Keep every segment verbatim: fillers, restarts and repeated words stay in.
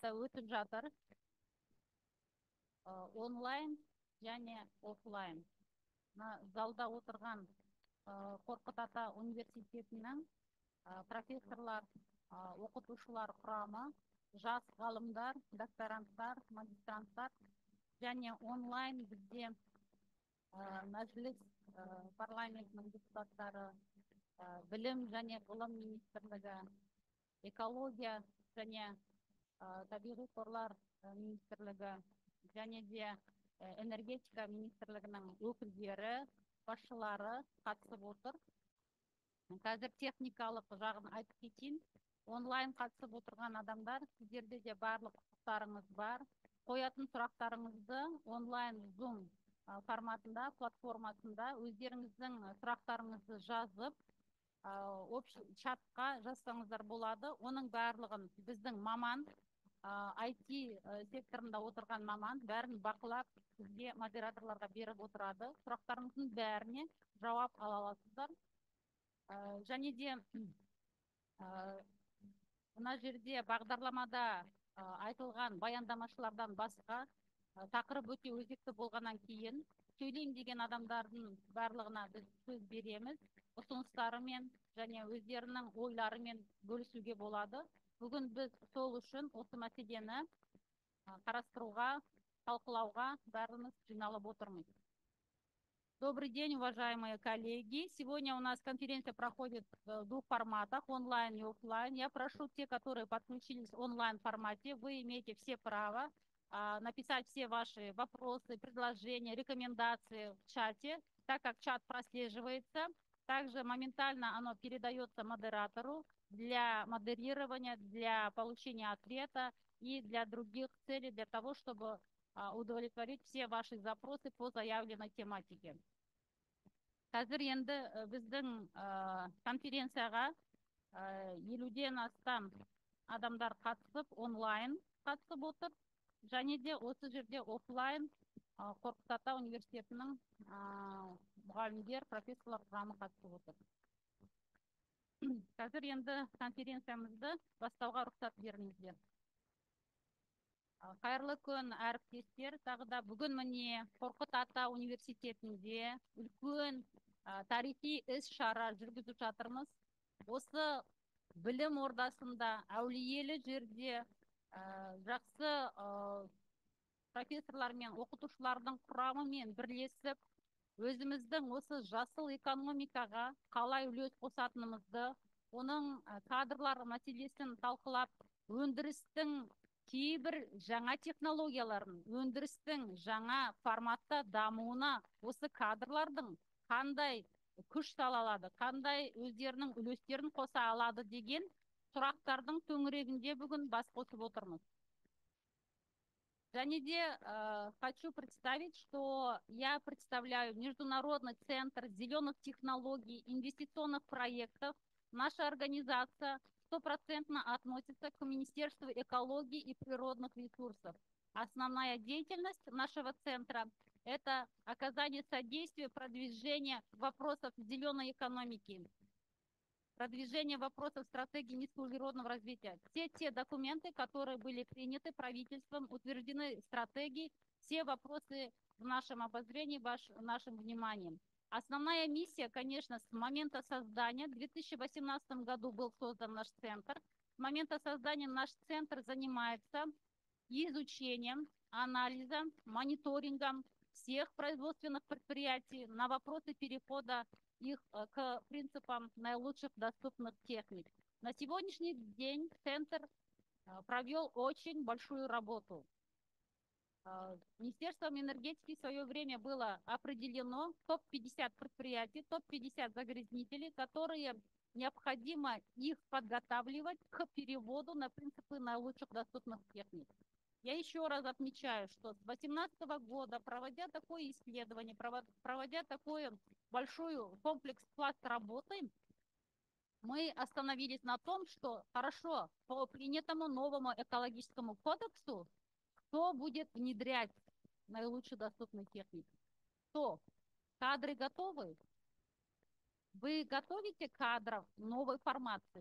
өтіп жатыр. Онлайн және офлайн. Залда отырған Қорқыт Ата университетінің профессорлар, оқытушылар құрамы, жас ғалымдар, докторанттар, магистранттар және онлайн бізде мәжіліс парламентінің депутаттары, білім және ғылым министрлігі, экология және табиғи қорлар министрлігі және де энергетика министрлігінің өкілдері, басшылары қатысып отыр. Қазір техникалық жағын айтып кетейін. Онлайн қатысып отырған адамдар, сіздерде де барлық құқықтарыңыз бар. Қоятын сұрақтарыңызды онлайн Zoom форматында, платформасында өздеріңіздің сұрақтарыңызды жазып, общий чатқа жазсаңыздар болады. Оның барлығын біздің маман, ай ти секторында отырған маман бәрін бақылап, сізге модераторларға беріп отырады. Сұрақтарыңыздың бәріне жауап ала аласыздар. Және де мына жерде бағдарламада айтылған баяндамашылардан басқа тақырып өте өзекті болғаннан кейін сөйлейін деген адамдардың барлығына біз сөз береміз. Ұсыныстарымен және өздерінің ойларымен бөлісуге болады. Бүгін біз сол үшін осы мәселені қарастыруға, талқылауға бәріміз жиналып отырмыз. Добрый день, уважаемые коллеги. Сегодня у нас конференция проходит в двух форматах, онлайн и офлайн. Я прошу те, которые подключились в онлайн формате, вы имеете все право а, написать все ваши вопросы, предложения, рекомендации в чате, так как чат прослеживается. Также моментально оно передается модератору для модерирования, для получения ответа и для других целей, для того, чтобы удовлетворить все ваши запросы по заявленной тематике. Қазір енді біздің конференцияға елуден астам адамдар қатысып, онлайн қатысып отыр. Және де осы жерде офлайн Қорқыт Ата университетінің мұғалімдер, профессорлар құрамы қатысып отыр. Қазір енді конференциямызды бастауға рұқсат беріңіздер. Қайырлы күн, әріптестер. Тағы да бүгін міне Қорқыт Ата университетінде үлкен тарихи іс-шара жүргізіп жатырмыз. Осы білім ордасында, әулиелі жерде жақсы профессорлар мен оқытушылардың құрамымен бірлесіп, өзіміздің осы жасыл экономикаға қалай үлес қосатынымызды, оның кадрлар мәселесін талқылап, өндірістің кейбір жаңа технологияларын, өндірістің жаңа форматта дамуына осы кадрлардың қандай күш сала алады, қандай өздерінің үлестерін қоса алады деген сұрақтардың төңірегінде бүгін бас қосып отырмыз. Және де э, хочу представить, что я представляю Международный центр зеленых технологий, инвестиционных проектов. Наша организация стопроцентно относится к Министерству экологии и природных ресурсов. Основная деятельность нашего центра – это оказание содействия продвижения вопросов зеленой экономики, продвижение вопросов стратегии низкоуглеродного развития. Все те документы, которые были приняты правительством, утверждены стратегии, все вопросы в нашем обозрении, в нашем внимании. Основная миссия, конечно, с момента создания, в две тысячи восемнадцатом году был создан наш центр. С момента создания наш центр занимается изучением, анализом, мониторингом всех производственных предприятий на вопросы перехода их к принципам наилучших доступных техник. На сегодняшний день центр провел очень большую работу. Министерством энергетики в свое время было определено топ пятьдесят предприятий, топ пятьдесят загрязнителей, которые необходимо их подготавливать к переводу на принципы наилучших доступных техник. Я еще раз отмечаю, что с две тысячи восемнадцатого года, проводя такое исследование, проводя такой большой комплекс пласт работы, мы остановились на том, что хорошо, по принятому новому экологическому кодексу, кто будет внедрять наилучшие доступные техники? Кто? Кадры готовы? Вы готовите кадров новой формации?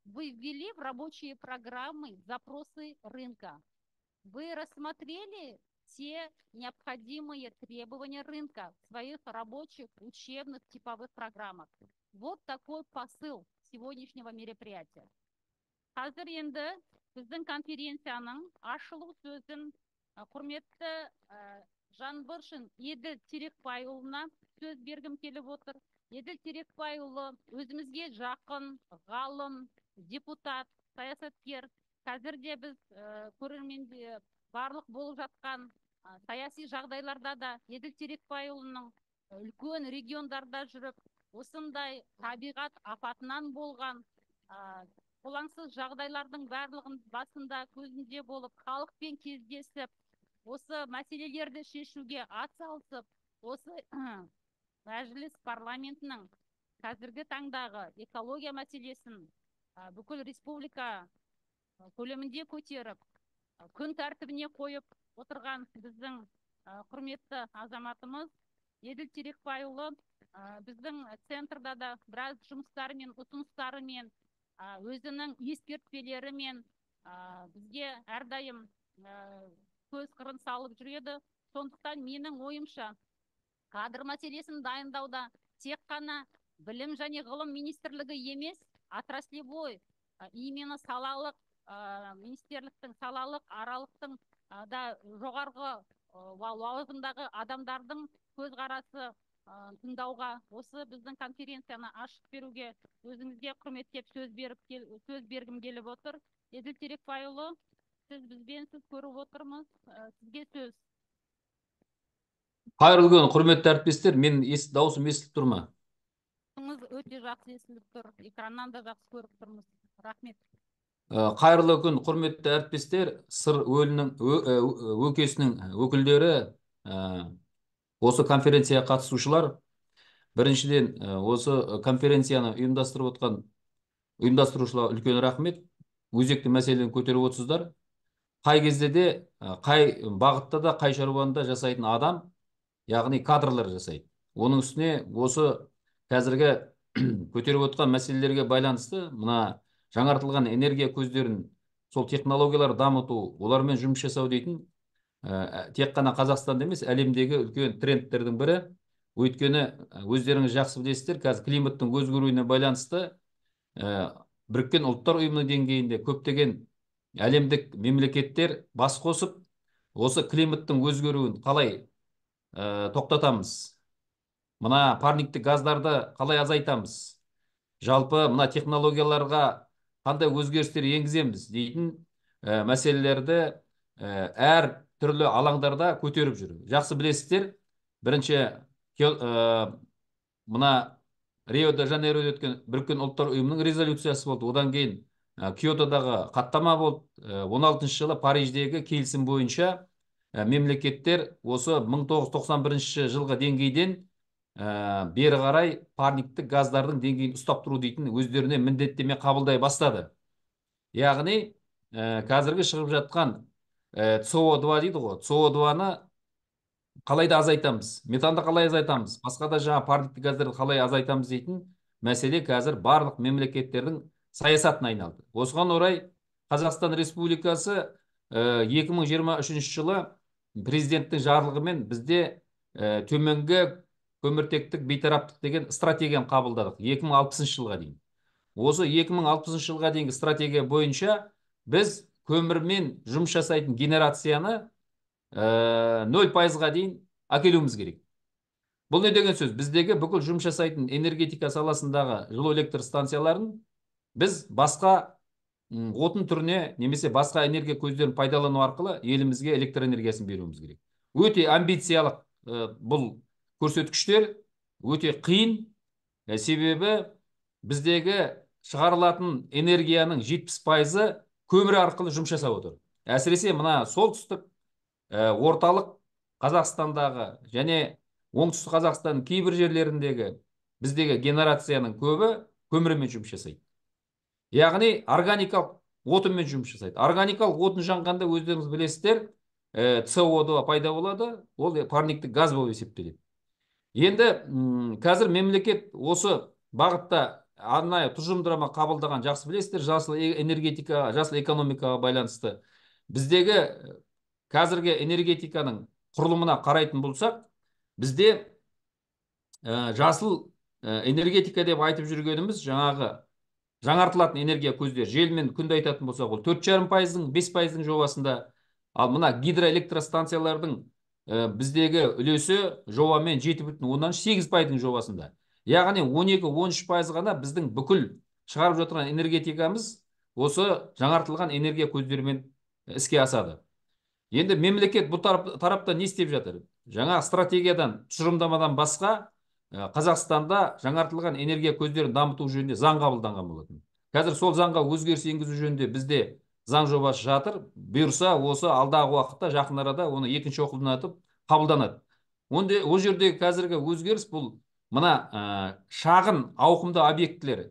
вы ввели в рабочие программы запросы рынка. Вы рассмотрели те необходимые требования рынка в своих рабочих, учебных, типовых программах. Вот такой посыл сегодняшнего мероприятия. Қазір енді біздің конференцияның ашылу сөзін құрметті Жаңбыршин Еділ Терекбайұлына сөз бергім келіп отыр. Еділ Терекбайұлы өзімізге жақын, ғалым, депутат, саясаткер. Қазірде біз көрерменде барлық болып жатқан саяси жағдайларда да Еділ Терекбайұлының үлкен региондарда жүріп, осындай табиғат апатынан болған қолаңсыз жағдайлардың барлығын басында көзінде болып, халықпен кездесіп, осы мәселелерді шешуге атсалысып, осы мәжіліс парламентінің қазіргі таңдағы экология мәселесін бүкіл республика көлемінде көтеріп, күн тәртібіне қойып отырған біздің құрметті азаматымыз Еділ Терекбайұлы біздің центрда да біраз жұмыстарымен, ұсыныстарымен, өзінің ескертпелерімен бізге әрдайым көз қырын салып жүреді. Сондықтан менің ойымша кадр мәселесін дайындауда тек қана білім және ғылым министрлігі емес, отраслевой именно салалық министрліктің салалық аралықтың да жоғарғы лауазымдағы адамдардың көзқарасы тыңдауға, осы біздің конференцияны ашық беруге өзіңізге құрметтеп сөз беріп сөз бергім келіп отыр. Еділ Терекбайұлы, сіз бізбен сөз көріп отырмыз. Сізге сөз. Қайырлы күн, құрметті әріптестер, мен дауысым естіліп тұр ма? Өте жақсы естіліп тұр. Экраннан да жақсы көріп тұрмыз. Рахмет. Қайырлы күн, құрметті әріптестер, сыр өлінің өкесінің өкілдері, осы конференцияға қатысушылар. Біріншіден, осы конференцияны ұйымдастырып отқан ұйымдастырушыларға үлкен рахмет. Өзекті мәселені көтеріп отырсыздар. Қай кезде де, қай бағытта да, қай шаруаны да жасайтын адам, яғни кадрлар жасайды. Оның үстіне осы қазіргі көтеріп отқан мәселелерге байланысты мына жаңартылған энергия көздерін, сол технологиялар дамыту, олармен жұмыс жасау дейтін тек қана Қазақстанда емес, әлемдегі үлкен трендтердің бірі. Өйткені өздеріңіз жақсы білесіздер, қазір климаттың өзгеруіне байланысты Біріккен ұлттар ұйымының деңгейінде көптеген әлемдік мемлекеттер бас қосып, осы климаттың өзгеруін қалай тоқтатамыз, мына парниктік газдарды қалай азайтамыз, жалпы мына технологияларға қандай өзгерістер енгіземіз дейтін мәселелерді әр түрлі алаңдарда көтеріп жүр. Жақсы білесіздер, бірінші мына Рио-де-Жанейрода өткен Біріккен ұлттар ұйымының резолюциясы болды. Одан кейін Киотодағы хаттама болды. он алтыншы жылы Париждегі келісім бойынша мемлекеттер осы мың тоғыз жүз тоқсан бірінші жылғы деңгейден бері қарай парниктік газдардың деңгейін ұстап тұру дейтін өздеріне міндеттеме қабылдай бастады. Яғни қазіргі шығып жатқан С О два дейді ғой, С О два-ны қалай да азайтамыз, метанды қалай азайтамыз, басқа да жаңа парниктік газдарды қалай азайтамыз дейтін мәселе қазір барлық мемлекеттердің саясатына айналды. Осыған орай Қазақстан Республикасы екі мың жиырма үшінші жылы президенттің жарлығымен бізде төменгі көміртектік бейтараптық деген стратегияны қабылдадық екі мың алпысыншы жылға дейін. Осы екі мың алпысыншы жылға дейінгі стратегия бойынша біз көмірмен жұмыс жасайтын генерацияны нөл пайызға дейін әкелуіміз керек. Бұл не деген сөз? Біздегі бүкіл жұмыс жасайтын энергетика саласындағы жылу электр станцияларын біз басқа отын түріне немесе басқа энергия көздерін пайдалану арқылы елімізге электр энергиясын беруіміз керек. Өте амбициялық бұл көрсеткіштер, өте қиын, себебі біздегі шығарылатын энергияның жетпіс пайызы көмір арқылы жұмыс жасап отыр. Әсіресе мына солтүстік орталық Қазақстандағы және оңтүстік Қазақстанның кейбір жерлеріндегі біздегі генерацияның көбі көмірмен жұмыс жасайды. Яғни органикалық отынмен жұмыс жасайды. Органикалық отын жанғанда өздеріңіз білесіздер, С О два пайда болады, ол парниктік газ болып есептеледі. Енді қазір мемлекет осы бағытта арнайы тұжырымдама қабылдаған жақсы білесіздер, жасыл энергетика, жасыл экономикаға байланысты. Біздегі қазіргі энергетиканың құрылымына қарайтын болсақ, бізде ә, жасыл ә, энергетика деп айтып жүргеніміз жаңағы жаңартылатын энергия көздері. Жел мен күнді айтатын болсақ, ол төрт жарым пайыздың бес пайыздың жобасында. Ал мына гидроэлектростанциялардың ә, біздегі үлесі жобамен жеті бүтін оннан сегіз пайыздың жобасында. Яғни он екі он үш пайыз ғана біздің бүкіл шығарып жатқан энергетикамыз осы жаңартылған энергия көздерімен іске асады. Енді мемлекет бұл тарапта не істеп жатыр? Жаңа стратегиядан, тұжырымдамадан басқа Қазақстанда жаңартылған энергия көздерін дамыту жөнінде заң қабылданған болатын. Қазір сол заңға өзгеріс енгізу жөнінде бізде заң жобасы жатыр. Бұйырса, осы алдағы уақытта жақын арада оны екінші оқылымнан өтіп қабылданады. Онда ол жердегі қазіргі өзгеріс бұл мына шағын ауқымды объектілер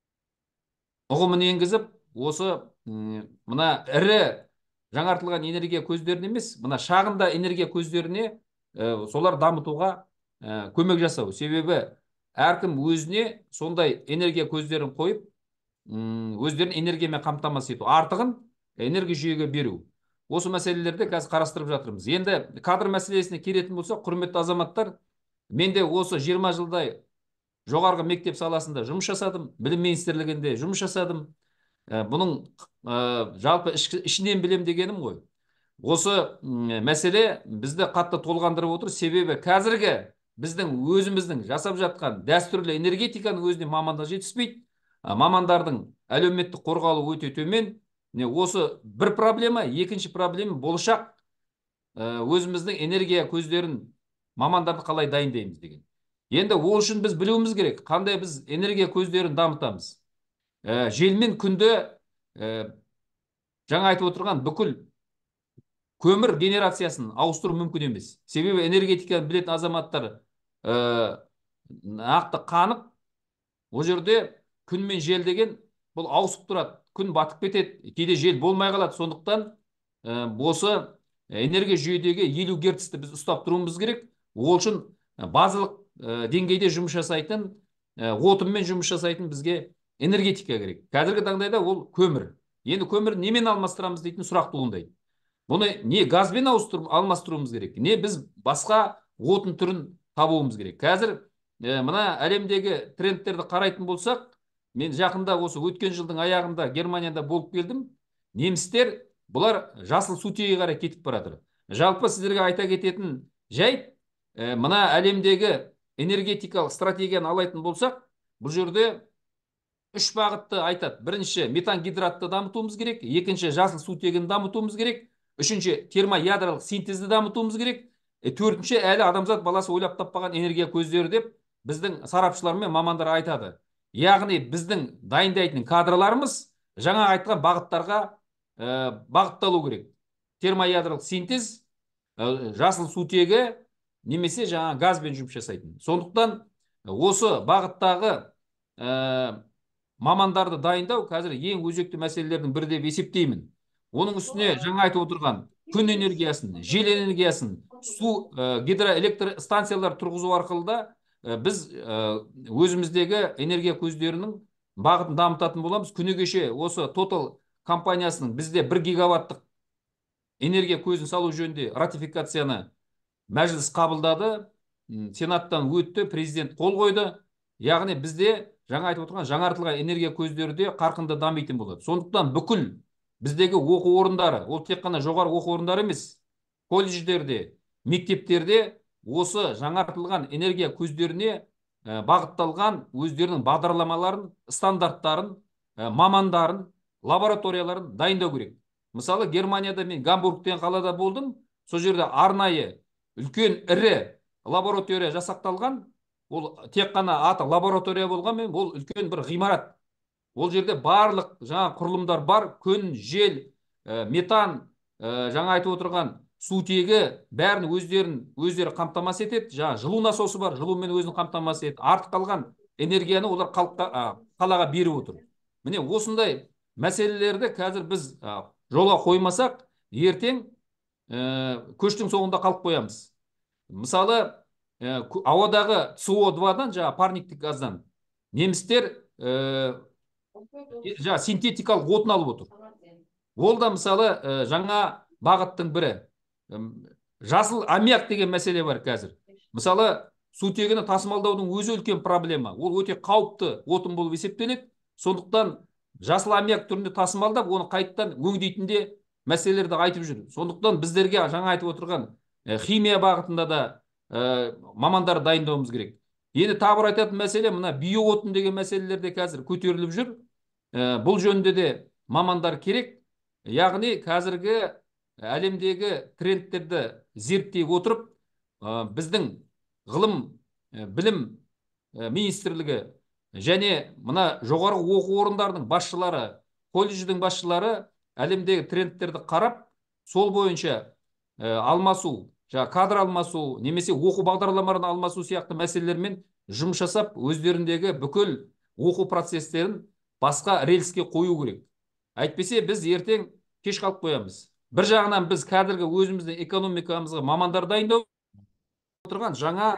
ұғымын енгізіп, осы мына ірі жаңартылған энергия көздерін емес, мына шағында энергия көздеріне солар дамытуға көмек жасау. Себебі әркім өзіне сондай энергия көздерін қойып, өздерін энергиямен қамтамасыз ету, артығын энергия жүйеге беру. Осы мәселелерді қазір қарастырып жатырмыз. Енді кадр мәселесіне келетін болса, құрметті азаматтар, мен де осы жиырма жылдай жоғарғы мектеп саласында жұмыс жасадым, білім министрлігінде жұмыс жасадым. Бұның жалпы ішінен білем дегенім ғой. Осы мәселе бізді қатты толғандырып отыр. Себебі қазіргі біздің өзіміздің жасап жатқан дәстүрлі энергетиканың өзіне мамандар жетіспейді. Мамандардың әлеуметтік қорғалуы өте төмен. Осы бір проблема, екінші проблема болашақ өзіміздің энергия көздерін мамандарды қалай дайындаймыз деген. Енді ол үшін біз білуіміз керек, қандай біз энергия көздерін дамытамыз. Жел мен күнді жаңа айтып отырған бүкіл көмір генерациясын ауыстыру мүмкін емес. Себебі энергетиканы білетін азаматтар нақты қанық. Ол жерде күн мен жел деген бұл ауысып тұрады. Күн батып кетеді, кейде жел болмай қалады. Сондықтан осы энергия жүйедегі елу герцті біз ұстап тұруымыз керек. Ол үшін базалық деңгейде жұмыс жасайтын, отынмен жұмыс жасайтын бізге энергетика керек. Қазіргі таңдайда ол көмір. Енді көмір немен алмастырамыз дейтін сұрақ туындайды. Бұны не газбен алмастыруымыз керек, не біз басқа отын түрін табуымыз керек. Қазір мына әлемдегі трендтерді қарайтын болсақ, мен жақында осы өткен жылдың аяғында Германияда болып келдім. Немістер бұлар жасыл сутегі қарай кетіп баратыр. Жалпы сіздерге айта кететін жайт, мына әлемдегі энергетикалық стратегияны алайтын болсақ, бұл жерде үш бағытты айтады. Бірінші, метан гидратты дамытуымыз керек. Екінші, жасыл сутегін дамытуымыз керек. Үшінші, термоядролық синтезді дамытуымыз керек. Төртінші, әлі адамзат баласы ойлап таппаған энергия көздері деп біздің сарапшылар мен мамандар айтады. Яғни біздің дайындайтын кадрларымыз жаңа айтқан бағыттарға бағытталу керек. Термоядролық синтез, жасыл сутегі немесе жаңа газбен жұмыс жасайтын. Сондықтан осы бағыттағы мамандарды дайындау қазір ең өзекті мәселелердің бірі деп есептеймін. Оның үстіне жаңа айтып отырған күн энергиясын, жел энергиясын, су гидроэлектр станциялар тұрғызу арқылы да біз өзіміздегі энергия көздерінің бағытын дамытатын боламыз. Күні кеше осы Total компаниясының бізде бір гигаваттық энергия көзін салу жөнінде ратификацияны мәжіліс қабылдады, сенаттан өтті, президент қол қойды. Яғни бізде жаңа айтып отырған жаңартылған энергия көздері де қарқынды дамитын болады. Сондықтан бүкіл біздегі оқу орындары, ол тек қана жоғары оқу орындары емес, колледждерде, мектептерде осы жаңартылған энергия көздеріне бағытталған өздерінің бағдарламаларын, стандарттарын, мамандарын, лабораторияларын дайындау керек. Мысалы, Германияда мен Гамбургтен қалада болдым. Сол жерде арнайы үлкен ірі лаборатория жасақталған. Ол тек қана аты лаборатория болғанмен, ол үлкен бір ғимарат. Ол жерде барлық жаңа құрылымдар бар. Күн, жел, метан, жаңа айтып отырған сутегі бәрін өздерін өздері қамтамасыз етеді. Жаңа жылу насосы бар, жылумен өзін қамтамасыз етеді. Артық қалған энергияны олар қалаға беріп отыр. Міне осындай мәселелерді қазір біз жолға қоймасақ, ертең көштің соңында қалып қоямыз. Мысалы, ауадағы С О двадан, жаңа парниктік газдан немістер жаңа синтетикалық отын алып отыр. Ол да мысалы жаңа бағыттың бірі. Жасыл аммиак деген мәселе бар қазір. Мысалы сутегіні тасымалдаудың өзі үлкен проблема. Ол өте қауіпті отын болып есептеледі. Сондықтан жасыл аммиак түрінде тасымалдап, оны қайттан өңдейтінде мәселелерді айтып жүр. Сондықтан біздерге жаңа айтып отырған химия бағытында да мамандар дайындауымыз керек. Енді тағы бір айтатын мәселе, мына биоотын деген мәселелер де қазір көтеріліп жүр. Бұл жөнінде де мамандар керек. Яғни қазіргі әлемдегі трендтерді зерттей отырып, біздің ғылым, білім министрлігі және мына жоғары оқу орындарының басшылары, колледждің басшылары әлемдегі трендтерді қарап, сол бойынша алмасу, кадр алмасу, немесе оқу бағдарламаларын алмасу сияқты мәселелермен жұмыс жасап, өздеріндегі бүкіл оқу процестерін басқа рельске қою керек. Әйтпесе біз ертең кеш қалып қоямыз. Бір жағынан біз қазіргі өзіміздің экономикамызға мамандар дайындау отырған, жаңа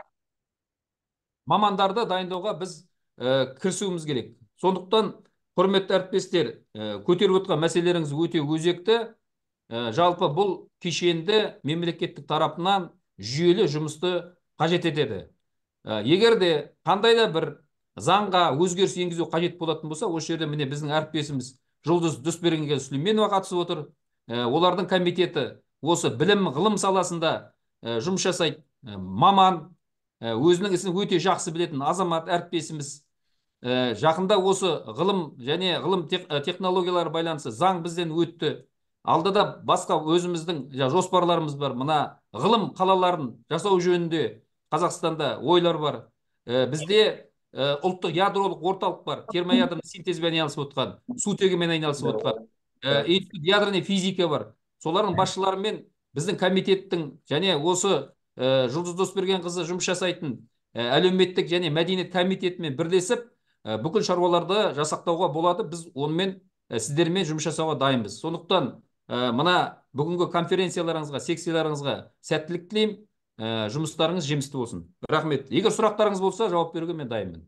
мамандарды дайындауға біз кірісуіміз керек. Сондықтан, құрметті әріптестер, көтеріп отырған мәселелеріңіз өте өзекті. Жалпы бұл кешенді мемлекеттік тарапынан жүйелі жұмысты қажет етеді. Егер де қандай да бір заңға өзгеріс енгізу қажет болатын болса, осы жерде міне біздің әріптесіміз Жұлдыз Досбергенге Сүлейменова қатысып отыр. Олардың комитеті осы білім ғылым саласында жұмыс жасайды. Маман, өзінің ісін өте жақсы білетін азамат әріптесіміз. Жақында осы ғылым және ғылым технологиялары байланысы заң бізден өтті. Алдыда басқа өзіміздің жоспарларымыз бар. Мына ғылым қалаларын жасау жөнінде Қазақстанда ойлар бар. Бізде ұлттық ядролық орталық бар. Термоядерный синтезбен айналысып отқан, сутегімен айналысып отқан. Институт ядерный физика бар. Солардың басшыларымен біздің комитеттің және осы Жұлдыз Досбергенқызы жұмыс жасайтын әлеуметтік және мәдениет комитетімен бірлесіп бүкіл шаруаларды жасақтауға болады. Біз онымен сіздермен жұмыс жасауға дайынбыз. Сондықтан мына бүгінгі конференцияларыңызға, секцияларыңызға сәттілік тілеймін. Жұмыстарыңыз жемісті болсын. Рахмет. Егер сұрақтарыңыз болса, жауап беруге мен дайынмын.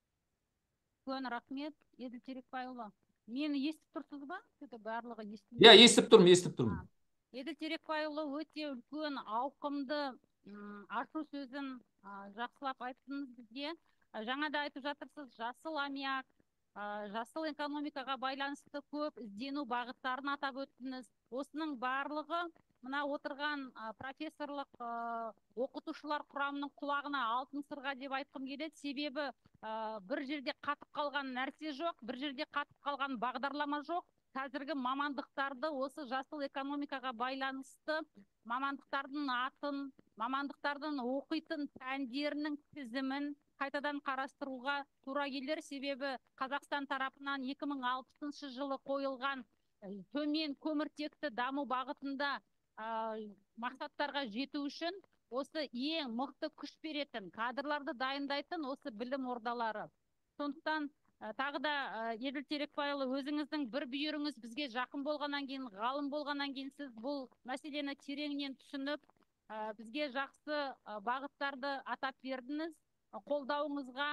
Үлкен рахмет, Еділ Терекбайұлы. Мені естіп тұрсыз ба? Барлығы естіп. Иә, естіп тұрмын, естіп тұрмын. Еділ Терекбайұлы өте үлкен ауқымды ашу сөзін жақсылап айттыңыз бізге. Жаңа да айтып жатырсыз, жасыл аммиак, жасыл экономикаға байланысты көп іздену бағыттарын атап өттіңіз. Осының барлығы мына отырған профессорлық оқытушылар құрамының құлағына алтын сырға деп айтқым келеді. Себебі бір жерде қатып қалған нәрсе жоқ, бір жерде қатып қалған бағдарлама жоқ. Қазіргі мамандықтарды осы жасыл экономикаға байланысты мамандықтардың атын, мамандықтардың оқитын пәндерінің тізімін қайтадан қарастыруға тура келер. Себебі Қазақстан тарапынан екі мың алпысыншы жылы қойылған төмен көміртекті даму бағытында мақсаттарға жету үшін осы ең мықты күш беретін, кадрларды дайындайтын осы білім ордалары. Сондықтан тағы да Еділ Терекбайұлы, өзіңіздің бір бүйіріңіз бізге жақын болғаннан кейін, ғалым болғаннан кейін сіз бұл мәселені тереңнен түсініп, бізге жақсы бағыттарды атап бердіңіз. Қолдауыңызға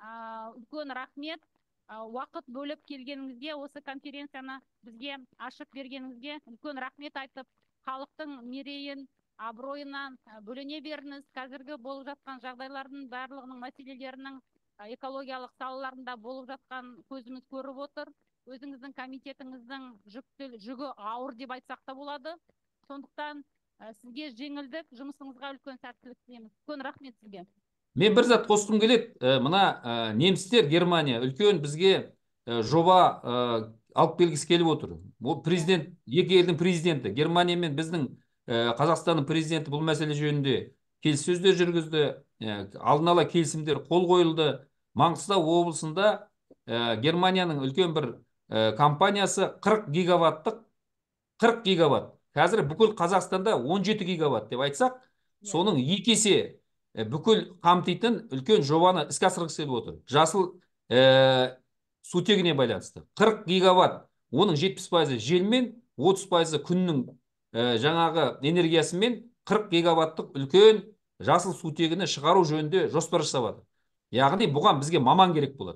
үлкен рахмет. Уақыт бөліп келгеніңізге, осы конференцияны бізге ашып бергеніңізге үлкен рахмет айтып, халықтың мерейін, абыройынан бөлене беріңіз. Қазіргі болып жатқан жағдайлардың барлығының мәселелерінің экологиялық салаларында болып жатқан көзіміз көріп отыр. Өзіңіздің комитетіңіздің жүгі ауыр деп айтсақ та болады. Сондықтан сізге жеңілдік, жұмысыңызға үлкен сәттілік тілейміз. Үлкен рахмет сізге. Мен бір зат қосқым келеді. Мына немістер Германия үлкен бізге жоба алып келгісі келіп отыр. Ол президент, екі елдің президенті, Германия мен біздің Қазақстанның президенті бұл мәселе жөнінде келіссөздер жүргізді, алдын ала келісімдер қол қойылды. Маңғыстау облысында Германияның үлкен бір компаниясы қырық гигаваттық, қырық гигаватт. Қазір бүкіл Қазақстанда он жеті гигаватт деп айтсақ, соның екі есе бүкіл қамтитын үлкен жобаны іске асырғысы келіп отыр. Жасыл сутегіне байланысты. қырық гигаватт, оның жетпіс пайызы желмен, отыз пайызы күннің жаңағы энергиясымен қырық гигаваттық үлкен жасыл сутегіні шығару жөнінде жоспар жасап жатыр. Яғни бұған бізге маман керек болады.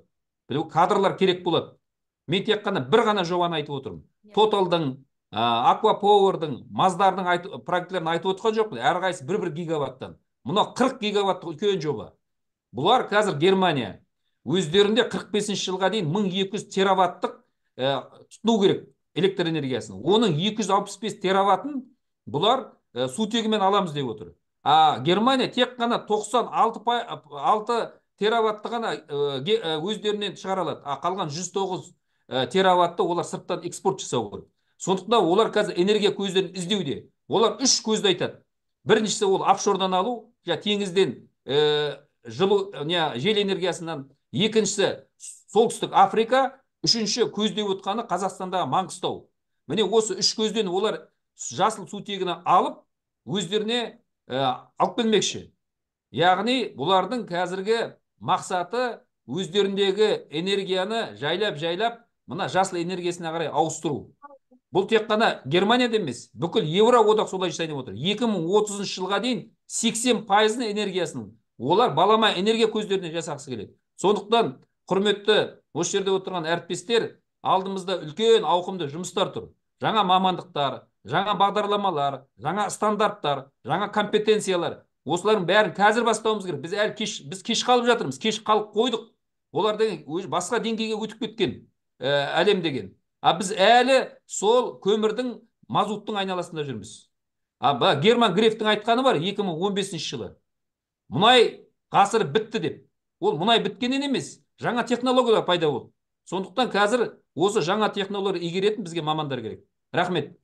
кадрлар керек болады. Мен тек қана бір ғана жобаны айтып отырмын. Иә. Тоталдың, Аквапоwerдың, Маздардың проектілерін айтып отырған жоқпын. Әрқайсысы бір-бір гигаваттан. Мына қырық гигаваттық үлкен жоба. Бұлар қазір Германия өздерінде қырық бесінші жылға дейін мың екі жүз тераваттық тұтыну керек электр энергиясын. Оның екі жүз алпыс бес тераватын бұлар сутегімен аламыз деп отыр. А Германия тек қана тоқсан алты тераватты ғана өздерінен шығара алады. А қалған жүз тоғыз тераватты олар сырттан экспорт жасау керек. Сондықтан олар қазір энергия көздерін іздеуде. Олар үш көзді айтады. Біріншісі ол офшордан алу, теңізден жылу, жел энергиясынан. Екіншісі солтүстік Африка, үшінші көздеп отқаны Қазақстандағы Маңғыстау. Міне осы үш көзден олар жасыл сутегіні алып, өздеріне алып келмекші. Яғни бұлардың қазіргі мақсаты өздеріндегі энергияны жайлап-жайлап мына жасыл энергиясына қарай ауыстыру. Бұл тек қана Германияда емес, бүкіл Еуроодақ солай жасайын деп отыр. екі мың отызыншы жылға дейін сексен пайызын энергиясының олар балама энергия көздеріне жасақсы келеді. Сондықтан, құрметті осы жерде отырған әріптестер, алдымызда үлкен ауқымды жұмыстар тұр. Жаңа мамандықтар, жаңа бағдарламалар, жаңа стандарттар, жаңа компетенциялар. Осылардың бәрін қазір бастауымыз керек. Біз әлі кеш, біз кеш қалып жатырмыз, кеш қалып қойдық. Олар деген басқа деңгейге өтіп кеткен әлем деген. А біз әлі сол көмірдің, мазуттың айналасында жүрміз. А Герман Грефтің айтқаны бар екі мың он бесінші жылы. Мұнай ғасыры бітті деп. Ол мұнай біткеннен емес, жаңа технологиялар пайда болды. Сондықтан қазір осы жаңа технологиялар игеретін бізге мамандар керек. Рахмет.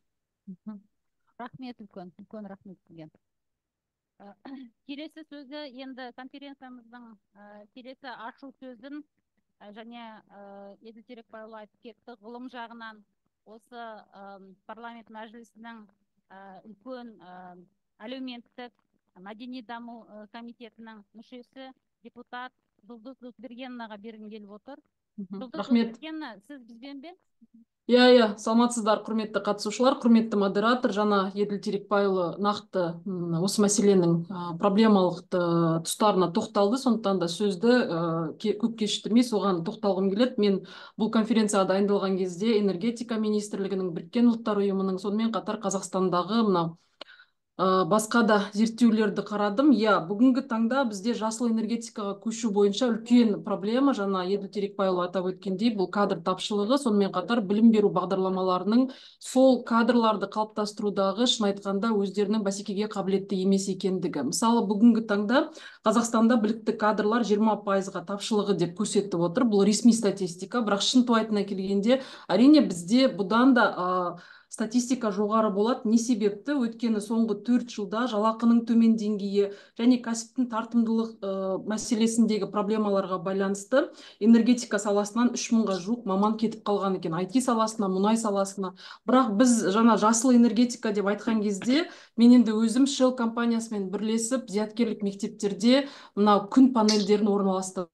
Рахмет үлкен, үлкен рахмет үлкен. Келесі сөзі енді конференциямыздың келесі ашу сөзін және Еділ Серікбайұлы айтып кетті, ғылым жағынан осы парламент мәжілісінің үлкен әлеуметтік мәдени даму комитетінің мүшесі депутат Жұлдыз Досбергеновнаға бергім келіп отыр. Жұлдыз Досбергеновна, сіз бізбен бе? Иә, иә, саламатсыздар, құрметті қатысушылар, құрметті модератор, жаңа Еділ Серікбайұлы нақты осы мәселенің проблемалық тұстарына тоқталды, сондықтан да сөзді көп кешіктірмей соған тоқталғым келеді. Мен бұл конференцияға дайындалған кезде энергетика министрлігінің, Біріккен ұлттар ұйымының, сонымен қатар Қазақстандағы мына басқа да зерттеулерді қарадым. Иә, бүгінгі таңда бізде жасыл энергетикаға көшу бойынша үлкен проблема, жаңа Еділ Серікбайұлы атап өткендей, бұл кадр тапшылығы, сонымен қатар білім беру бағдарламаларының сол кадрларды қалыптастырудағы шын айтқанда өздерінің бәсекеге қабілетті емес екендігі. Мысалы, бүгінгі таңда Қазақстанда білікті кадрлар жиырма пайызға тапшылығы деп көрсетіп отыр. Бұл ресми статистика, бірақ шынтуайтына келгенде, әрине бізде бұдан да статистика жоғары болады. Не себепті? Өйткені соңғы төрт жылда жалақының төмен деңгейі және кәсіптің тартымдылық мәселесіндегі проблемаларға байланысты энергетика саласынан үш мыңға жуық маман кетіп қалған екен. ай ти саласына, мұнай саласына. Бірақ біз жаңа жасыл энергетика деп айтқан кезде, мен енді өзім Shell компаниясымен бірлесіп, зияткерлік мектептерде мына күн панельдерін орналастырдық.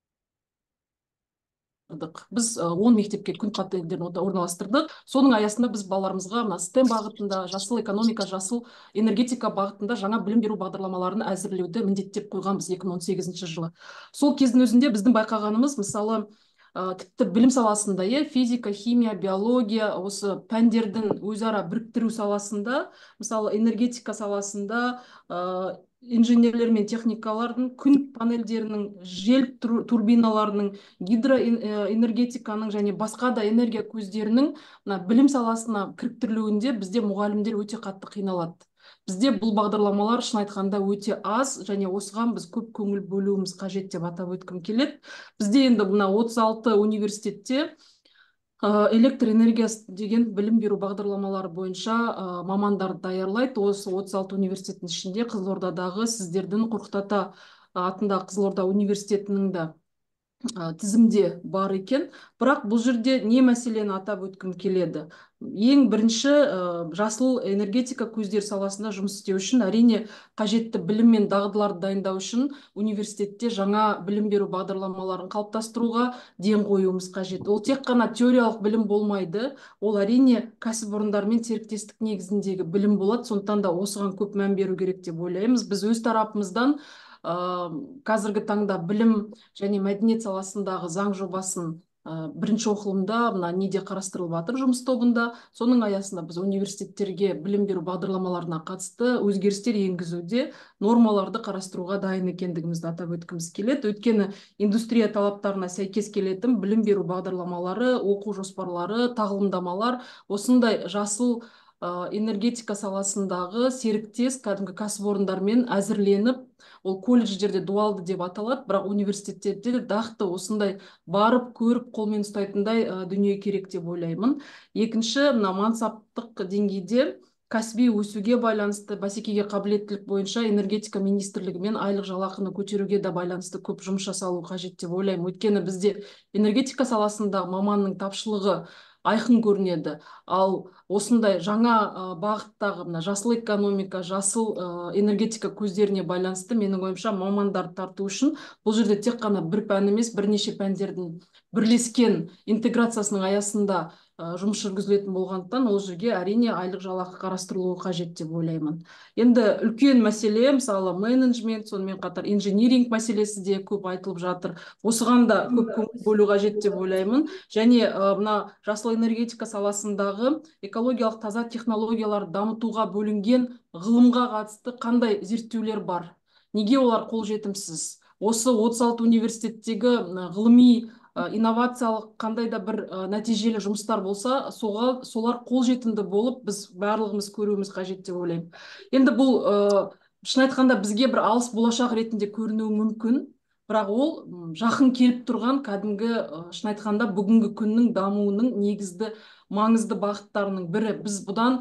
Біз он мектепке күн панельдерін орналастырдық. Соның аясында біз балаларымызға мына стем бағытында, жасыл экономика, жасыл энергетика бағытында жаңа білім беру бағдарламаларын әзірлеуді міндеттеп қойғанбыз екі мың он сегізінші жылы. Сол кездің өзінде біздің байқағанымыз, мысалы, тіпті білім саласында, физика, химия, биология, осы пәндердің өзара біріктіру саласында, мысалы, энергетика саласында, инженерлер мен техникалардың, күн панельдерінің, жел турбиналарының, гидроэнергетиканың және басқа да энергия көздерінің білім саласына кіріктірілуінде бізде мұғалімдер өте қатты қиналады. Бізде бұл бағдарламалар шын айтқанда өте аз, және осыған біз көп көңіл бөлуіміз қажет деп атап өткім келеді. Бізде енді мына отыз алты университетте электр энергиясы деген білім беру бағдарламалары бойынша мамандар даярлайды. Осы отыз алты университеттің ішінде Қызылордадағы сіздердің Қорқыт Ата атындағы Қызылорда университетінің де тізімде бар екен. Бірақ бұл жерде не мәселені атап өткім келеді? Ең бірінші, жасыл энергетика көздер саласында жұмыс істеу үшін әрине қажетті білім мен дағдыларды дайындау үшін университетте жаңа білім беру бағдарламаларын қалыптастыруға ден қоюымыз қажет. Ол тек қана теориялық білім болмайды, ол әрине кәсіпорындармен серіктестік негізіндегі білім болады. Сондықтан да осыған көп мән беру керек деп ойлаймыз. Біз өз тарапымыздан қазіргі таңда білім және мәдениет саласындағы заң жобасын бірінші оқылымда мына неде қарастырылып жатыр жұмыс тобында. Соның аясында біз университеттерге білім беру бағдарламаларына қатысты өзгерістер енгізуде нормаларды қарастыруға дайын екендігімізді атап өткіміз келеді. Өйткені индустрия талаптарына сәйкес келетін білім беру бағдарламалары, оқу жоспарлары, тағылымдамалар осындай жасыл энергетика саласындағы серіктес кәдімгі кәсіпорындармен әзірленіп, ол колледждерде дуалды деп аталады, бірақ университеттерде дақты осындай барып көріп қолмен ұстайтындай дүние керек деп ойлаймын. Екінші, мына мансаптық деңгейде кәсіби өсуге байланысты, бәсекеге қабілеттілік бойынша энергетика министрлігімен айлық жалақыны көтеруге де байланысты көп жұмыс жасалу қажет деп ойлаймын. Өйткені бізде энергетика саласындағы маманның тапшылығы айқын көрінеді. Ал осындай жаңа бағыттағы мына жасыл экономика, жасыл энергетика көздеріне байланысты менің ойымша мамандарды тарту үшін бұл жерде тек қана бір пән емес, бірнеше пәндердің бірлескен интеграциясының аясында жұмыс жүргізілетін болғандықтан ол жерге әрине айлық жалақы қарастырылуы қажет деп ойлаймын. Енді үлкен мәселе, мысалы менеджмент, сонымен қатар инжиниринг мәселесі де көп айтылып жатыр. Осыған да көп көңіл бөлу қажет деп ойлаймын. Және мына жасыл энергетика саласындағы экологиялық таза технологияларды дамытуға бөлінген ғылымға қатысты қандай зерттеулер бар? Неге олар қолжетімсіз? Осы отыз алты университеттегі ғылыми инновациялық қандай да бір нәтижелі жұмыстар болса, солар қолжетімді болып, біз барлығымыз көруіміз қажет деп ойлаймын. Енді бұл шын айтқанда бізге бір алыс болашақ ретінде көрінуі мүмкін, бірақ ол жақын келіп тұрған кәдімгі шын айтқанда бүгінгі күннің дамуының негізді маңызды бағыттарының бірі. Біз бұдан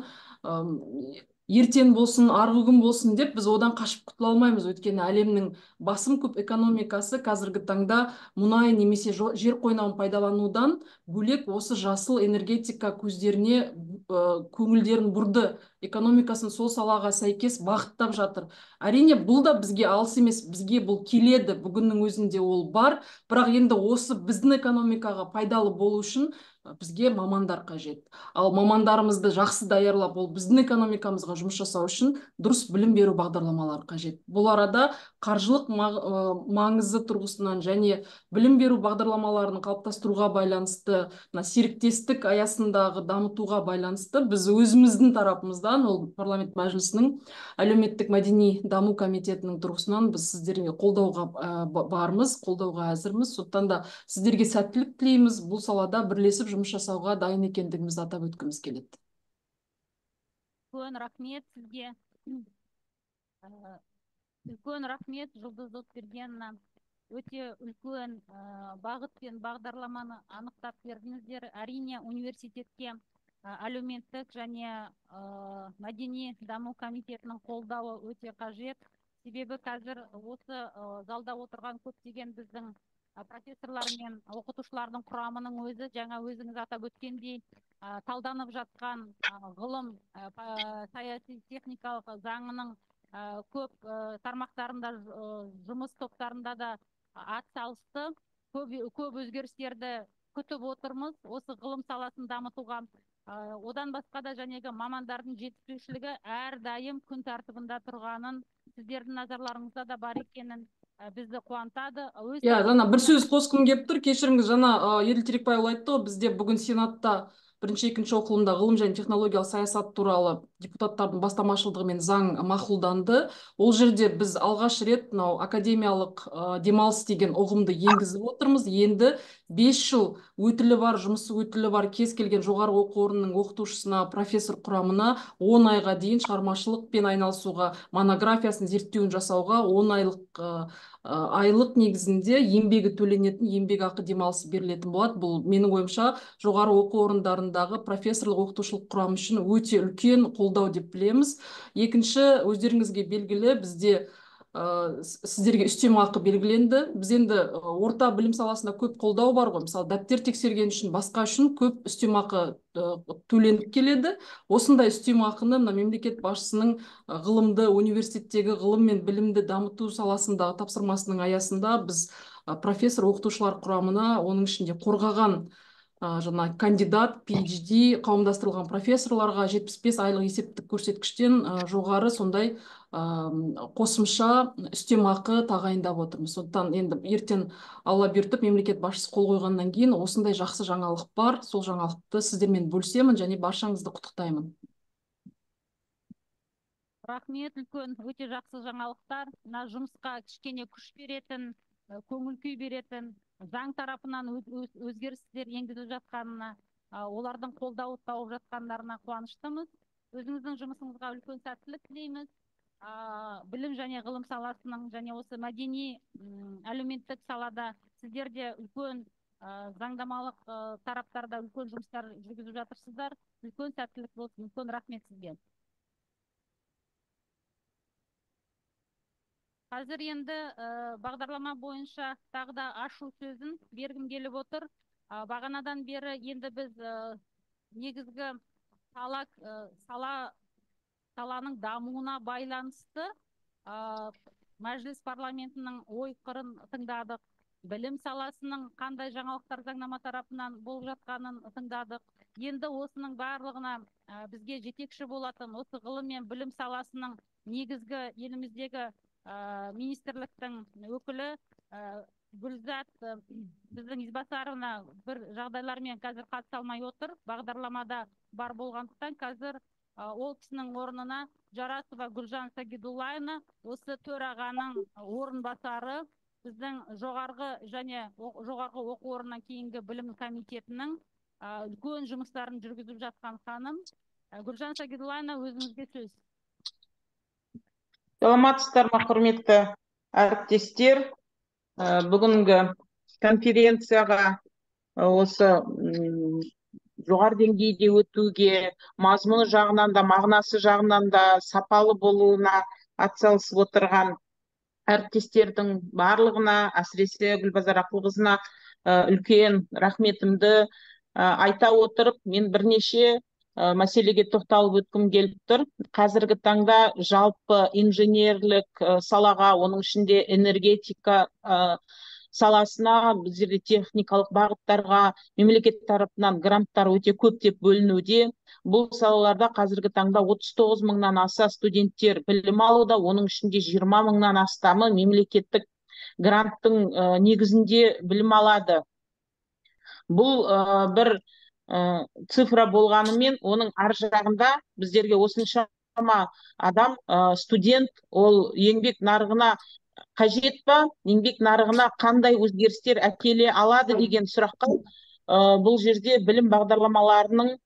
ертең болсын, арғы күн болсын деп біз одан қашып құтыла алмаймыз. Өйткені әлемнің басым көп экономикасы қазіргі таңда мұнай немесе жер қойнауын пайдаланудан бөлек осы жасыл энергетика көздеріне көңілдерін бұрды. Экономикасын сол салаға сәйкес бағыттап жатыр. Әрине бұл да бізге алыс емес, бізге бұл келеді, бүгіннің өзінде ол бар. Бірақ енді осы біздің экономикаға пайдалы болу үшін бізге мамандар қажет. Ал мамандарымызды жақсы даярлап, ол біздің экономикамызға жұмыс жасау үшін дұрыс білім беру бағдарламалары қажет. Бұл арада қаржылық маңызы тұрғысынан және білім беру бағдарламаларын қалыптастыруға байланысты, серіктестік аясындағы дамытуға байланысты біз өзіміздің тарапымыздан, ол парламент мәжілісінің әлеуметтік мәдени даму комитетінің тұрғысынан біз сіздерге қолдауға бармыз, қолдауға әзірміз. Сондықтан да сіздерге сәттілік тілейміз. Бұл салада бірлесіп жұмыс жасауға дайын екендігімізді атап өткіміз келеді. Үлкен рахмет сізге. Үлкен рахмет Жұлдыз Отбергеновна. Өте үлкен бағыт пен бағдарламаны анықтап бердіңіздер. Әрине университетке әлеуметтік және мәдени даму комитетінің қолдауы өте қажет. Себебі қазір осы залда отырған көптеген біздің профессорлар мен оқытушылардың құрамының өзі жаңа өзіңіз атап өткендей талданып жатқан ғылым саяси техникалық заңының көп тармақтарында, жұмыс топтарында да атсалысты. Көп өзгерістерді күтіп отырмыз осы ғылым саласын дамытуға. Одан басқа да жәнегі мамандардың жетіспеушілігі әрдайым күн тәртібінде тұрғанын, сіздердің назарларыңызда да бар екенін бізді қуантады. Иә, жаңа бір сөз қосқым келіп тұр. Кешіріңіз, жаңа Еділ Терекбайұлы айтты, бізде бүгін Сенатта бірінші екінші оқылымда ғылым және технологиялық саясат туралы депутаттардың бастамашылығымен заң мақұлданды. Ол жерде біз алғаш рет мынау академиялық демалыс деген ұғымды енгізіп отырмыз. Енді бес жыл өтілі бар, жұмысы өтілі бар кез келген жоғары оқу орнының оқытушысына, профессор құрамына он айға дейін шығармашылықпен айналысуға, монографиясын зерттеуін жасауға он айлық айлық негізінде еңбегі төленетін еңбекақы демалысы берілетін болады. Бұл менің ойымша жоғары оқу орындарындағы профессорлық оқытушылық құрам үшін өте үлкен қолдау деп білеміз. Екінші, өздеріңізге белгілі, бізде сіздерге үстемақы белгіленді. Біз енді орта білім саласында көп қолдау бар ғой. Мысалы, дәптер тексерген үшін, басқа үшін көп үстемақы төленіп келеді. Осындай үстемақыны мемлекет басшысының ғылымды, университеттегі ғылым мен білімді дамыту саласындағы тапсырмасының аясында біз профессор оқытушылар құрамына, оның ішінде қорғаған жана кандидат, PhD кауымдастырылған профессорларға жетпіс бес айлық есептік көрсеткіштен жоғары сондай қосымша үстемақы тағайындап отырмыз. Сондықтан енді ертең алла бұйыртып мемлекет басшысы қол қойғаннан кейін осындай жақсы жаңалық бар. Сол жаңалықты сіздермен бөлісемін және баршаңызды құттықтаймын. Рахмет, үлкен өте жақсы жаңалықтар. Мына жұмысқа кішкене күш беретін, көңіл күй беретін, заң тарапынан өзгерістер енгізіліп жатқанына, олардың қолдау тауып жатқандарына қуаныштымыз. Өзіңіздің жұмысыңызға үлкен сәттілік тілейміз. Білім және ғылым саласының және осы мәдени әлеуметтік салада сіздерде үлкен заңдамалық тараптарда үлкен жұмыстар жүргізіп жатырсыздар. Үлкен сәттілік болсын. Үлкен рахмет сізге. Қазір енді бағдарлама бойынша тағы да ашу сөзін бергім келіп отыр. Бағанадан бері енді біз негізгі сала саланың дамуына байланысты мәжіліс парламентінің ой қырын тыңдадық. Білім саласының қандай жаңалықтар заңнама тарапынан болып жатқанын тыңдадық. Енді осының барлығына бізге жетекші болатын осы ғылым мен білім саласының негізгі еліміздегі министрліктің өкілі Гүлзат біздің Избасаровна бір жағдайлармен қазір қатыса алмай отыр. Бағдарламада бар болғандықтан қазір ол кісінің орнына Жарасова Гүлжан Сагидуллаевна, осы төрағаның орынбасары, біздің жоғарғы және жоғарғы оқу орнынан кейінгі білім комитетінің үлкен жұмыстарын жүргізіп жатқан ханым. Гүлжан Сагидуллаевна, өзіңізге сөз. Саламатсыздар ма, құрметті әріптестер. Бүгінгі конференцияға осы жоғары деңгейде өтуге, мазмұны жағынан да, мағынасы жағынан да сапалы болуына атсалысып отырған әріптестердің барлығына, әсіресе Гүлбазар Ақылқызына үлкен рахметімді айта отырып, мен бірнеше мәселеге тоқталып өткім келіп тұр. Қазіргі таңда жалпы инженерлік салаға, оның ішінде энергетика саласына, біздерде техникалық бағыттарға мемлекет тарапынан гранттар өте көп деп бөлінуде. Бұл салаларда қазіргі таңда отыз тоғыз мыңнан аса студенттер білім алуда, оның ішінде жиырма мыңнан астамы мемлекеттік гранттың негізінде білім алады. Бұл бір цифра болғанымен, оның ар жағында біздерге осыншама адам, студент, ол еңбек нарығына қажет па, еңбек нарығына қандай өзгерістер әкеле алады деген сұраққа бұл жерде білім бағдарламаларының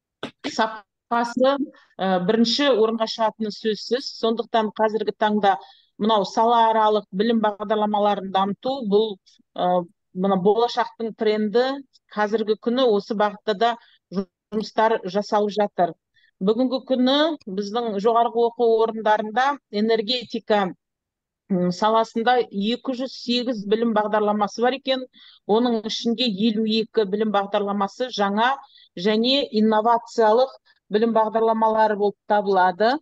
сапасы бірінші орынға шығатыны сөзсіз. Сондықтан қазіргі таңда мынау салааралық білім бағдарламаларын дамыту, бұл мына болашақтың тренді. Қазіргі күні осы бағытта да жұмыстар жасалып жатыр. Бүгінгі күні біздің жоғарғы оқу орындарында энергетика саласында екі жүз сегіз білім бағдарламасы бар екен. Оның ішінде елу екі білім бағдарламасы жаңа және инновациялық білім бағдарламалары болып табылады.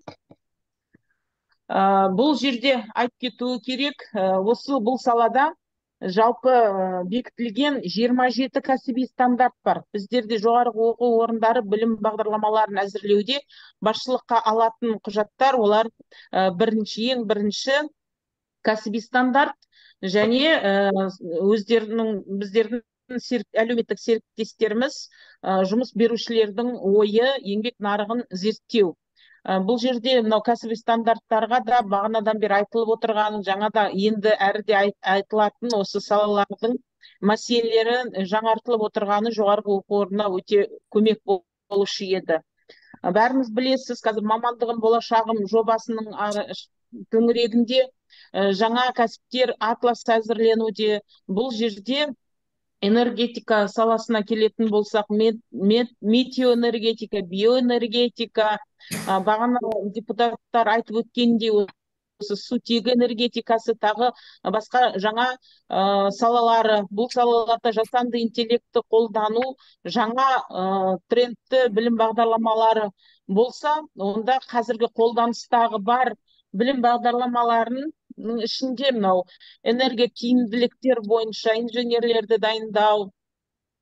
Бұл жерде айтып кетуі керек, осы бұл салада жалпы бекітілген жиырма жеті кәсіби стандарт бар. Біздерде жоғарғы оқу орындары білім бағдарламаларын әзірлеуде басшылыққа алатын құжаттар, олар бірінші, ең бірінші кәсіби стандарт және өздерінің, біздердің әлеуметтік серіктестеріміз, жұмыс берушілердің ойы, еңбек нарығын зерттеу. Бұл жерде мынау кәсіби стандарттарға да бағанадан бері айтылып отырған, жаңа да енді әріде айтылатын осы салалардың мәселелері жаңартылып отырғаны жоғарғы оқу орнына өте көмек болушы еді. Бәріңіз білесіз, қазір мамандығым болашағым жобасының төңірегінде жаңа кәсіптер атласы әзірленуде. Бұл жерде энергетика саласына келетін болсақ, метеоэнергетика, биоэнергетика, бағана депутаттар айтып өткендей, осы сутегі энергетикасы, тағы басқа жаңа салалары. Бұл салаларда жасанды интеллектті қолдану, жаңа трендті білім бағдарламалары болса, онда қазіргі қолданыстағы бар білім бағдарламаларын ішінде мынау энергия тиімділіктер бойынша инженерлерді дайындау,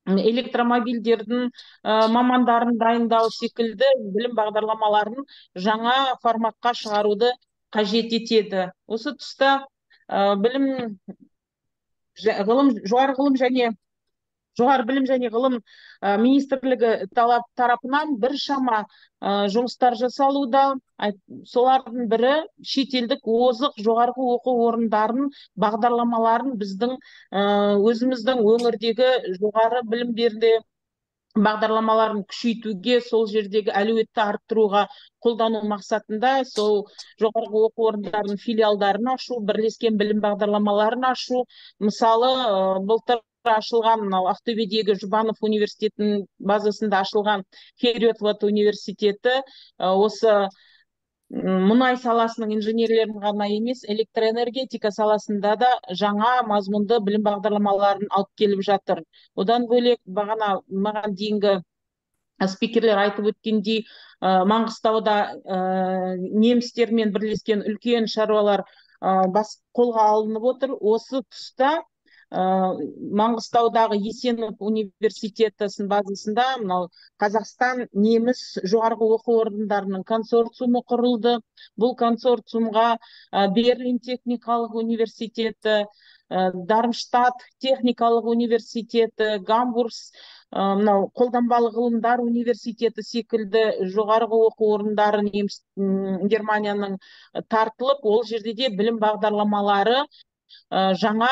электромобильдердің мамандарын дайындау секілді білім бағдарламаларын жаңа форматқа шығаруды қажет етеді. Осы тұста білім ғылым жоғары ғылым және жоғары білім және ғылым министрлігі тарапынан біршама жұмыстар жасалуда. Солардың бірі шетелдік озық жоғарғы оқу орындарын бағдарламаларын біздің өзіміздің өңірдегі жоғары білім беруде бағдарламаларын күшейтуге, сол жердегі әлеуетті арттыруға қолдану мақсатында сол жоғарғы оқу орындарының филиалдарын ашу, бірлескен білім бағдарламаларын ашу. Мысалы, былтыр ашылған Ақтөбедегі Жұбанов университетінің базасында ашылған Херриот университеті осы мұнай саласының инженерлерін ғана емес, электроэнергетика саласында да жаңа мазмұнды білім бағдарламаларын алып келіп жатыр. Одан бөлек бағана маған дейінгі спикерлер айтып өткендей, Маңғыстауда немістермен бірлескен үлкен шаруалар қолға алынып отыр. Осы тұста Маңғыстаудағы Есенов университетінің базасында мынау Қазақстан неміс жоғарғы оқу орындарының консорциумы құрылды. Бұл консорциумға Берлин техникалық университеті, Дармштадт техникалық университеті, Гамбург мынау қолданбалы ғылымдар университеті секілді жоғарғы оқу орындары Германияның тартылып, ол жерде де білім бағдарламалары жаңа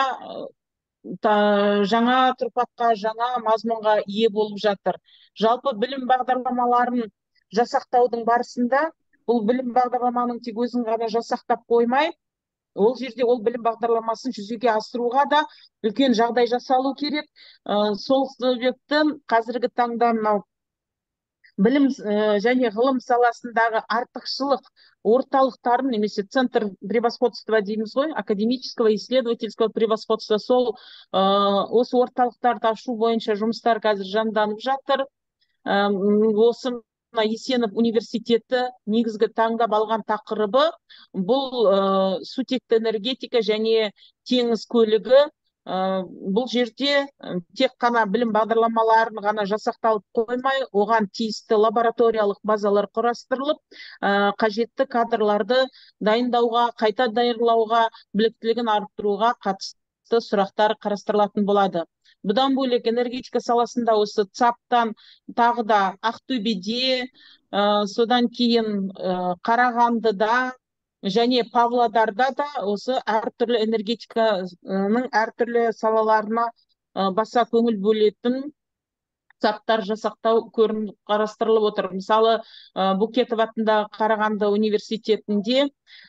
жаңа тұрпатқа, жаңа мазмұнға ие болып жатыр. Жалпы білім бағдарламаларын жасақтаудың барысында бұл білім бағдарламаның тек өзін ғана жасақтап қоймай, ол жерде ол білім бағдарламасын жүзеге асыруға да үлкен жағдай жасалу керек. Сол себептен қазіргі таңда мынау білім және ғылым саласындағы артықшылық орталықтарын, немесе центр превосходства дейміз ғой, академического исследовательского превосходства, сол осы орталықтарды ашу бойынша жұмыстар қазір жанданып жатыр. Осы Есенов университеті негізгі таңдап алған тақырыбы бұл сутекті энергетика және теңіз көлігі. Бұл жерде тек қана білім бағдарламаларын ғана жасақталып қоймай, оған тиісті лабораториялық базалар құрастырылып, қажетті кадрларды дайындауға, қайта даярлауға, біліктілігін арттыруға қатысты сұрақтар қарастырылатын болады. Бұдан бөлек энергетика саласында осы ЦАП-тан тағы да Ақтөбеде, содан кейін Қарағандыда және Павлодарда да осы әртүрлі энергетиканың әртүрлі салаларына баса көңіл бөлетін ЦАП-тар жасақтау көрініп қарастырылып отыр. Мысалы, Букетов атындағы Қарағанды университетінде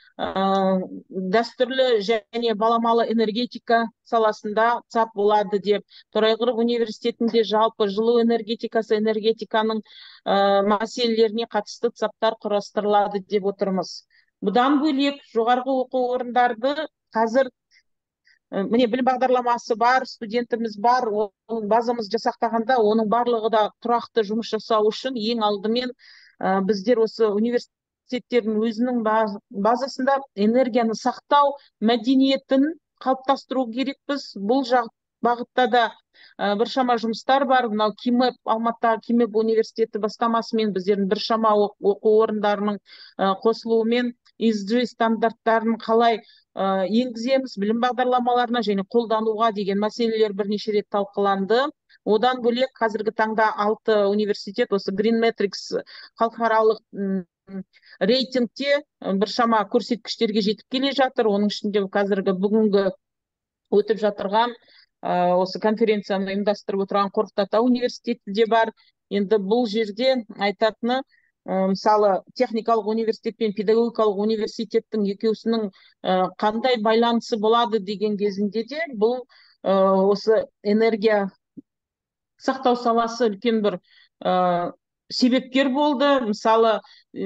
дәстүрлі және баламалы энергетика саласында ЦАП болады деп, Торайғыров университетінде жалпы жылу энергетикасы, энергетиканың мәселелеріне қатысты ЦАП-тар құрастырылады деп отырмыз. Бұдан бөлек жоғарғы оқу орындарды қазір міне білім бағдарламасы бар, студентіміз бар, оның базамыз жасақтағанда, оның барлығы да тұрақты жұмыс жасау үшін ең алдымен біздер осы университеттердің өзінің базасында энергияны сақтау мәдениетін қалыптастыру керекпіз. Бұл бағытта да біршама жұмыстар бар. Мынау КИМЭП, Алматы КИМЭП университеті бастамасымен біздердің біршама оқу орындарының қосылуымен и эс джи стандарттарын қалай енгіземіз, білім бағдарламаларына және қолдануға деген мәселелер бірнеше рет талқыланды. Одан бөлек қазіргі таңда алты университет осы Green Matrix халықаралық рейтингте біршама көрсеткіштерге жетіп келе жатыр. Оның ішінде қазіргі бүгінгі өтіп жатырған осы конференцияны ұйымдастырып отырған Қорқыт Ата университеті де бар. Енді бұл жерде айтатыны, мысалы, техникалық университет пен педагогикалық университеттің екеуісінің қандай байланысы болады деген кезінде де бұл осы энергия сақтау саласы үлкен бір себепкер болды. Мысалы,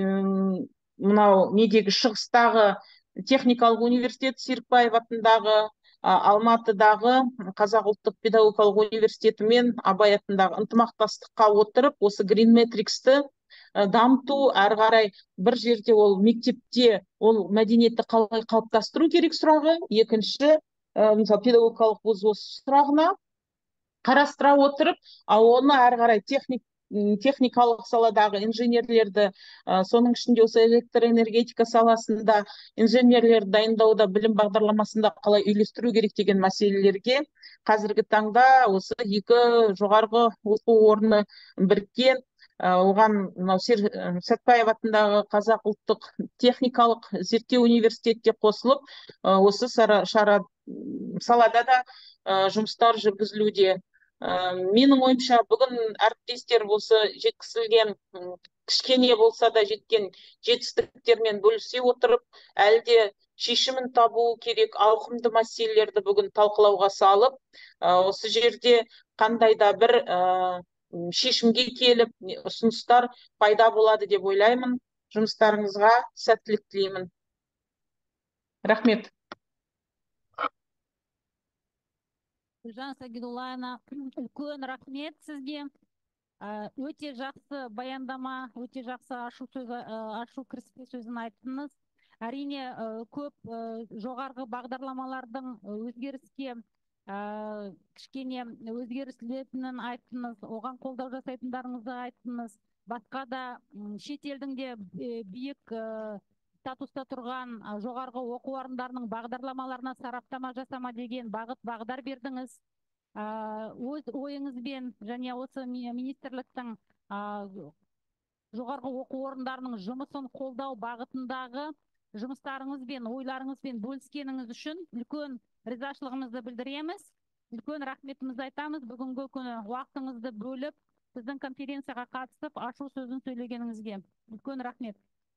мынау недегі Шығыстағы техникалық университет, Серікбаев атындағы, Алматыдағы Қазақ ұлттық педагогикалық университеті мен Абай атындағы ынтымақтастыққа отырып, осы Green Matrix-ті дамыту, әрі қарай бір жерде ол мектепте ол мәдениетті қалай қалыптастыру керек сұрағы, екінші, мысалы, педагогикалық вуз осы сұрағына қарастыра отырып, а оны әрі қарай техник техникалық саладағы инженерлерді, соның ішінде осы электроэнергетика саласында инженерлерді дайындауда білім бағдарламасында қалай үйлестіру керек деген мәселелерге қазіргі таңда осы екі жоғарғы оқу орны біріккен. Оған мынау Сәтбаев атындағы Қазақ ұлттық техникалық зерттеу университетте қосылып, осы шара салада да жұмыстар жүргізілуде. Менің ойымша бүгін әріптестер осы жеткізілген кішкене болса да жеткен жетістіктермен бөлісе отырып, әлде шешімін табу керек ауқымды мәселелерді бүгін талқылауға салып, осы жерде қандай да бір шешімге келіп, ұсыныстар пайда болады деп ойлаймын. Жұмыстарыңызға сәттілік тілеймін. Рахмет. Гүлжан Сагидуллаевна, үлкен рахмет сізге. Өте жақсы баяндама, өте жақсы ашу сөзі, ашу кіріспе сөзін айттыңыз. Әрине, көп жоғарғы бағдарламалардың өзгеріске кішкене өзгерісілетінін айттыңыз, оған қолдау жасайтындарыңызды айттыңыз. Басқа да шетелдің де биік статуста тұрған жоғарғы оқу орындарының бағдарламаларына сараптама жасама деген бағыт бағдар бердіңіз. Өз ойыңызбен және осы министрліктің жоғарғы оқу орындарының жұмысын қолдау бағытындағы жұмыстарыңызбен, ойларыңызбен бөліскеніңіз үшін үлкен ризашылығымызды білдіреміз. Үлкен рахметімізді айтамыз. Бүгінгі күні уақытыңызды бөліп, біздің конференцияға қатысып, ашу сөзін сөйлегеніңізге. Үлкен рахмет.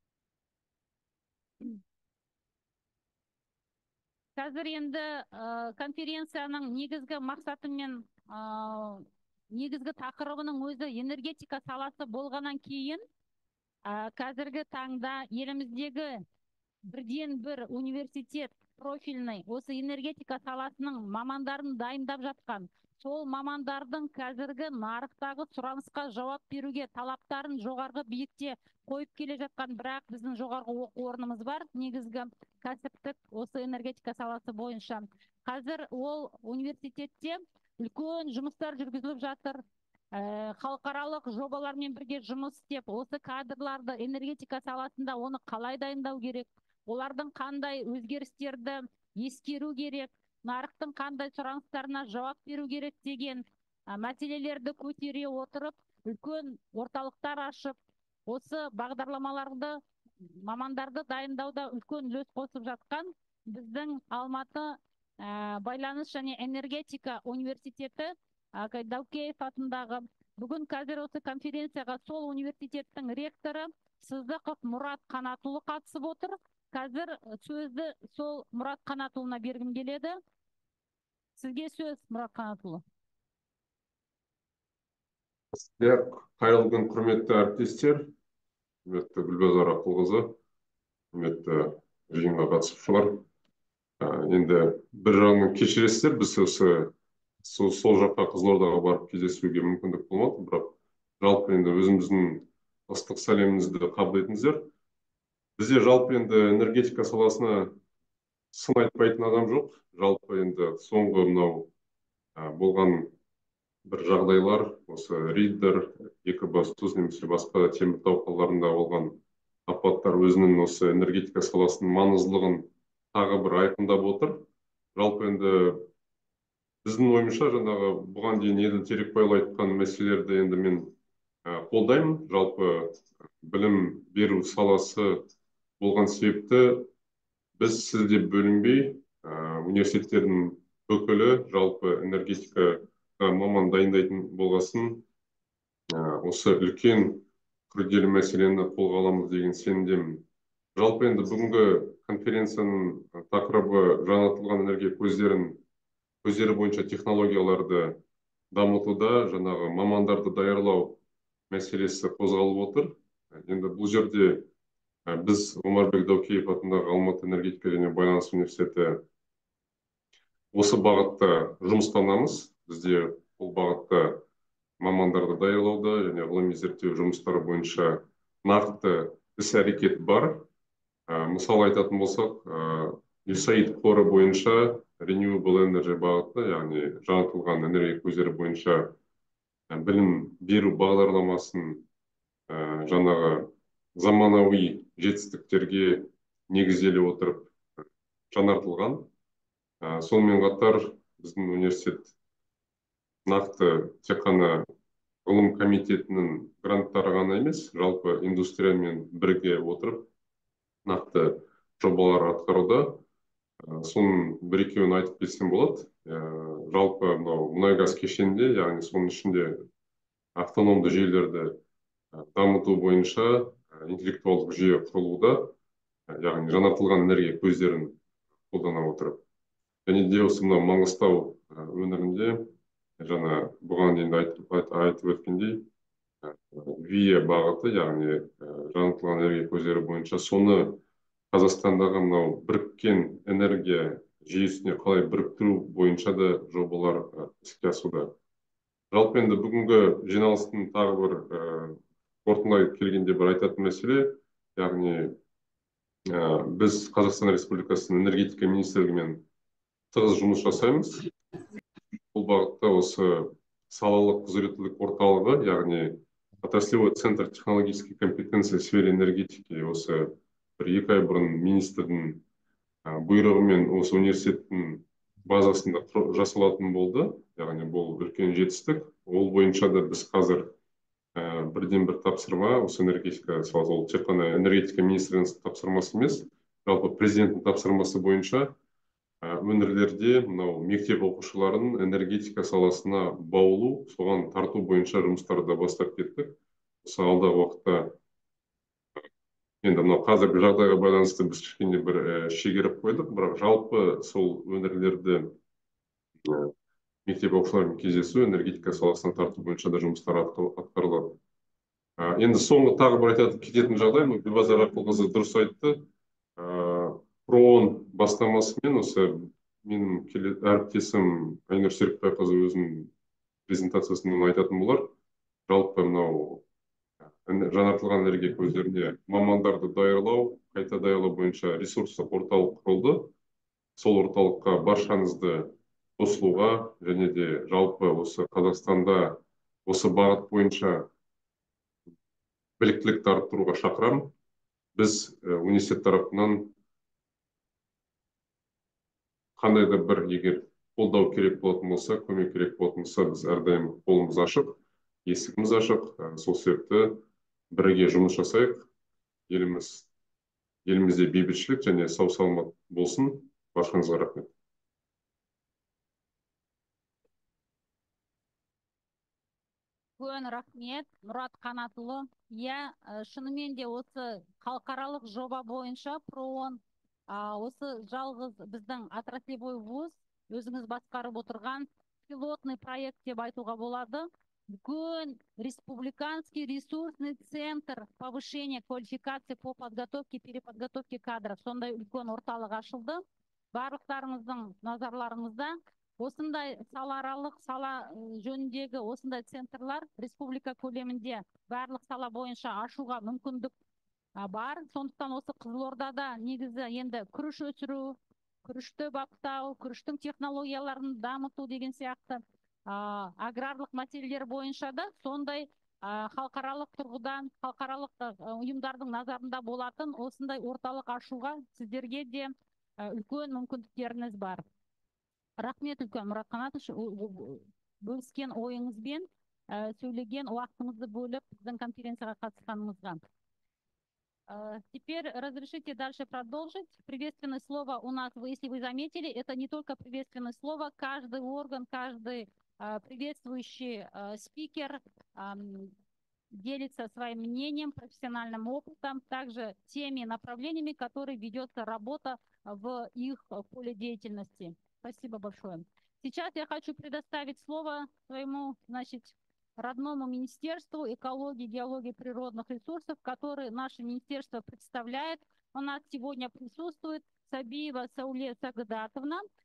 Қазір енді конференцияның негізгі мақсаты мен негізгі тақырыбының өзі энергетика саласы болғаннан кейін, қазіргі таңда еліміздегі бірден бір университет профильный осы энергетика саласының мамандарын дайындап жатқан, сол мамандардың қазіргі нарықтағы сұранысқа жауап беруге талаптарын жоғарғы биікте қойып келе жатқан, бірақ біздің жоғарғы оқу орнымыз бар, негізгі кәсіптік осы энергетика саласы бойынша. Қазір ол университетте үлкен жұмыстар жүргізіліп жатыр. Халықаралық жобалармен бірге жұмыс істеп, осы кадрларды энергетика саласында оны қалай дайындау керек, олардың қандай өзгерістерді ескеру керек, нарықтың қандай сұраныстарына жауап беру керек деген мәселелерді көтере отырып, үлкен орталықтар ашып, осы бағдарламаларды, мамандарды дайындауда үлкен үлес қосып жатқан біздің Алматы байланыс және энергетика университеті Даукеев атындағы. Бүгін қазір осы конференцияға сол университеттің ректоры Сыздықов Мұрат Қанатұлы қатысып отыр. Қазір сөзді сол Мұрат Қанатұлына бергім келеді. Сізге сөз, Мұрат Қанатұлы. Қайырлы күн, құрметті әріптестер, құрметті Гүлбазар Ақылқызы, құрметті жиынға қатысушылар. Енді бір жағынан кешіресіздер, біз осы сол жаққа Қызылордаға барып кездесуге мүмкіндік болмады, бірақ жалпы енді өзіміздің ыстық сәлемімізді қабыл етіңіздер. Бізде жалпы енді энергетика саласына сын айтпайтын адам жоқ. Жалпы енді соңғы мынау болған бір жағдайлар, осы Риддер, Екібастұз немесе басқа Теміртау қалаларында болған апаттар өзінің осы энергетика саласының маңыздылығын тағы бір айқындап отыр. Жалпы енді біздің ойымша жаңағы бұған дейін Еділ Терекбайұлы айтқан мәселелерді енді мен қолдаймын. Жалпы білім беру саласы болған себепті біз сізде бөлінбей университеттердің өкілі жалпы энергетикаға маман дайындайтын болғасын осы үлкен күрделі мәселені қолға аламыз деген сенімдемін. Жалпы енді бүгінгі конференцияның тақырыбы жаңартылған энергия көздерін көздері бойынша технологияларды дамытуда жаңағы мамандарды даярлау мәселесі қозғалып отыр. Енді бұл жерде біз Омарбек Даукеев атындағы Алматы энергетика және байланыс университеті осы бағытта жұмыстанамыз. Бізде бұл бағытта мамандарды даярлауда және ғылыми зерттеу жұмыстары бойынша нақты іс-әрекет бар. Мысал айтатын болсақ, ю эс эй ай ди қоры бойынша renewable energy бағытында, яғни жаңартылған энергия көздері бойынша білім беру бағдарламасын жаңағы заманауи жетістіктерге негізделе отырып жаңартылған. Сонымен қатар біздің университет нақты тек қана ғылым комитетінің гранттары ғана емес, жалпы индустриямен бірге отырып нақты жобалар атқаруда. Соның бір екеуін айтып кетсем болады. Жалпы мынау мұнай газ кешенінде, яғни соның ішінде автономды жүйелерді дамыту бойынша интеллектуалдық жүйе құрылуда, яғни жаңартылған энергия көздерін қолдана отырып. Және де осы мынау Маңғыстау өңірінде жаңа бұған дейін айтып өткендей виа бағыты, яғни жаңартылған энергия көздері бойынша соны Қазақстандағы мынау біріккен энергия жүйесіне қалай біріктіру бойынша да жобалар іске асуда. Жалпы енді бүгінгі жиналыстың тағы бір қорытындылай келгенде бір айтатын мәселе, яғни біз Қазақстан Республикасының энергетика министрлігімен тығыз жұмыс жасаймыз. Бұл бағытта осы салалық құзыреттілік орталығы, яғни отраслевой центр технологической компетенции в сфере энергетики, осы бір екі ай бұрын министрдің бұйрығымен осы университеттің базасында жасалатын болды. Яғни бұл үлкен жетістік. Ол бойынша да біз қазір бірден бір тапсырма, осы энергетика саласы, ол тек қана энергетика министрінің тапсырмасы емес, жалпы президенттің тапсырмасы бойынша өңірлерде мынау мектеп оқушыларын энергетика саласына баулу, соған тарту бойынша жұмыстарды бастап кеттік. Осы алдағы уақытта енді мынау қазіргі жағдайға байланысты біз кішкене бір шегеріп қойдық, бірақ жалпы сол өңірлерді мектеп оқушыларымен кездесу, энергетика саласына тарту бойынша да жұмыстар атқарылады. Енді соңғы тағы бір айтатын кететін жағдай, Гүлбазар Ақылқызы дұрыс айтты. проон бастамасымен осы менің әріптесім Айнұр Серікбайқызы өзінің презентациясында айтатын болар. Жалпы мынау жаңартылған энергия көздеріне мамандарды даярлау, қайта даярлау бойынша ресурстық орталық құрылды. Сол орталыққа баршаңызды қосылуға және де жалпы осы Қазақстанда осы бағыт бойынша біліктілікті арттыруға шақырамын. Біз университет тарапынан қандай да бір егер қолдау керек болатын болса, көмек керек болатын болса, біз әрдайым қолымыз ашық, есігіміз ашық. Сол себепті бірге жұмыс жасайық. Еліміз, елімізде бейбітшілік және сау саламат болсын. Баршаңызға рахмет. Үлкен рахмет, Мұрат Қанатұлы. Иә, шынымен де осы халықаралық жоба бойынша проон, осы жалғыз біздің отраслевой вуз, өзіңіз басқарып отырған пилотный проект деп айтуға болады. Үлкен республиканский ресурсный центр повышения квалификации по подготовке и переподготовке кадров. Сондай үлкен орталық ашылды. Барлықтарыңыздың назарларыңызда осындай салааралық сала жөніндегі осындай центрлар республика көлемінде барлық сала бойынша ашуға мүмкіндік бар. Сондықтан осы Қызылордада негізі енді күріш өсіру, күрішті баптау, күріштің технологияларын дамыту деген сияқты аграрлық мәселелер бойынша да сондай халықаралық тұрғыдан, халықаралық ұйымдардың назарында болатын осындай орталық ашуға сіздерге де үлкен мүмкіндіктеріңіз бар. Рахмет үлкен, Мұрат Қанатұлы, бөліскен ойыңызбен сөйлеген уақытыңызды бөліп біздің конференцияға қатысқаныңызға. Теперь разрешите дальше продолжить. Приветственное слово у нас, если вы заметили, это не только приветственное слово, каждый орган, каждый приветствующий спикер делится своим мнением, профессиональным опытом, также теми направлениями, которые ведется работа в их поле деятельности. Спасибо большое. Сейчас я хочу предоставить слово своему, значит, родному Министерству экологии, геологии, природных ресурсов, который наше министерство представляет. У нас сегодня присутствует Сабиева Сауле Сагдатовна,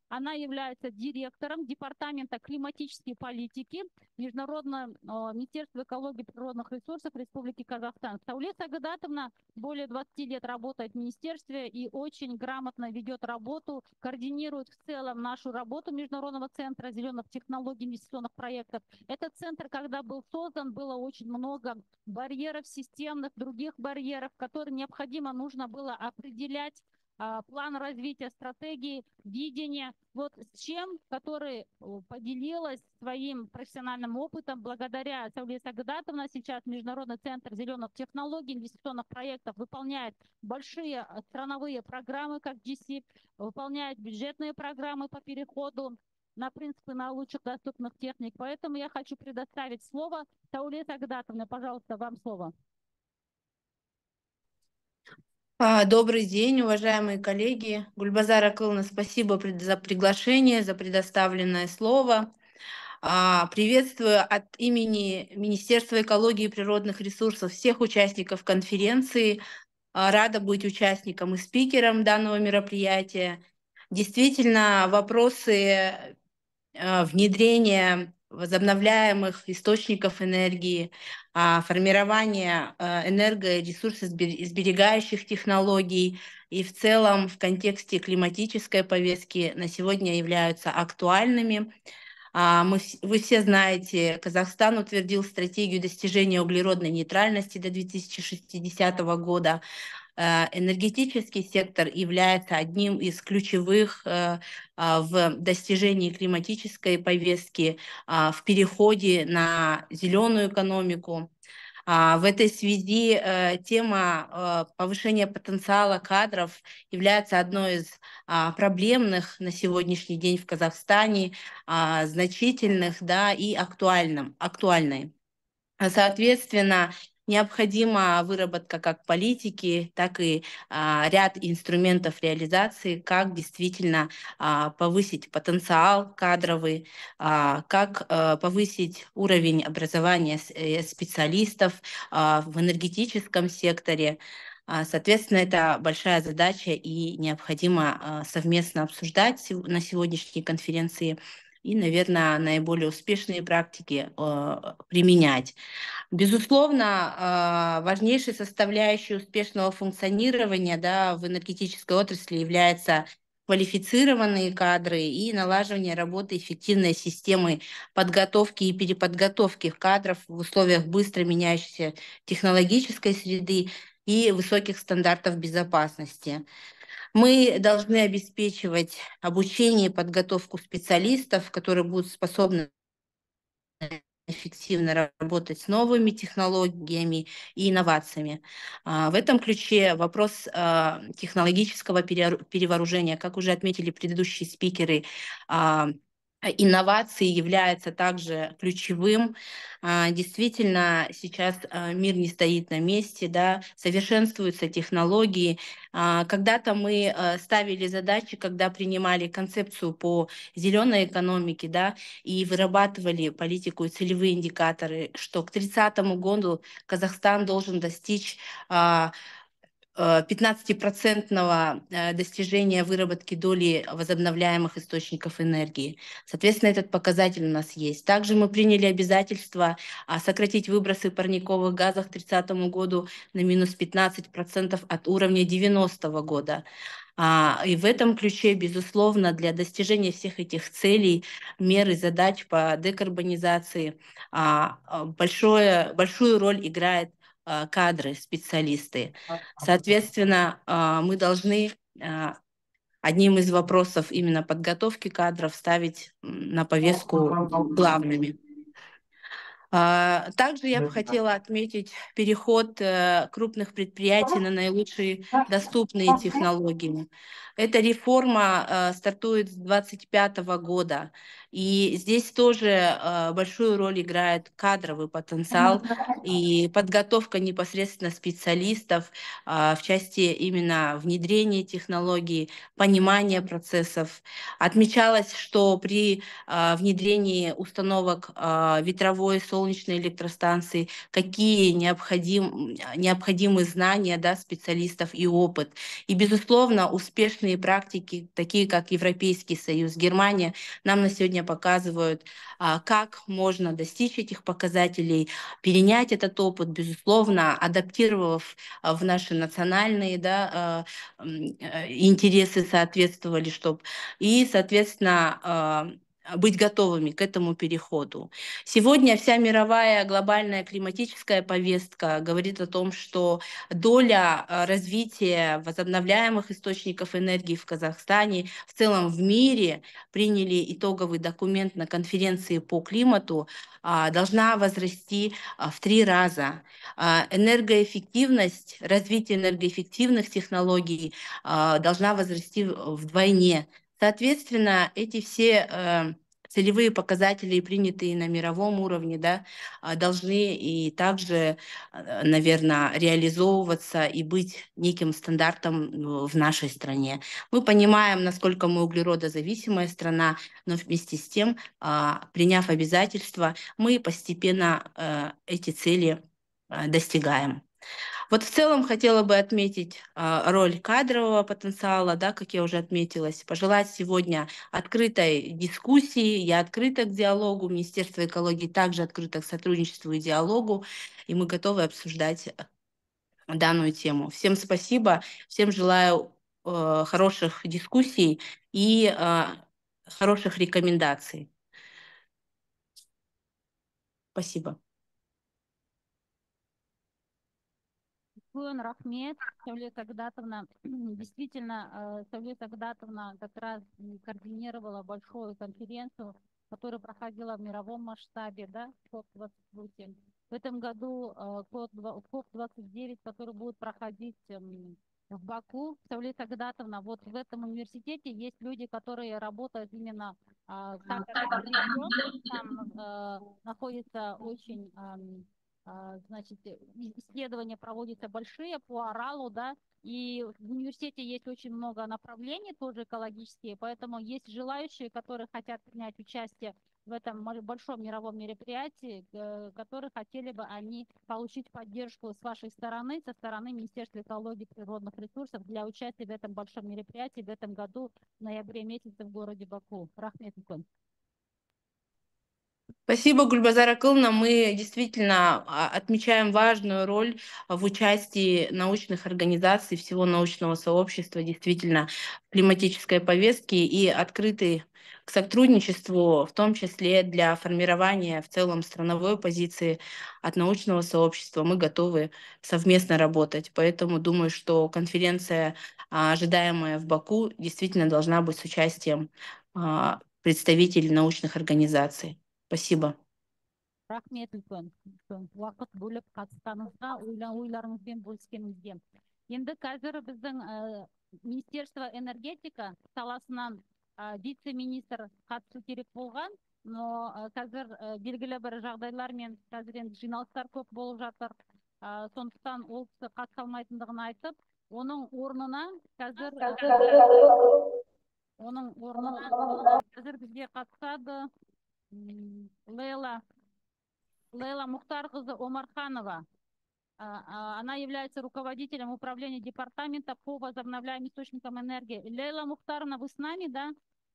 Она является директором Департамента климатической политики Международного э, Министерства экологии и природных ресурсов Республики Казахстан. Сауле Сагадатовна более двадцати лет работает в министерстве и очень грамотно ведет работу, координирует в целом нашу работу Международного центра зеленых технологий инвестиционных проектов. Этот центр, когда был создан, было очень много барьеров системных, других барьеров, которые необходимо нужно было определять, план развития, стратегии, видения, вот с чем, который поделилась своим профессиональным опытом благодаря Сауле Сагадатовна. Сейчас Международный центр зеленых технологий, инвестиционных проектов выполняет большие страновые программы, как джи си, выполняет бюджетные программы по переходу на принципы наилучших доступных техник. Поэтому я хочу предоставить слово Сауле Сагадатовне. Пожалуйста, вам слово. Добрый день, уважаемые коллеги. Гульбазар Акыловна, спасибо за приглашение, за предоставленное слово. Приветствую от имени Министерства экологии и природных ресурсов всех участников конференции. Рада быть участником и спикером данного мероприятия. Действительно, вопросы внедрения возобновляемых источников энергии, формирования энерго- и ресурсосберегающих технологий и в целом в контексте климатической повестки на сегодня являются актуальными. Мы, вы все знаете, Казахстан утвердил стратегию достижения углеродной нейтральности до две тысячи шестидесятого года. Энергетический сектор является одним из ключевых в достижении климатической повестки, в переходе на зеленую экономику. В этой связи тема повышения потенциала кадров является одной из проблемных на сегодняшний день в Казахстане, значительных, да, и актуальным, актуальной. Соответственно, необходима выработка как политики, так и а, ряд инструментов реализации, как действительно а, повысить потенциал кадровый, а, как а, повысить уровень образования специалистов а, в энергетическом секторе. А, соответственно, это большая задача и необходимо а, совместно обсуждать на сегодняшней конференции и, наверное, наиболее успешные практики э, применять. Безусловно, важнейшей составляющей успешного функционирования, да, в энергетической отрасли являются квалифицированные кадры и налаживание работы эффективной системы подготовки и переподготовки кадров в условиях быстро меняющейся технологической среды и высоких стандартов безопасности. Мы должны обеспечивать обучение и подготовку специалистов, которые будут способны эффективно работать с новыми технологиями и инновациями. В этом ключе вопрос технологического перевооружения, как уже отметили предыдущие спикеры, инновации является также ключевым. Действительно, сейчас мир не стоит на месте, да, совершенствуются технологии. Когда-то мы ставили задачи, когда принимали концепцию по зеленой экономике, да, и вырабатывали политику и целевые индикаторы, что к тридцатому году Казахстан должен достичь пятнадцатипроцентного достижения выработки доли возобновляемых источников энергии. Соответственно, этот показатель у нас есть. Также мы приняли обязательство сократить выбросы парниковых газов к тридцатому году на минус пятнадцать процентов от уровня девяностого года. И в этом ключе, безусловно, для достижения всех этих целей, мер и задач по декарбонизации большое, большую роль играет кадры, специалисты. Соответственно, мы должны одним из вопросов именно подготовки кадров ставить на повестку главными. Также я бы хотела отметить переход крупных предприятий на наилучшие доступные технологии. Эта реформа стартует с две тысячи двадцать пятого года. И здесь тоже э, большую роль играет кадровый потенциал и подготовка непосредственно специалистов э, в части именно внедрения технологий, понимания процессов. Отмечалось, что при э, внедрении установок э, ветровой, солнечной электростанции, какие необходим, необходимы знания, да, специалистов и опыт. И, безусловно, успешные практики, такие как Европейский Союз, Германия, нам на сегодня показывают, а, как можно достичь этих показателей, перенять этот опыт, безусловно, адаптировав а, в наши национальные, да, а, м, э, интересы соответствовали, чтобы и, соответственно, а, быть готовыми к этому переходу. Сегодня вся мировая глобальная климатическая повестка говорит о том, что доля а, развития возобновляемых источников энергии в Казахстане, в целом в мире, приняли итоговый документ на конференции по климату, а, должна возрасти а, в три раза. А, Энергоэффективность, развитие энергоэффективных технологий а, должна возрасти в- вдвойне. Соответственно, эти все э, целевые показатели, принятые на мировом уровне, да, а, должны и также, наверное, реализовываться и быть неким стандартом ну, в нашей стране. Мы понимаем, насколько мы углеродозависимая страна, но вместе с тем, а, приняв обязательства, мы постепенно э, эти цели э, достигаем. Вот в целом хотела бы отметить а, роль кадрового потенциала, да, как я уже отметилась, пожелать сегодня открытой дискуссии, я открыта к диалогу, Министерство экологии также открыто к сотрудничеству и диалогу, и мы готовы обсуждать данную тему. Всем спасибо, всем желаю э, хороших дискуссий и э, хороших рекомендаций. Спасибо. Үлкен рахмет, Сәуле Сагдатовна. Действительно, э, Сәуле Сагдатовна как раз м, координировала большую конференцию, которая проходила в мировом масштабе, да, коп двадцать восемь. В этом году э, коп двадцать девять, который будет проходить эм, в Баку. Сәуле Сагдатовна, вот в этом университете есть люди, которые работают именно а, так как этот регион, там э, находится очень ам, а, значит, э, и- исследования проводятся большие по Оралу, да, и в университете есть очень много направлений, тоже экологические, поэтому есть желающие, которые хотят принять участие в этом мо- большом мировом мероприятии, э, которые хотели бы они получить поддержку с вашей стороны, со стороны Министерства экологии и природных ресурсов для участия в этом большом мероприятии в этом году в ноябре месяце в городе Баку. Рахмет үлкен. Спасибо, Гульбазар Акыловна. Мы действительно а, отмечаем важную роль в участии научных организаций, всего научного сообщества действительно в климатической повестке и открыты к сотрудничеству, в том числе для формирования в целом страновой позиции от научного сообщества. Мы готовы совместно работать. Поэтому думаю, что конференция, а, ожидаемая в Баку, действительно должна быть с участием а, представителей научных организаций. Спасибо. Рахмет үлкен. Үлкен. Уақыт бөліп қатысқаныңызға, ойла- ойларыңызбен бөліскеніңізге. Енді қазір біздің ә, Министерство энергетика саласынан ә, вице-министр қатысу керек болған, но ә, қазір ә, белгілі бір жағдайлармен қазір енді жиналыстар көп болып жатыр. Ә, сондықтан ол кісі қатыса алмайтындығын айтып, оның орнына қазір оның орнына қазір бізге қатысады м, Лейла Лейла Мухтарқызы Омарханова. А, а, Она является руководителем управления департамента по возобновляемым источникам энергии. Лейла Мухтаровна, вы с нами, да?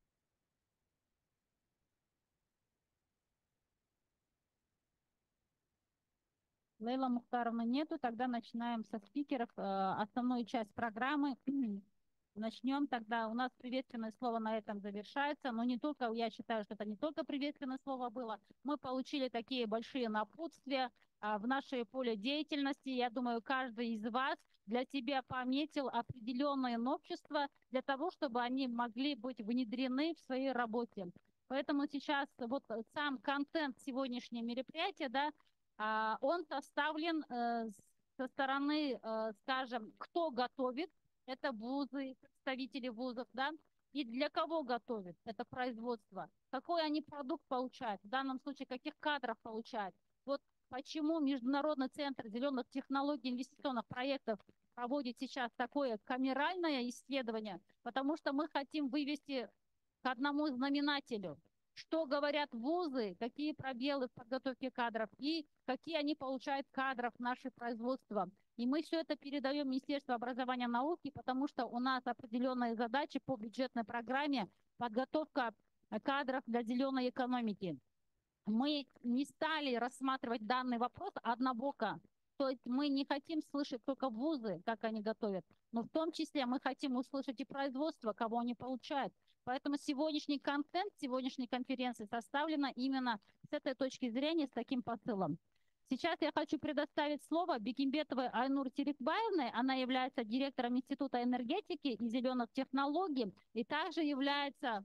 Лейла Мухтаровна нету, тогда начинаем со спикеров. Э, Основную часть программы начнем тогда. У нас приветственное слово на этом завершается, но не только, я считаю, что это не только приветственное слово было. Мы получили такие большие напутствия а, в наше поле деятельности. Я думаю, каждый из вас для себя пометил определенные новшества для того, чтобы они могли быть внедрены в своей работе. Поэтому сейчас вот сам контент сегодняшнего мероприятия, да, а, он составлен э, со стороны, э, скажем, кто готовит, это вузы, представители вузов, да, и для кого готовят это производство, какой они продукт получают, в данном случае каких кадров получают. Вот почему Международный центр зеленых технологий инвестиционных проектов проводит сейчас такое камеральное исследование, потому что мы хотим вывести к одному знаменателю, что говорят вузы, какие пробелы в подготовке кадров и какие они получают кадров в наше производство. И мы все это передаем Министерству образования и науки, потому что у нас определенные задачи по бюджетной программе подготовка кадров для зеленой экономики. Мы не стали рассматривать данный вопрос однобоко. То есть мы не хотим слышать только вузы, как они готовят, но в том числе мы хотим услышать и производство, кого они получают. Поэтому сегодняшний контент, сегодняшней конференции составлена именно с этой точки зрения, с таким посылом. Сейчас я хочу предоставить слово Бекимбетовой Айнур Серикбаевне. Она является директором Института энергетики и зеленых технологий и также является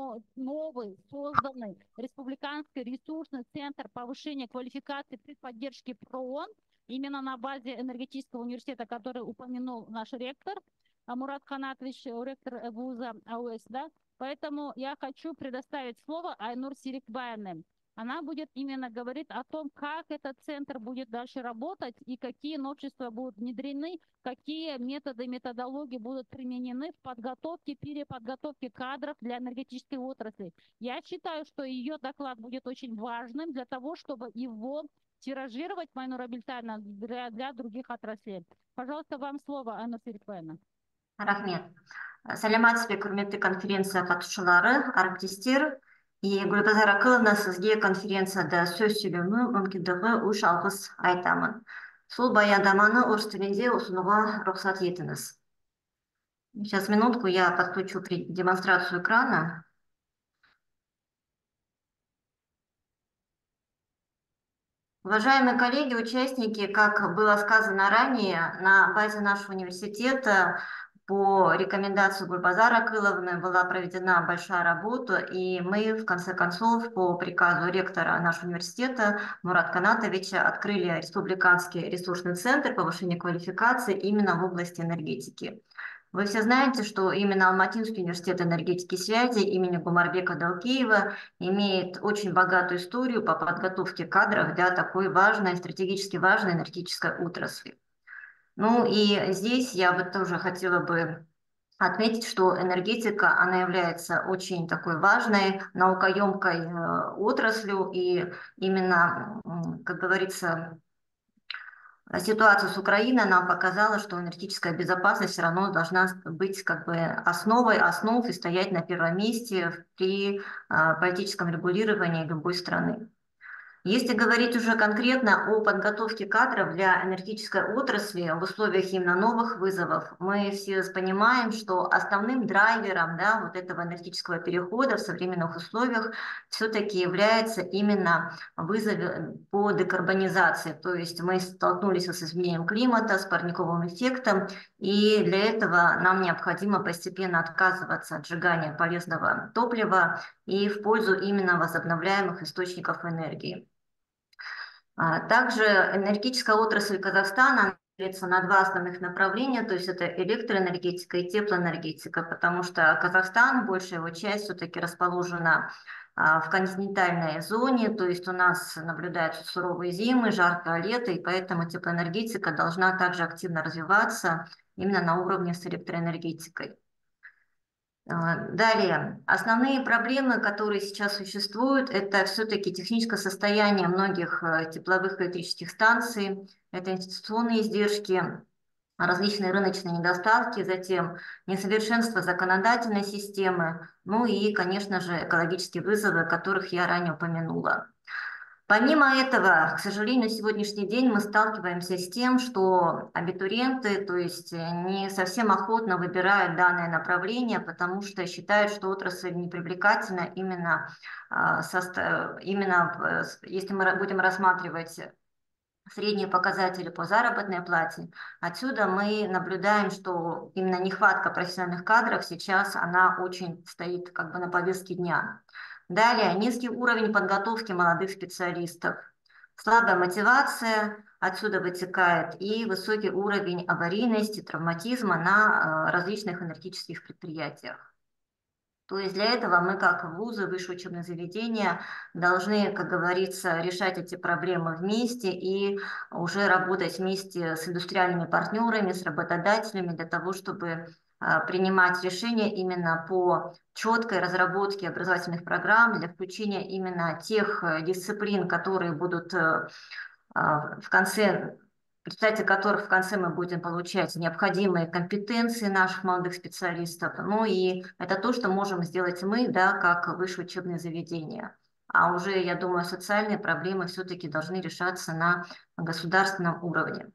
новый созданный республиканский ресурсный центр повышения квалификации при поддержке ПРООН именно на базе энергетического университета, который упомянул наш ректор Мурат Канатович, ректор вуза АУС. Да? Поэтому я хочу предоставить слово Айнур Серикбаевне. Она будет именно говорить о том, как этот центр будет дальше работать и какие новшества будут внедрены, какие методы и методологии будут применены в подготовке, переподготовке кадров для энергетической отрасли. Я считаю, что ее доклад будет очень важным для того, чтобы его тиражировать, Майнур Абильтайна, для, для других отраслей. Пожалуйста, вам слово, Айнур Серикбаевна. Рахмет. Саламатсызбы, құрметті конференция қатысушылары, әріптестер. И Гүлбазар Акыловна, сізге конференцияда сөз сөйлеуі мүмкіндігі үш алғыс айтамын. Сол баяндаманы орыс тілінде ұсынуға рұқсат етіңіз. Сейчас минутку, я подключу демонстрацию экрана. Уважаемые коллеги, участники, как было сказано ранее, на базе нашего университета по рекомендации Гульбазара Акыловны была проведена большая работа, и мы, в конце концов, по приказу ректора нашего университета Мурата Канатовича открыли Республиканский ресурсный центр повышения квалификации именно в области энергетики. Вы все знаете, что именно Алматинский университет энергетики и связи имени Гумарбека Далкеева имеет очень богатую историю по подготовке кадров для такой важной, стратегически важной энергетической отрасли. Ну и здесь я бы тоже хотела бы отметить, что энергетика, она является очень такой важной, наукоемкой э, отраслью, и именно, как говорится, ситуация с Украиной нам показала, что энергетическая безопасность все равно должна быть как бы основой основ и стоять на первом месте при э, политическом регулировании любой страны. Если говорить уже конкретно о подготовке кадров для энергетической отрасли в условиях именно новых вызовов, мы все понимаем, что основным драйвером, да, вот этого энергетического перехода в современных условиях все-таки является именно вызов по декарбонизации. То есть мы столкнулись с изменением климата, с парниковым эффектом, и для этого нам необходимо постепенно отказываться от сжигания полезного топлива и в пользу именно возобновляемых источников энергии. Также энергетическая отрасль Казахстана делится на два основных направления, то есть это электроэнергетика и теплоэнергетика, потому что Казахстан, большая его часть все-таки расположена в континентальной зоне, то есть у нас наблюдаются суровые зимы, жаркое лето, и поэтому теплоэнергетика должна также активно развиваться именно на уровне с электроэнергетикой. Далее, основные проблемы, которые сейчас существуют, это все-таки техническое состояние многих тепловых электрических станций, это инвестиционные издержки, различные рыночные недостатки, затем несовершенство законодательной системы, ну и, конечно же, экологические вызовы, о которых я ранее упомянула. Помимо этого, к сожалению, на сегодняшний день мы сталкиваемся с тем, что абитуриенты, то есть не совсем охотно выбирают данное направление, потому что считают, что отрасль непривлекательна именно, именно если мы будем рассматривать средние показатели по заработной плате. Отсюда мы наблюдаем, что именно нехватка профессиональных кадров сейчас она очень стоит как бы на повестке дня. Далее, низкий уровень подготовки молодых специалистов, слабая мотивация, отсюда вытекает и высокий уровень аварийности, травматизма на различных энергетических предприятиях. То есть для этого мы, как вузы, высшие учебные заведения, должны, как говорится, решать эти проблемы вместе и уже работать вместе с индустриальными партнерами, с работодателями для того, чтобы принимать решения именно по четкой разработке образовательных программ для включения именно тех дисциплин, которые будут в конце, в результате которых в конце мы будем получать необходимые компетенции наших молодых специалистов. Ну и это то, что можем сделать мы, да, как высшее учебное заведение. А уже, я думаю, социальные проблемы все-таки должны решаться на государственном уровне.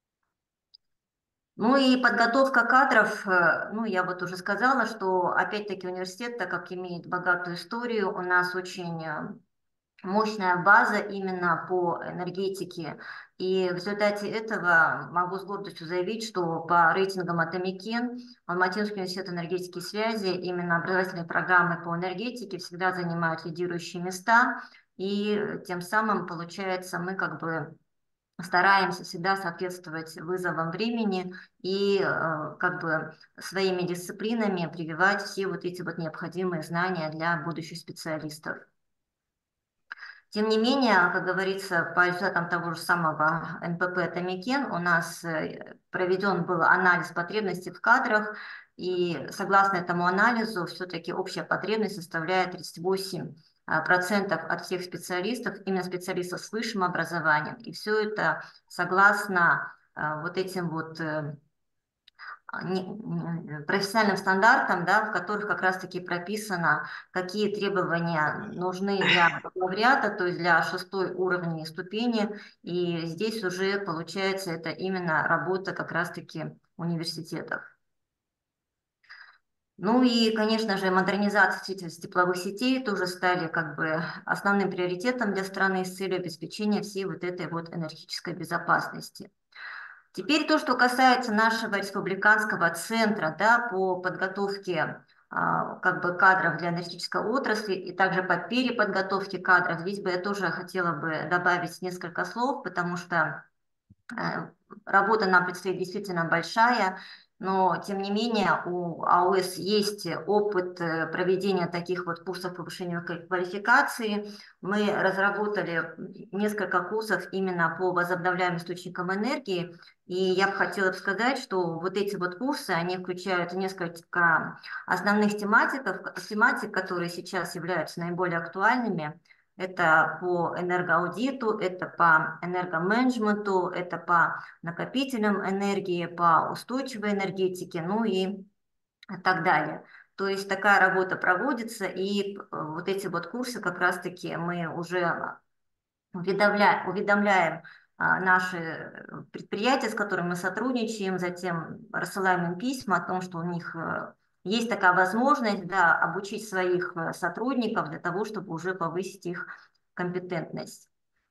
Ну и подготовка кадров, ну я вот уже сказала, что опять-таки университет, так как имеет богатую историю, у нас очень мощная база именно по энергетике. И в результате этого могу с гордостью заявить, что по рейтингам Атамикен Алматинский университет энергетики и связи именно образовательные программы по энергетике всегда занимают лидирующие места. И тем самым, получается, мы как бы стараемся всегда соответствовать вызовам времени и э, как бы своими дисциплинами прививать все вот эти вот необходимые знания для будущих специалистов. Тем не менее, как говорится, по результатам того же самого эн пэ пэ Атамикен у нас проведен был анализ потребностей в кадрах, и согласно этому анализу все-таки общая потребность составляет тридцать восемь процентов от всех специалистов, именно специалистов с высшим образованием. И все это согласно вот этим вот профессиональным стандартам, да, в которых как раз-таки прописано, какие требования нужны для бакалавриата, то есть для шестой уровня и ступени. И здесь уже получается это именно работа как раз-таки университетов. Ну и, конечно же, модернизация тепловых сетей тоже стали как бы основным приоритетом для страны с целью обеспечения всей вот этой вот энергетической безопасности. Теперь то, что касается нашего республиканского центра, да, по подготовке а, как бы кадров для энергетической отрасли и также по переподготовке кадров, здесь бы я тоже хотела бы добавить несколько слов, потому что э, работа нам предстоит действительно большая, но тем не менее у а о эс есть опыт проведения таких вот курсов повышения квалификации. Мы разработали несколько курсов именно по возобновляемым источникам энергии, и я бы хотела сказать, что вот эти вот курсы, они включают несколько основных тематиков, тематик, которые сейчас являются наиболее актуальными. Это по энергоаудиту, это по энергоменеджменту, это по накопителям энергии, по устойчивой энергетике, ну и так далее. То есть такая работа проводится, и вот эти вот курсы как раз-таки мы уже уведомляем, уведомляем наши предприятия, с которыми мы сотрудничаем, затем рассылаем им письма о том, что у них есть такая возможность, да, обучить своих сотрудников для того, чтобы уже повысить их компетентность.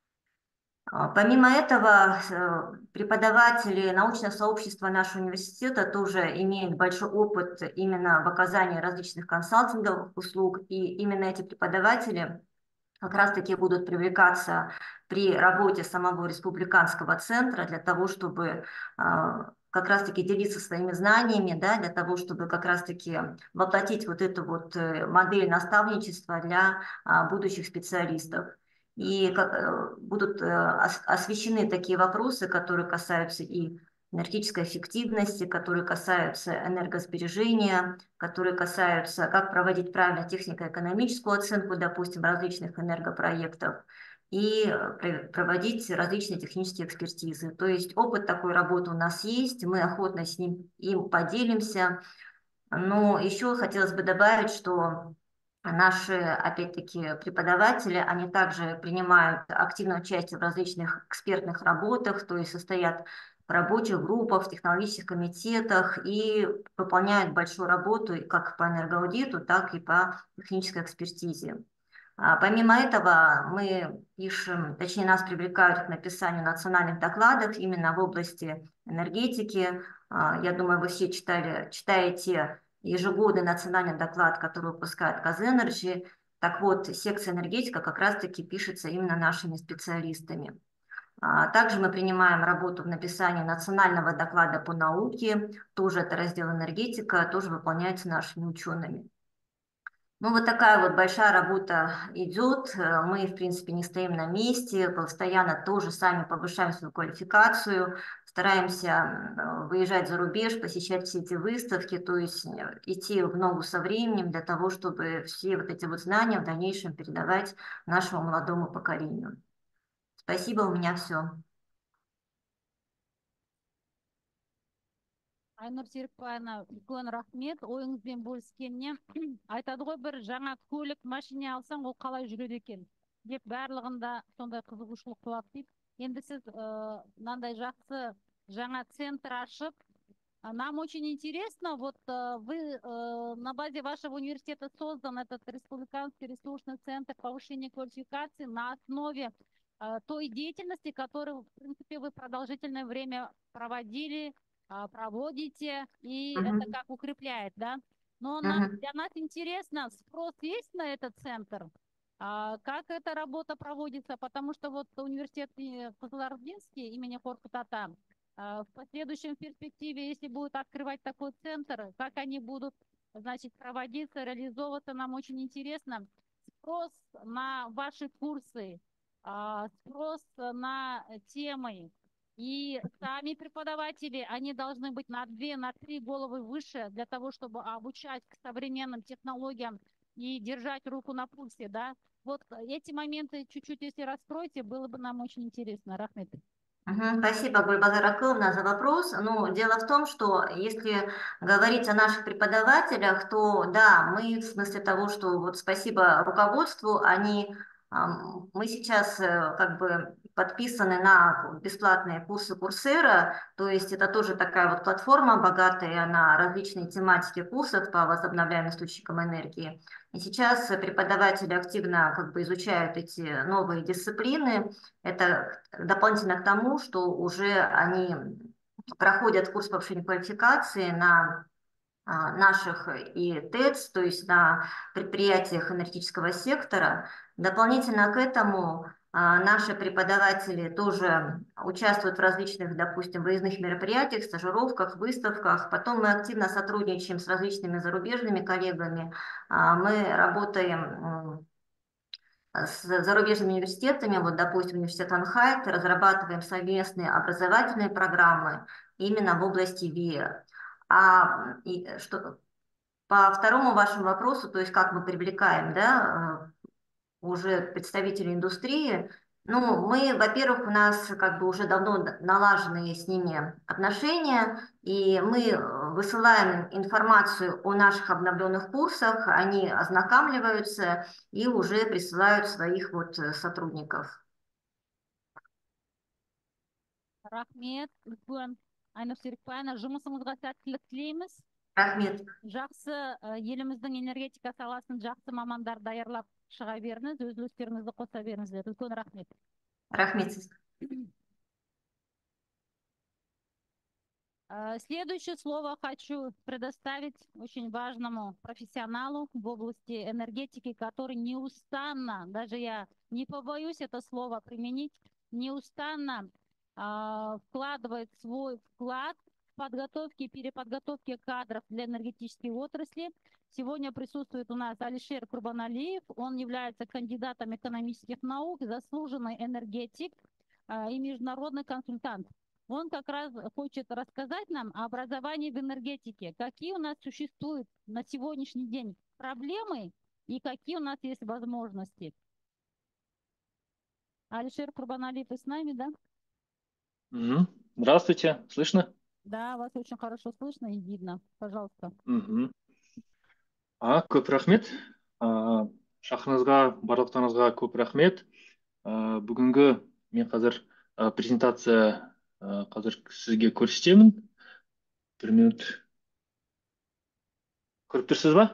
Помимо этого, преподаватели научного сообщества нашего университета тоже имеют большой опыт именно в оказании различных консалтинговых услуг, и именно эти преподаватели как раз-таки будут привлекаться при работе самого республиканского центра для того, чтобы как раз-таки делиться своими знаниями, да, для того, чтобы как раз-таки воплотить вот эту вот модель наставничества для будущих специалистов. И как, будут освещены такие вопросы, которые касаются и энергетической эффективности, которые касаются энергосбережения, которые касаются, как проводить правильно технико-экономическую оценку, допустим, различных энергопроектов, и проводить различные технические экспертизы. То есть опыт такой работы у нас есть, мы охотно с ним им поделимся. Но еще хотелось бы добавить, что наши, опять-таки, преподаватели, они также принимают активное участие в различных экспертных работах, то есть состоят в рабочих группах, в технологических комитетах и выполняют большую работу как по энергоаудиту, так и по технической экспертизе. Помимо этого, мы пишем, точнее, нас привлекают к написанию национальных докладов именно в области энергетики. Я думаю, вы все читали, читаете ежегодный национальный доклад, который выпускает Казэнерджи. Так вот, секция энергетика как раз-таки пишется именно нашими специалистами. Также мы принимаем работу в написании национального доклада по науке, тоже это раздел энергетика, тоже выполняется нашими учеными. Ну, вот такая вот большая работа идет. Э, Мы, в принципе, не стоим на месте, постоянно тоже сами повышаем свою квалификацию, стараемся э, выезжать за рубеж, посещать все эти выставки, то есть э, идти в ногу со временем для того, чтобы все вот эти вот знания в дальнейшем передавать нашему молодому поколению. Спасибо, у меня все. Айнұр Серікбаевна, үлкен рахмет ойыңызбен бөліскеніне. Айтады ғой, бір жаңа көлік, машина алсаң, ол қалай жүреді екен деп барлығында сондай қызығушылық туады дейді. Енді сіз э, мынандай жақсы жаңа центр ашып, а нам очень интересно, вот э, вы э, на базе вашего университета создан этот республиканский ресурсный центр повышения квалификации на основе э, той деятельности, которую, в принципе, вы продолжительное время проводили, э, проводите, и Мгм. это как укрепляет, да? Но нам, Мгм. для нас интересно, спрос есть на этот центр? А как эта работа проводится? Потому что вот университет э, Кызылординский имени Коркут-Ата, а, в последующем перспективе, если будут открывать такой центр, как они будут, значит, проводиться, реализовываться, нам очень интересно. Спрос на ваши курсы, а, спрос на темы. И сами преподаватели, они должны быть на две, на три головы выше для того, чтобы обучать к современным технологиям и держать руку на пульсе, да. Вот эти моменты чуть-чуть, если раскроете, было бы нам очень интересно. Рахмет. Мгм. Спасибо, Гульбазар Акыловна, за вопрос. Ну, дело в том, что если говорить о наших преподавателях, то да, мы в смысле того, что вот спасибо руководству, они, ам, мы сейчас э, как бы подписаны на бесплатные курсы Курсера, то есть это тоже такая вот платформа богатая на различные тематики курсов по возобновляемым источникам энергии. И сейчас преподаватели активно как бы изучают эти новые дисциплины. Это дополнительно к тому, что уже они проходят курс повышения квалификации на а, наших и ТЭЦ, то есть на предприятиях энергетического сектора. Дополнительно к этому а, наши преподаватели тоже участвуют в различных, допустим, выездных мероприятиях, стажировках, выставках. Потом мы активно сотрудничаем с различными зарубежными коллегами. А, Мы работаем с зарубежными университетами, вот, допустим, университет Анхайт, разрабатываем совместные образовательные программы именно в области ВИА. А и, что, по второму вашему вопросу, то есть как мы привлекаем, да, уже представителей индустрии, ну, мы, во-первых, у нас как бы уже давно налажены с ними отношения, и мы высылаем информацию о наших обновленных курсах, они ознакомливаются и уже присылают своих вот сотрудников. Рахмет, үлкен Айнұр Серікбаевна, жұмысыңызға сәттілік тілейміз. Рахмет. Жақсы э, еліміздің энергетика саласын жақсы мамандар даярлап шыға беріңіз, өз үлестеріңізді қоса беріңіздер. Үлкен рахмет. Рахмет. Э, Следующее слово хочу предоставить очень важному профессионалу в области энергетики, который неустанно, даже я не побоюсь это слово применить, неустанно а, вкладывает свой вклад в подготовке и переподготовке кадров для энергетической отрасли. Сегодня присутствует у нас Алишер Курбаналиев. Он является кандидатом экономических наук, заслуженный энергетик а, и международный консультант. Он как раз хочет рассказать нам о образовании в энергетике. Какие у нас существуют на сегодняшний день проблемы и какие у нас есть возможности. Алишер Курбаналиев, вы с нами, да? Мгм. Здравствуйте, слышно? Да, вас очень хорошо слышно и видно. Пожалуйста. Мгм. А, көп рахмет. А, шақырыңызға, барлықтарыңызға көп рахмет. А, бүгінгі мен қазір а, презентация а, қазір сізге көрсетемін. Бір минут. Көріп тұрсыз ба?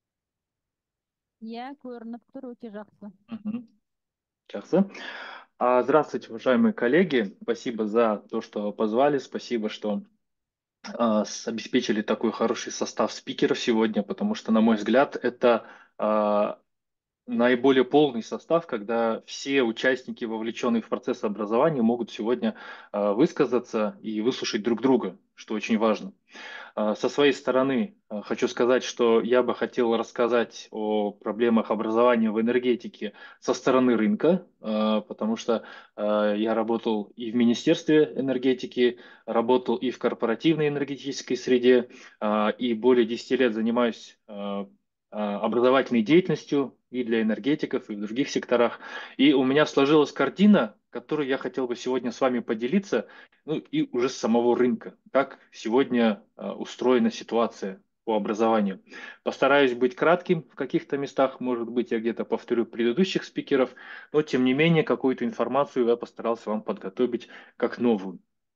Я көрініп тұр, өте жақсы. Мгм. Жақсы. А, Здравствуйте, уважаемые коллеги. Спасибо за то, что позвали. Спасибо, что а, с- обеспечили такой хороший состав спикеров сегодня, потому что, на мой взгляд, это а, наиболее полный состав, когда все участники, вовлеченные в процесс образования, могут сегодня а, высказаться и выслушать друг друга, что очень важно. Со своей стороны хочу сказать, что я бы хотел рассказать о проблемах образования в энергетике со стороны рынка, потому что я работал и в Министерстве энергетики, работал и в корпоративной энергетической среде, и более десяти лет занимаюсь образовательной деятельностью и для энергетиков, и в других секторах. И у меня сложилась картина, которую я хотел бы сегодня с вами поделиться, ну и уже с самого рынка, как сегодня э, устроена ситуация по образованию. Постараюсь быть кратким в каких-то местах, может быть, я где-то повторю предыдущих спикеров, но тем не менее какую-то информацию я постарался вам подготовить как новую.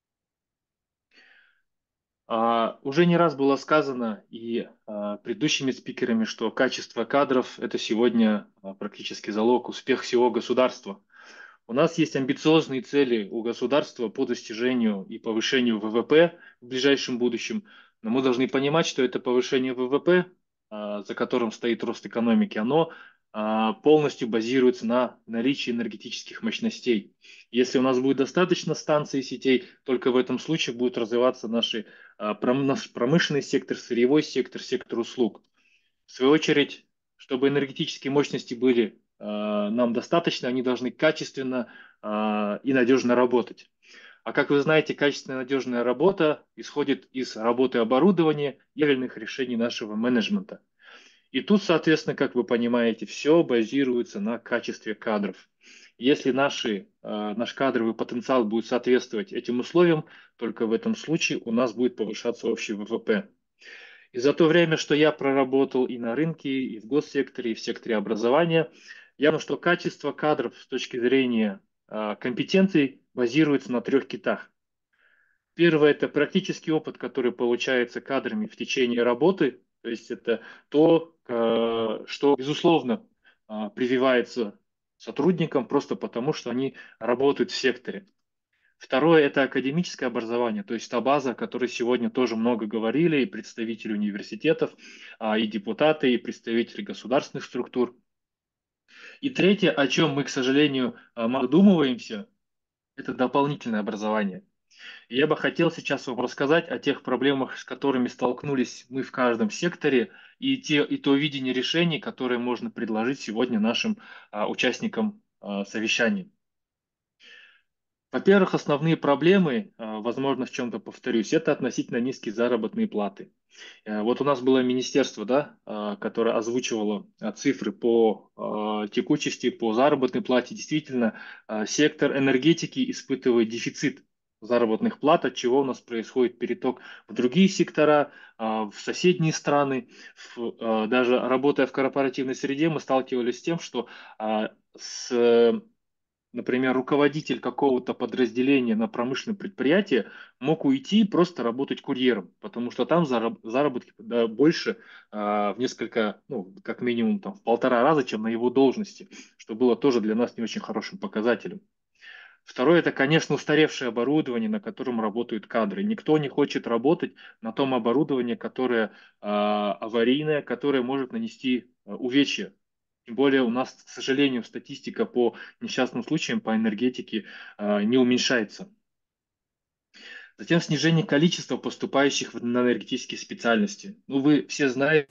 А, уже не раз было сказано и а, предыдущими спикерами, что качество кадров – это сегодня а, практически залог успеха всего государства. У нас есть амбициозные цели у государства по достижению и повышению ВВП в ближайшем будущем, но мы должны понимать, что это повышение ВВП, за которым стоит рост экономики, оно полностью базируется на наличии энергетических мощностей. Если у нас будет достаточно станций и сетей, только в этом случае будет развиваться наши, наш промышленный сектор, сырьевой сектор, сектор услуг. В свою очередь, чтобы энергетические мощности были нам достаточно, они должны качественно и надежно работать. А как вы знаете, качественная и надежная работа исходит из работы оборудования и реальных решений нашего менеджмента. И тут, соответственно, как вы понимаете, все базируется на качестве кадров. Если наши, наш кадровый потенциал будет соответствовать этим условиям, только в этом случае у нас будет повышаться общий ВВП. И за то время, что я проработал и на рынке, и в госсекторе, и в секторе образования, я думаю, что качество кадров с точки зрения э, компетенций базируется на трех китах. Первое – это практический опыт, который получается кадрами в течение работы. То есть это то, э, что, безусловно, э, прививается сотрудникам просто потому, что они работают в секторе. Второе – это академическое образование, то есть та база, о которой сегодня тоже много говорили и представители университетов, и депутаты, и представители государственных структур. И третье, о чем мы, к сожалению, мало задумываемся, это дополнительное образование. И я бы хотел сейчас вам рассказать о тех проблемах, с которыми столкнулись мы в каждом секторе, и, те, и то видение решений, которое можно предложить сегодня нашим а, участникам а, совещания. Во-первых, основные проблемы, возможно, в чем-то повторюсь, это относительно низкие заработные платы. Вот у нас было министерство, да, которое озвучивало цифры по текучести, по заработной плате. Действительно, сектор энергетики испытывает дефицит заработных плат, от чего у нас происходит переток в другие сектора, в соседние страны. Даже работая в корпоративной среде, мы сталкивались с тем, что с например, руководитель какого-то подразделения на промышленном предприятии мог уйти и просто работать курьером, потому что там заработки да, больше а, в несколько, ну, как минимум там, в полтора раза, чем на его должности, что было тоже для нас не очень хорошим показателем. Второе – это, конечно, устаревшее оборудование, на котором работают кадры. Никто не хочет работать на том оборудовании, которое а, аварийное, которое может нанести а, увечья. Тем более у нас, к сожалению, статистика по несчастным случаям по энергетике э, не уменьшается. Затем снижение количества поступающих на энергетические специальности. Ну, вы все знаете,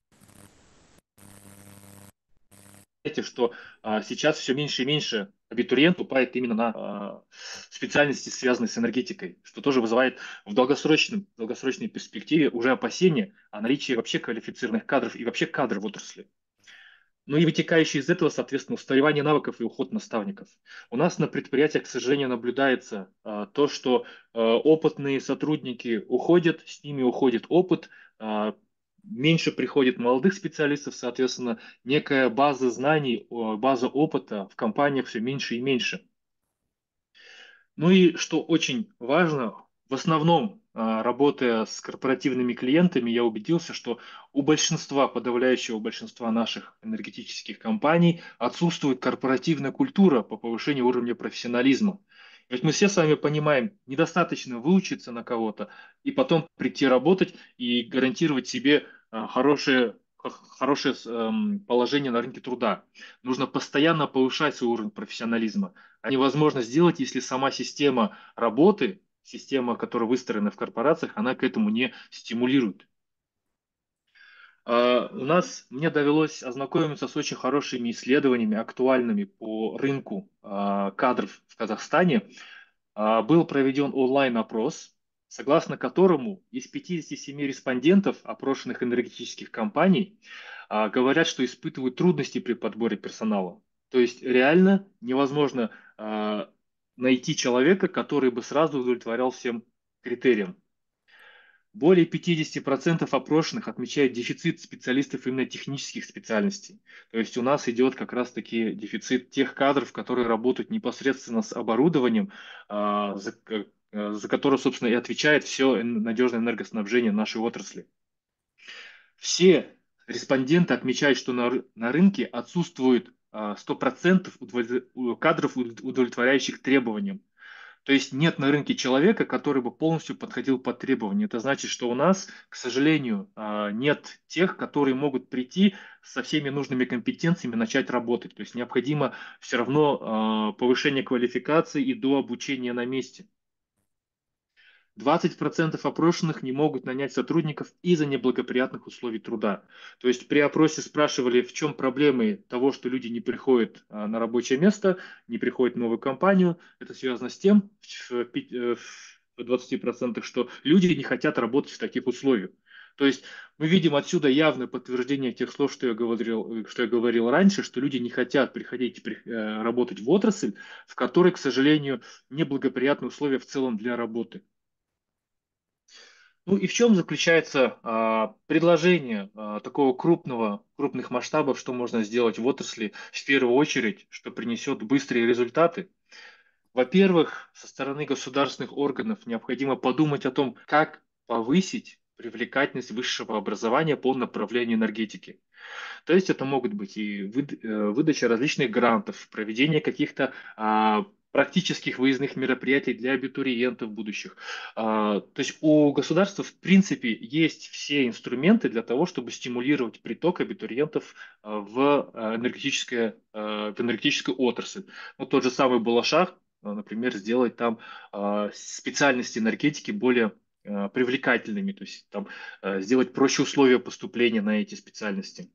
что э, сейчас все меньше и меньше абитуриентов поступает именно на э, специальности, связанные с энергетикой, что тоже вызывает в долгосрочном, долгосрочной перспективе уже опасения о наличии вообще квалифицированных кадров и вообще кадров в отрасли. Ну и вытекающие из этого, соответственно, устаревание навыков и уход наставников. У нас на предприятиях, к сожалению, наблюдается а, то, что а, опытные сотрудники уходят, с ними уходит опыт, а, меньше приходит молодых специалистов, соответственно, некая база знаний, база опыта в компаниях все меньше и меньше. Ну и что очень важно, в основном, работая с корпоративными клиентами, я убедился, что у большинства, подавляющего большинства наших энергетических компаний отсутствует корпоративная культура по повышению уровня профессионализма. Ведь мы все с вами понимаем, недостаточно выучиться на кого-то и потом прийти работать и гарантировать себе хорошее, хорошее положение на рынке труда. Нужно постоянно повышать свой уровень профессионализма. А невозможно сделать, если сама система работы, система, которая выстроена в корпорациях, она к этому не стимулирует. А, У нас, мне довелось ознакомиться с очень хорошими исследованиями, актуальными по рынку а, кадров в Казахстане. А, Был проведен онлайн-опрос, согласно которому из пятидесяти семи респондентов опрошенных энергетических компаний а, говорят, что испытывают трудности при подборе персонала. То есть реально невозможно а, найти человека, который бы сразу удовлетворял всем критериям. Более пятидесяти процентов опрошенных отмечают дефицит специалистов именно технических специальностей. То есть у нас идет как раз-таки дефицит тех кадров, которые работают непосредственно с оборудованием, а, за, э, за которое, собственно, и отвечает все надежное энергоснабжение нашей отрасли. Все респонденты отмечают, что на, ры- на рынке отсутствует а, сто процентов удовлет- кадров, удовлетворяющих требованиям. То есть нет на рынке человека, который бы полностью подходил под требования. Это значит, что у нас, к сожалению, а, нет тех, которые могут прийти со всеми нужными компетенциями, начать работать. То есть необходимо все равно а, повышение квалификации и до обучения на месте. двадцать процентов опрошенных не могут нанять сотрудников из-за неблагоприятных условий труда. То есть при опросе спрашивали, в чем проблемы того, что люди не приходят а, на рабочее место, не приходят в новую компанию. Это связано с тем, в пи- э, в двадцати процентах, что люди не хотят работать в таких условиях. То есть мы видим отсюда явное подтверждение тех слов, что я говорил, что я говорил раньше, что люди не хотят приходить при- э, работать в отрасль, в которой, к сожалению, неблагоприятные условия в целом для работы. Ну и в чем заключается а, предложение а, такого крупного, крупных масштабов, что можно сделать в отрасли в первую очередь, что принесет быстрые результаты? Во-первых, со стороны государственных органов необходимо подумать о том, как повысить привлекательность высшего образования по направлению энергетики. То есть это могут быть и выд- э, выдача различных грантов, проведение каких-то а, практических выездных мероприятий для абитуриентов будущих. А, то есть у государства в принципе есть все инструменты для того, чтобы стимулировать приток абитуриентов а, в а, энергетическое, а, в энергетическую отрасль. Ну, тот же самый Балашах, а, например, сделать там а, специальности энергетики более а, привлекательными, то есть там а, сделать проще условия поступления на эти специальности.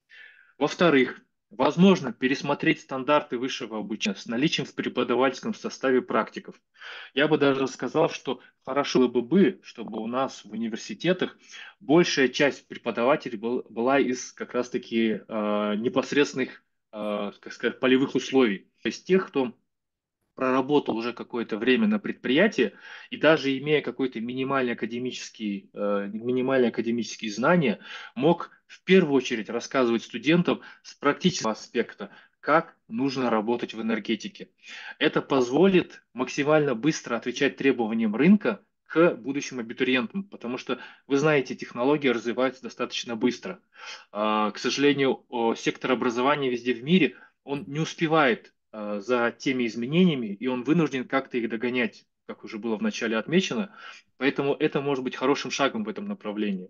Во-вторых, возможно пересмотреть стандарты высшего обучения с наличием в преподавательском составе практиков. Я бы даже сказал, что хорошо было бы, чтобы у нас в университетах большая часть преподавателей был- была из как раз-таки э, непосредственных, э, как сказать, полевых условий. То есть тех, кто проработал уже какое-то время на предприятии и даже имея какой-то минимальный академический, э, минимальные академические знания, мог в первую очередь рассказывать студентам с практического аспекта, как нужно работать в энергетике. Это позволит максимально быстро отвечать требованиям рынка к будущим абитуриентам, потому что, вы знаете, технологии развиваются достаточно быстро. А, К сожалению, о, сектор образования везде в мире, он не успевает э, за теми изменениями, и он вынужден как-то их догонять, как уже было вначале отмечено. Поэтому это может быть хорошим шагом в этом направлении.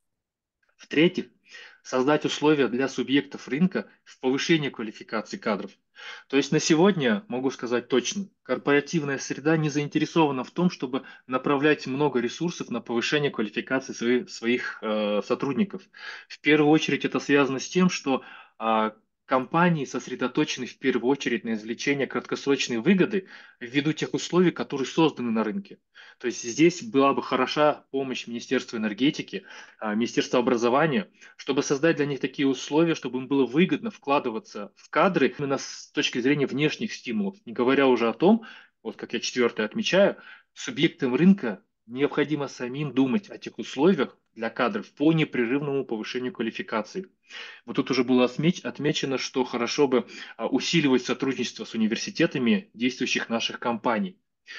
В-третьих, создать условия для субъектов рынка в повышении квалификации кадров. То есть на сегодня, могу сказать точно, корпоративная среда не заинтересована в том, чтобы направлять много ресурсов на повышение квалификации своих, своих э, сотрудников. В первую очередь это связано с тем, что э, компании сосредоточены в первую очередь на извлечении краткосрочной выгоды ввиду тех условий, которые созданы на рынке. То есть здесь была бы хороша помощь Министерства энергетики, а, Министерства образования, чтобы создать для них такие условия, чтобы им было выгодно вкладываться в кадры именно с точки зрения внешних стимулов. Не говоря уже о том, вот как я четвертое отмечаю, субъектам рынка необходимо самим думать о тех условиях для кадров по непрерывному повышению квалификации. Вот тут уже было отмеч- отмечено, что хорошо бы а, усиливать сотрудничество с университетами действующих наших компаний.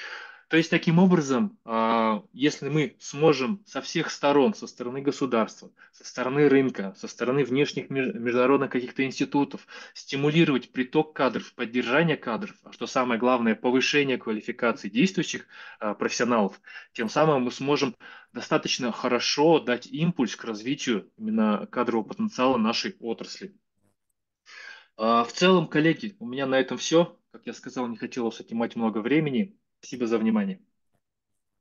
То есть, таким образом, а, если мы сможем со всех сторон, со стороны государства, со стороны рынка, со стороны внешних меж- международных каких-то институтов стимулировать приток кадров, поддержание кадров, а что самое главное, повышение квалификации действующих а, профессионалов, тем самым мы сможем достаточно хорошо дать импульс к развитию именно кадрового потенциала нашей отрасли. А, В целом, коллеги, у меня на этом все. Как я сказал, не хотелось отнимать много времени. Спасибо за внимание.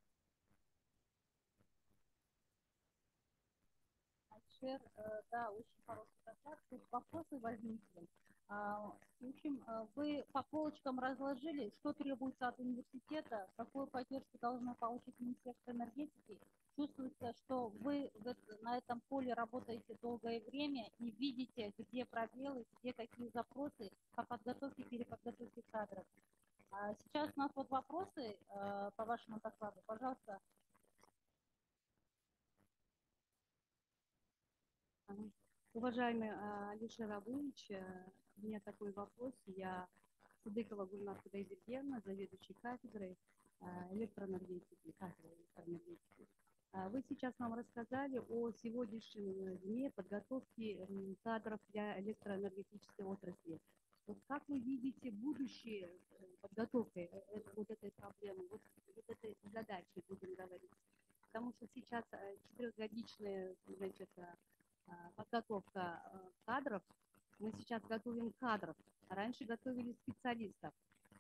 Да, очень хороший доклад. Тут вопросы возникли. А, В общем, а, вы по полочкам разложили, что требуется от университета, какую поддержку должно получить Министерство энергетики. Чувствуется, что вы в это- на этом поле работаете долгое время и видите, где пробелы, где какие запросы по подготовке, переподготовке кадров. А Сейчас у нас вот вопросы э, по вашему докладу. Пожалуйста. Ага. Уважаемый а, Алишер Абуевич, э, у меня такой вопрос. Я Садыкова Гульнар Кудайбергеновна, заведующий кафедрой а, электроэнергетики, кафедрой электроэнергетики. А, Вы сейчас нам рассказали о сегодняшнем дне подготовки м, кадров для электроэнергетической отрасли. Вот как вы видите будущее э, подготовки э, э, вот этой проблемы, вот, вот этой задачи, будем говорить? Потому что сейчас э, четырехгодичная, значит, э, а, подготовка э, кадров. Мы сейчас готовим кадров, а раньше готовили специалистов.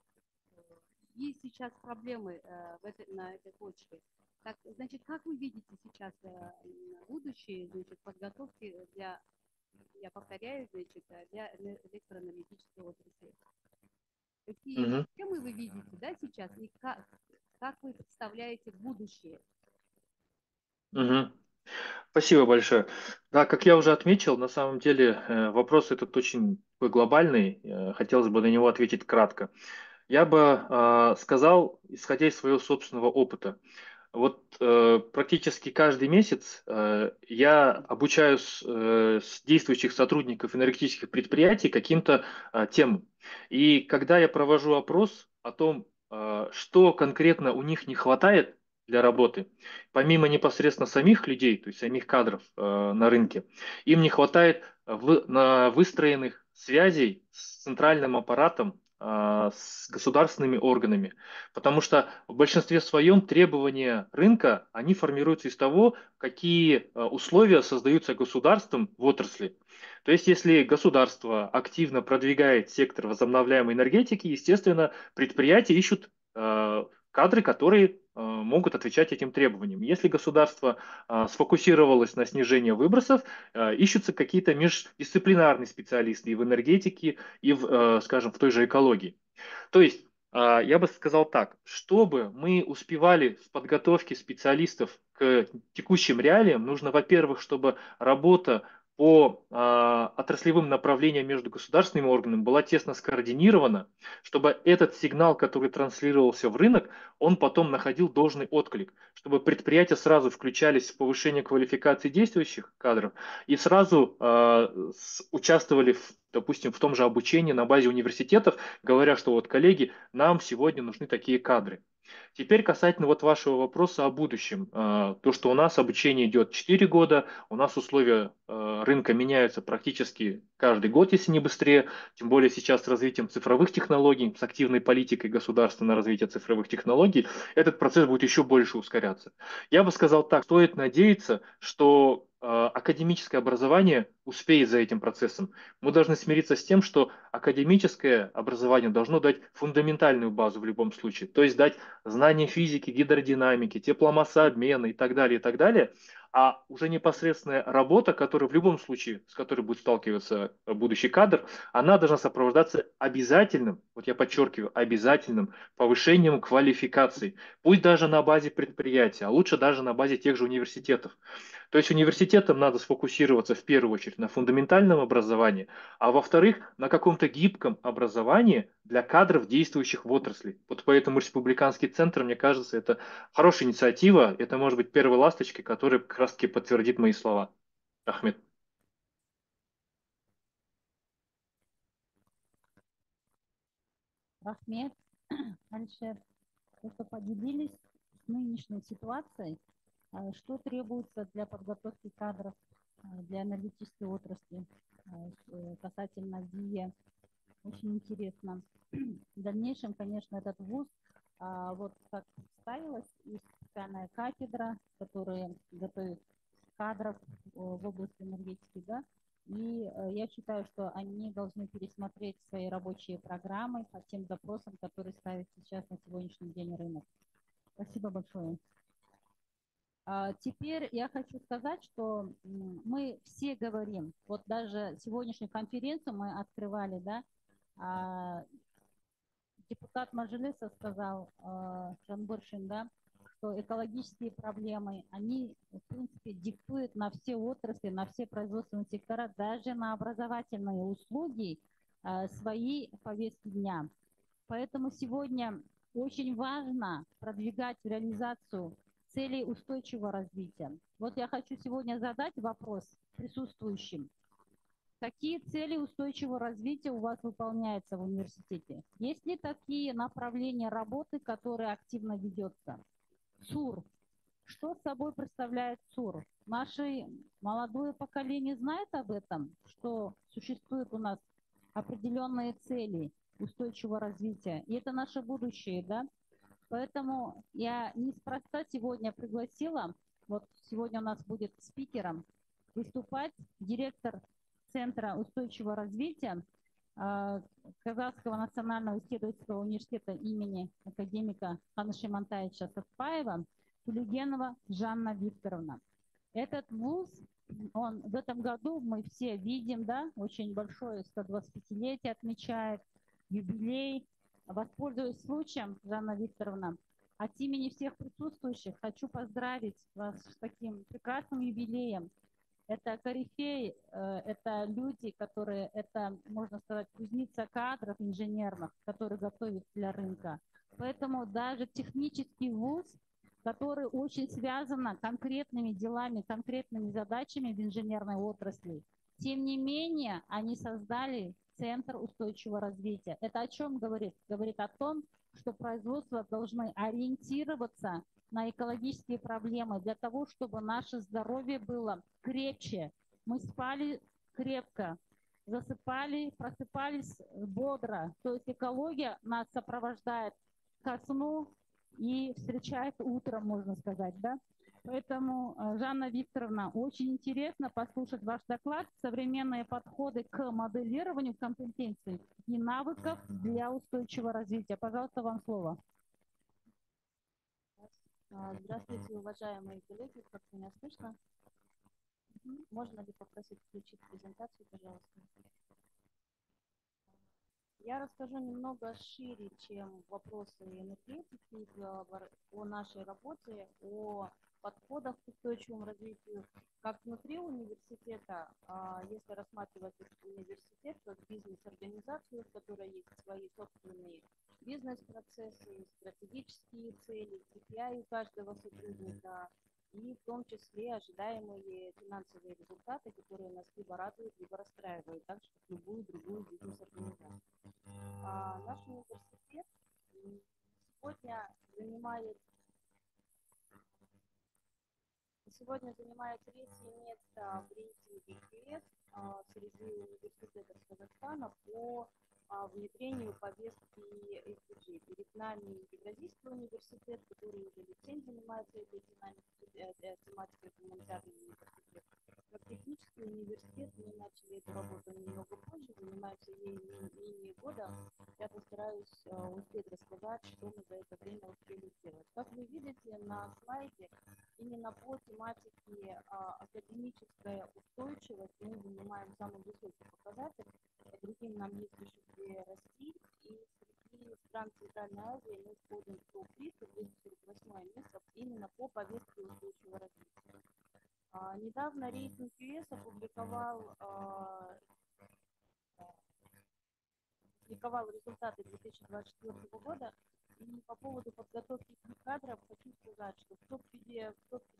Есть сейчас проблемы э, в этой, на этой почве. Так, значит, как вы видите сейчас э, будущее, значит, подготовки для, я повторяю, значит, э, для эле- электроэнергетической отрасли? Какие Мгм. проблемы вы видите, да, сейчас, и как, как вы представляете будущее? Мгм. Спасибо большое. Да, как я уже отметил, на самом деле э, вопрос этот очень такой глобальный. Э, Хотелось бы на него ответить кратко. Я бы э, сказал, исходя из своего собственного опыта. Вот э, практически каждый месяц э, я обучаю с, э, с действующих сотрудников энергетических предприятий каким-то э, темам. И когда я провожу опрос о том, э, что конкретно у них не хватает для работы, помимо непосредственно самих людей, то есть самих кадров э, на рынке, им не хватает в, на выстроенных связей с центральным аппаратом, э, с государственными органами. Потому что в большинстве своем требования рынка, они формируются из того, какие э, условия создаются государством в отрасли. То есть, если государство активно продвигает сектор возобновляемой энергетики, естественно, предприятия ищут э, кадры, которые э, могут отвечать этим требованиям. Если государство э, сфокусировалось на снижении выбросов, э, ищутся какие-то междисциплинарные специалисты и в энергетике, и в, э, скажем, в той же экологии. То есть, а, я бы сказал так, чтобы мы успевали в подготовке специалистов к текущим реалиям, нужно, во-первых, чтобы работа по а, отраслевым направлениям между государственными органами была тесно скоординирована, чтобы этот сигнал, который транслировался в рынок, он потом находил должный отклик, чтобы предприятия сразу включались в повышение квалификации действующих кадров и сразу а, с- участвовали, в, допустим, в том же обучении на базе университетов, говоря, что вот, коллеги, нам сегодня нужны такие кадры. Теперь касательно вот вашего вопроса о будущем. А, То, что у нас обучение идет четыре года, у нас условия а, рынка меняются практически каждый год, если не быстрее, тем более сейчас с развитием цифровых технологий, с активной политикой государства на развитие цифровых технологий, этот процесс будет еще больше ускоряться. Я бы сказал так, стоит надеяться, что а, академическое образование успеет за этим процессом. Мы должны смириться с тем, что академическое образование должно дать фундаментальную базу в любом случае, то есть дать знания физики, гидродинамики, тепломассообмена и так далее, и так далее. А уже непосредственная работа, которая в любом случае, с которой будет сталкиваться будущий кадр, она должна сопровождаться обязательным, вот я подчеркиваю, обязательным повышением квалификации. Пусть даже на базе предприятия, а лучше даже на базе тех же университетов. То есть университетам надо сфокусироваться в первую очередь на фундаментальном образовании, а во-вторых, на каком-то гибком образовании для кадров, действующих в отрасли. Вот поэтому республиканский центр, мне кажется, это хорошая инициатива, это может быть первой ласточкой, которая как раз таки подтвердит мои слова. Ахмед. Рахмет, Алишер, что поделились с нынешней ситуацией, а, что требуется для подготовки кадров а, для энергетической отрасли а, с- э, касательно ВИЭ. Очень интересно. В дальнейшем, конечно, этот вуз, а, вот как ставилась и специальная кафедра, которая готовит кадров э, в области энергетики, да, и э, я считаю, что они должны пересмотреть свои рабочие программы по тем запросам, которые ставит сейчас на сегодняшний день рынок. Спасибо большое. А, Теперь я хочу сказать, что м, мы все говорим, вот даже сегодняшнюю конференцию мы открывали, да, а, депутат Мажилиса сказал, э, Жанбуршин, да, что экологические проблемы, они, в принципе, диктуют на все отрасли, на все производственные сектора, даже на образовательные услуги э, свои повестки дня. Поэтому сегодня очень важно продвигать реализацию целей устойчивого развития. Вот я хочу сегодня задать вопрос присутствующим. Какие цели устойчивого развития у вас выполняются в университете? Есть ли такие направления работы, которые активно ведется? СУР. Что собой представляет СУР? Наше молодое поколение знает об этом, что существуют у нас определенные цели устойчивого развития. И это наше будущее, да? Поэтому я неспроста сегодня пригласила, вот сегодня у нас будет спикером выступать директор Центра устойчивого развития э, Казахского национального исследовательского университета имени академика Ханыша Мантаевича Сатпаева, Тулегенова Жанна Викторовна. Этот вуз, он в этом году, мы все видим, да, очень большое сто двадцатипятилетие отмечает, юбилей. Воспользуясь случаем, Жанна Викторовна, от имени всех присутствующих хочу поздравить вас с таким прекрасным юбилеем. Это корифеи, это люди, которые, это, можно сказать, кузница кадров инженерных, которые готовят для рынка. Поэтому даже технический вуз, который очень связан конкретными делами, конкретными задачами в инженерной отрасли, тем не менее, они создали Центр устойчивого развития. Это о чем говорит? Говорит о том, что производства должны ориентироваться на экологические проблемы для того, чтобы наше здоровье было крепче. Мы спали крепко, засыпали, просыпались бодро. То есть экология нас сопровождает ко сну и встречает утром, можно сказать, да? Поэтому, Жанна Викторовна, очень интересно послушать ваш доклад «Современные подходы к моделированию компетенций и навыков для устойчивого развития». Пожалуйста, вам слово. Здравствуйте, уважаемые коллеги, как меня слышно? Можно ли попросить включить презентацию, пожалуйста? Я расскажу немного шире, чем вопросы энергетики, о нашей работе, о подходах к устойчивому развитию, как внутри университета, если рассматривать университет как бизнес-организацию, в которой есть свои собственные бизнес-процессы, стратегические цели, кей пи ай у каждого сотрудника, и в том числе ожидаемые финансовые результаты, которые нас либо радуют, либо расстраивают, так же, как любую другую бизнес-организацию. А наш университет сегодня занимает сегодня занимает третье место в рейтинге кью эс а, среди университетов Казахстана по а, внедрению повестки эс ди джи. Перед нами Евразийский университет, который уже лет семь занимается этой тематикой, гуманитарный университет. Как технический университет мы начали эту работу немного позже, занимаемся ей менее года. Я постараюсь uh, успеть рассказать, что мы за это время успели сделать. Как вы видите на слайде, именно по тематике uh, академическая устойчивость мы занимаем самый высокий показатель. По другим нам есть еще где расти. И среди стран Центральной Азии мы входим в топ триста, двести сорок восьмое место именно по повестке устойчивого развития. А, недавно рейтинг ю эс опубликовал, а, опубликовал результаты две тысячи двадцать четвёртого года. И по поводу подготовки кадров хочу сказать, что в топ пятьдесят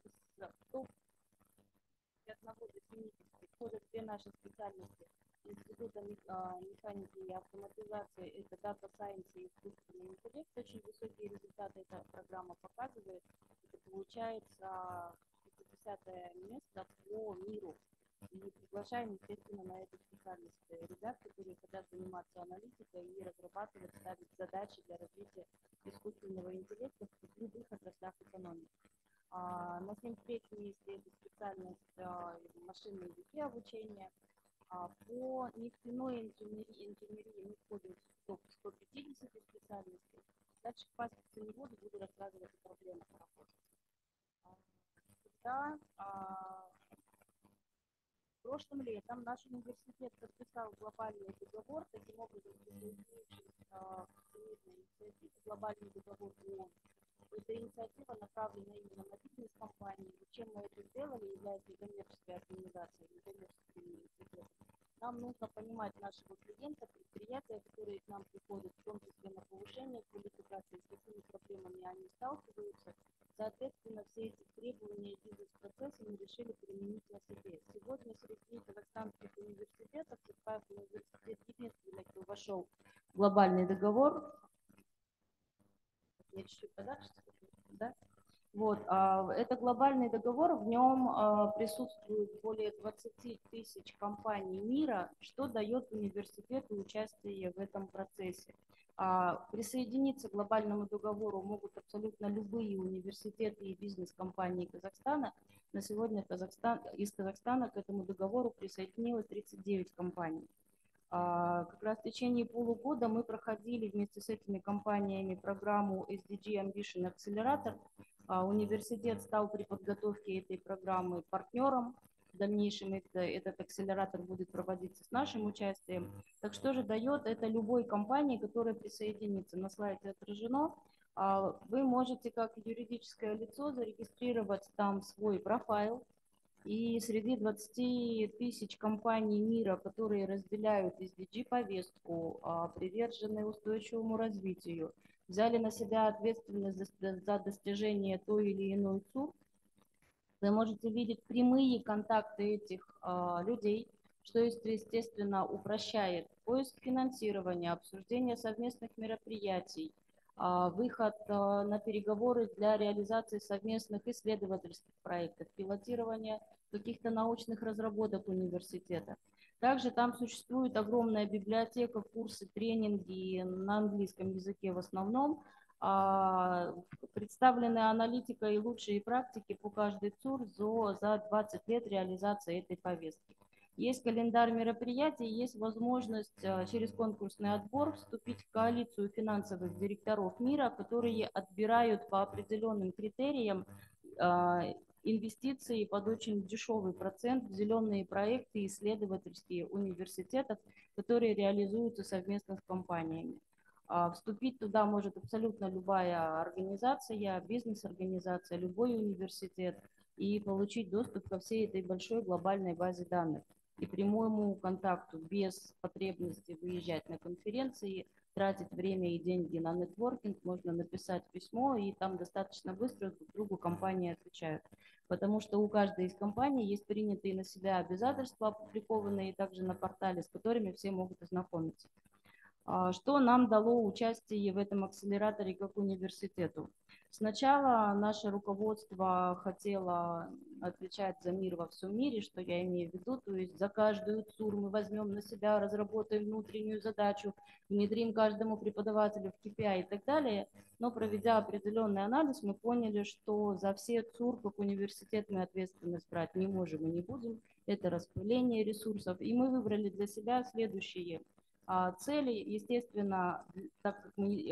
одного до семидесяти входят две наши специальности Института механики и автоматизации, это Data Science и искусственный интеллект. Очень высокие результаты эта программа показывает. Это получается пятидесятое место по миру. И приглашаем, естественно, на эту специальность ребят, которые хотят заниматься аналитикой и разрабатывать, ставить задачи для развития искусственного интеллекта в любых отраслях экономики. А, на семь-третьем месте это специальность а, машинной языки обучения. А, по нефтяной инженерии, инженерии мы входим в топ сто пятьдесят специальностей. Дальше по специальному буду рассказывать о проблемах работы. когда а, прошлым летом наш университет подписал глобальный договор, таким образом присоединившись а, к всемирной инициативе «Глобальный договор ООН». Эта инициатива направлена именно на бизнес-компании. Зачем мы это сделали, являясь некоммерческой организацией, некоммерческим университетом. Нам нужно понимать нашего клиента, предприятия, которые к нам приходят, в том числе на повышение квалификации, с какими проблемами они сталкиваются. Соответственно, все эти требования и бизнес-процессы мы решили применить на себе. Сегодня среди казахстанских университетов, Сыктывкар университет единственный, кто вошел в глобальный договор. Я чуть-чуть подальше, да? Вот, а, это глобальный договор, в нем а, присутствует более двадцати тысяч компаний мира, что дает университету участие в этом процессе. А, присоединиться к глобальному договору могут абсолютно любые университеты и бизнес-компании Казахстана. На сегодня Казахстан, из Казахстана к этому договору присоединилось тридцать девять компаний. Как раз в течение полугода мы проходили вместе с этими компаниями программу эс ди джи Ambition Accelerator. Университет стал при подготовке этой программы партнером. В дальнейшем это, этот акселератор будет проводиться с нашим участием. Так что же дает это любой компании, которая присоединится? На слайде отражено. Вы можете как юридическое лицо зарегистрировать там свой профайл. И среди двадцати тысяч компаний мира, которые разделяют эс ди джи-повестку, привержены устойчивому развитию, взяли на себя ответственность за достижение той или иной ЦУР, вы можете видеть прямые контакты этих а, людей, что, естественно, упрощает поиск финансирования, обсуждение совместных мероприятий, а, выход а, на переговоры для реализации совместных исследовательских проектов, пилотирование каких-то научных разработок университета. Также там существует огромная библиотека, курсы, тренинги на английском языке в основном. Представлены аналитика и лучшие практики по каждой ЦУР за, за двадцать лет реализации этой повестки. Есть календарь мероприятий, есть возможность через конкурсный отбор вступить в коалицию финансовых директоров мира, которые отбирают по определенным критериям инвестиции под очень дешевый процент в зеленые проекты исследовательские университетов, которые реализуются совместно с компаниями. Вступить туда может абсолютно любая организация, бизнес-организация, любой университет и получить доступ ко всей этой большой глобальной базе данных и прямому контакту без потребности выезжать на конференции, тратить время и деньги на нетворкинг, можно написать письмо, и там достаточно быстро друг другу компании отвечают. Потому что у каждой из компаний есть принятые на себя обязательства, опубликованные также на портале, с которыми все могут ознакомиться. Что нам дало участие в этом акселераторе как университету? Сначала наше руководство хотело отвечать за мир во всем мире, что я имею в виду, то есть за каждую ЦУР мы возьмем на себя, разработаем внутреннюю задачу, внедрим каждому преподавателю в кей пи ай и так далее. Но проведя определенный анализ, мы поняли, что за все ЦУР как университет мы ответственность брать не можем и не будем. Это распыление ресурсов. И мы выбрали для себя следующие цели. Естественно, так как мы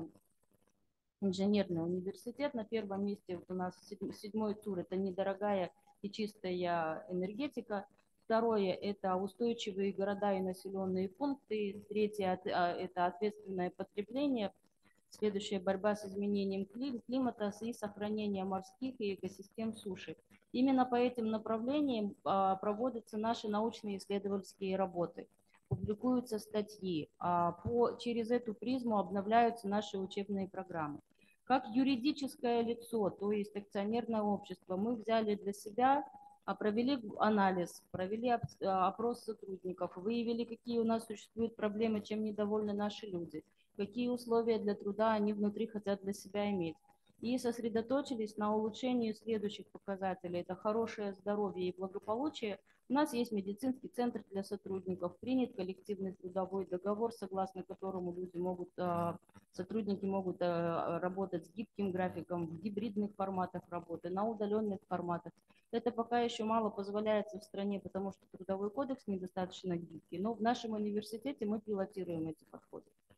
инженерный университет, на первом месте вот у нас седьмой ЦУР, это недорогая и чистая энергетика. Второе – это устойчивые города и населенные пункты. Третье – это ответственное потребление. Следующая – борьба с изменением климата и сохранение морских и экосистем суши. Именно по этим направлениям проводятся наши научные исследовательские работы. Публикуются статьи, по, через эту призму обновляются наши учебные программы. Как юридическое лицо, то есть акционерное общество, мы взяли для себя, провели анализ, провели опрос сотрудников, выявили, какие у нас существуют проблемы, чем недовольны наши люди, какие условия для труда они внутри хотят для себя иметь. И сосредоточились на улучшении следующих показателей. Это хорошее здоровье и благополучие. У нас есть медицинский центр для сотрудников, принят коллективный трудовой договор, согласно которому люди могут, сотрудники могут работать с гибким графиком, в гибридных форматах работы, на удаленных форматах. Это пока еще мало позволяется в стране, потому что трудовой кодекс недостаточно гибкий, но в нашем университете мы пилотируем эти подходы.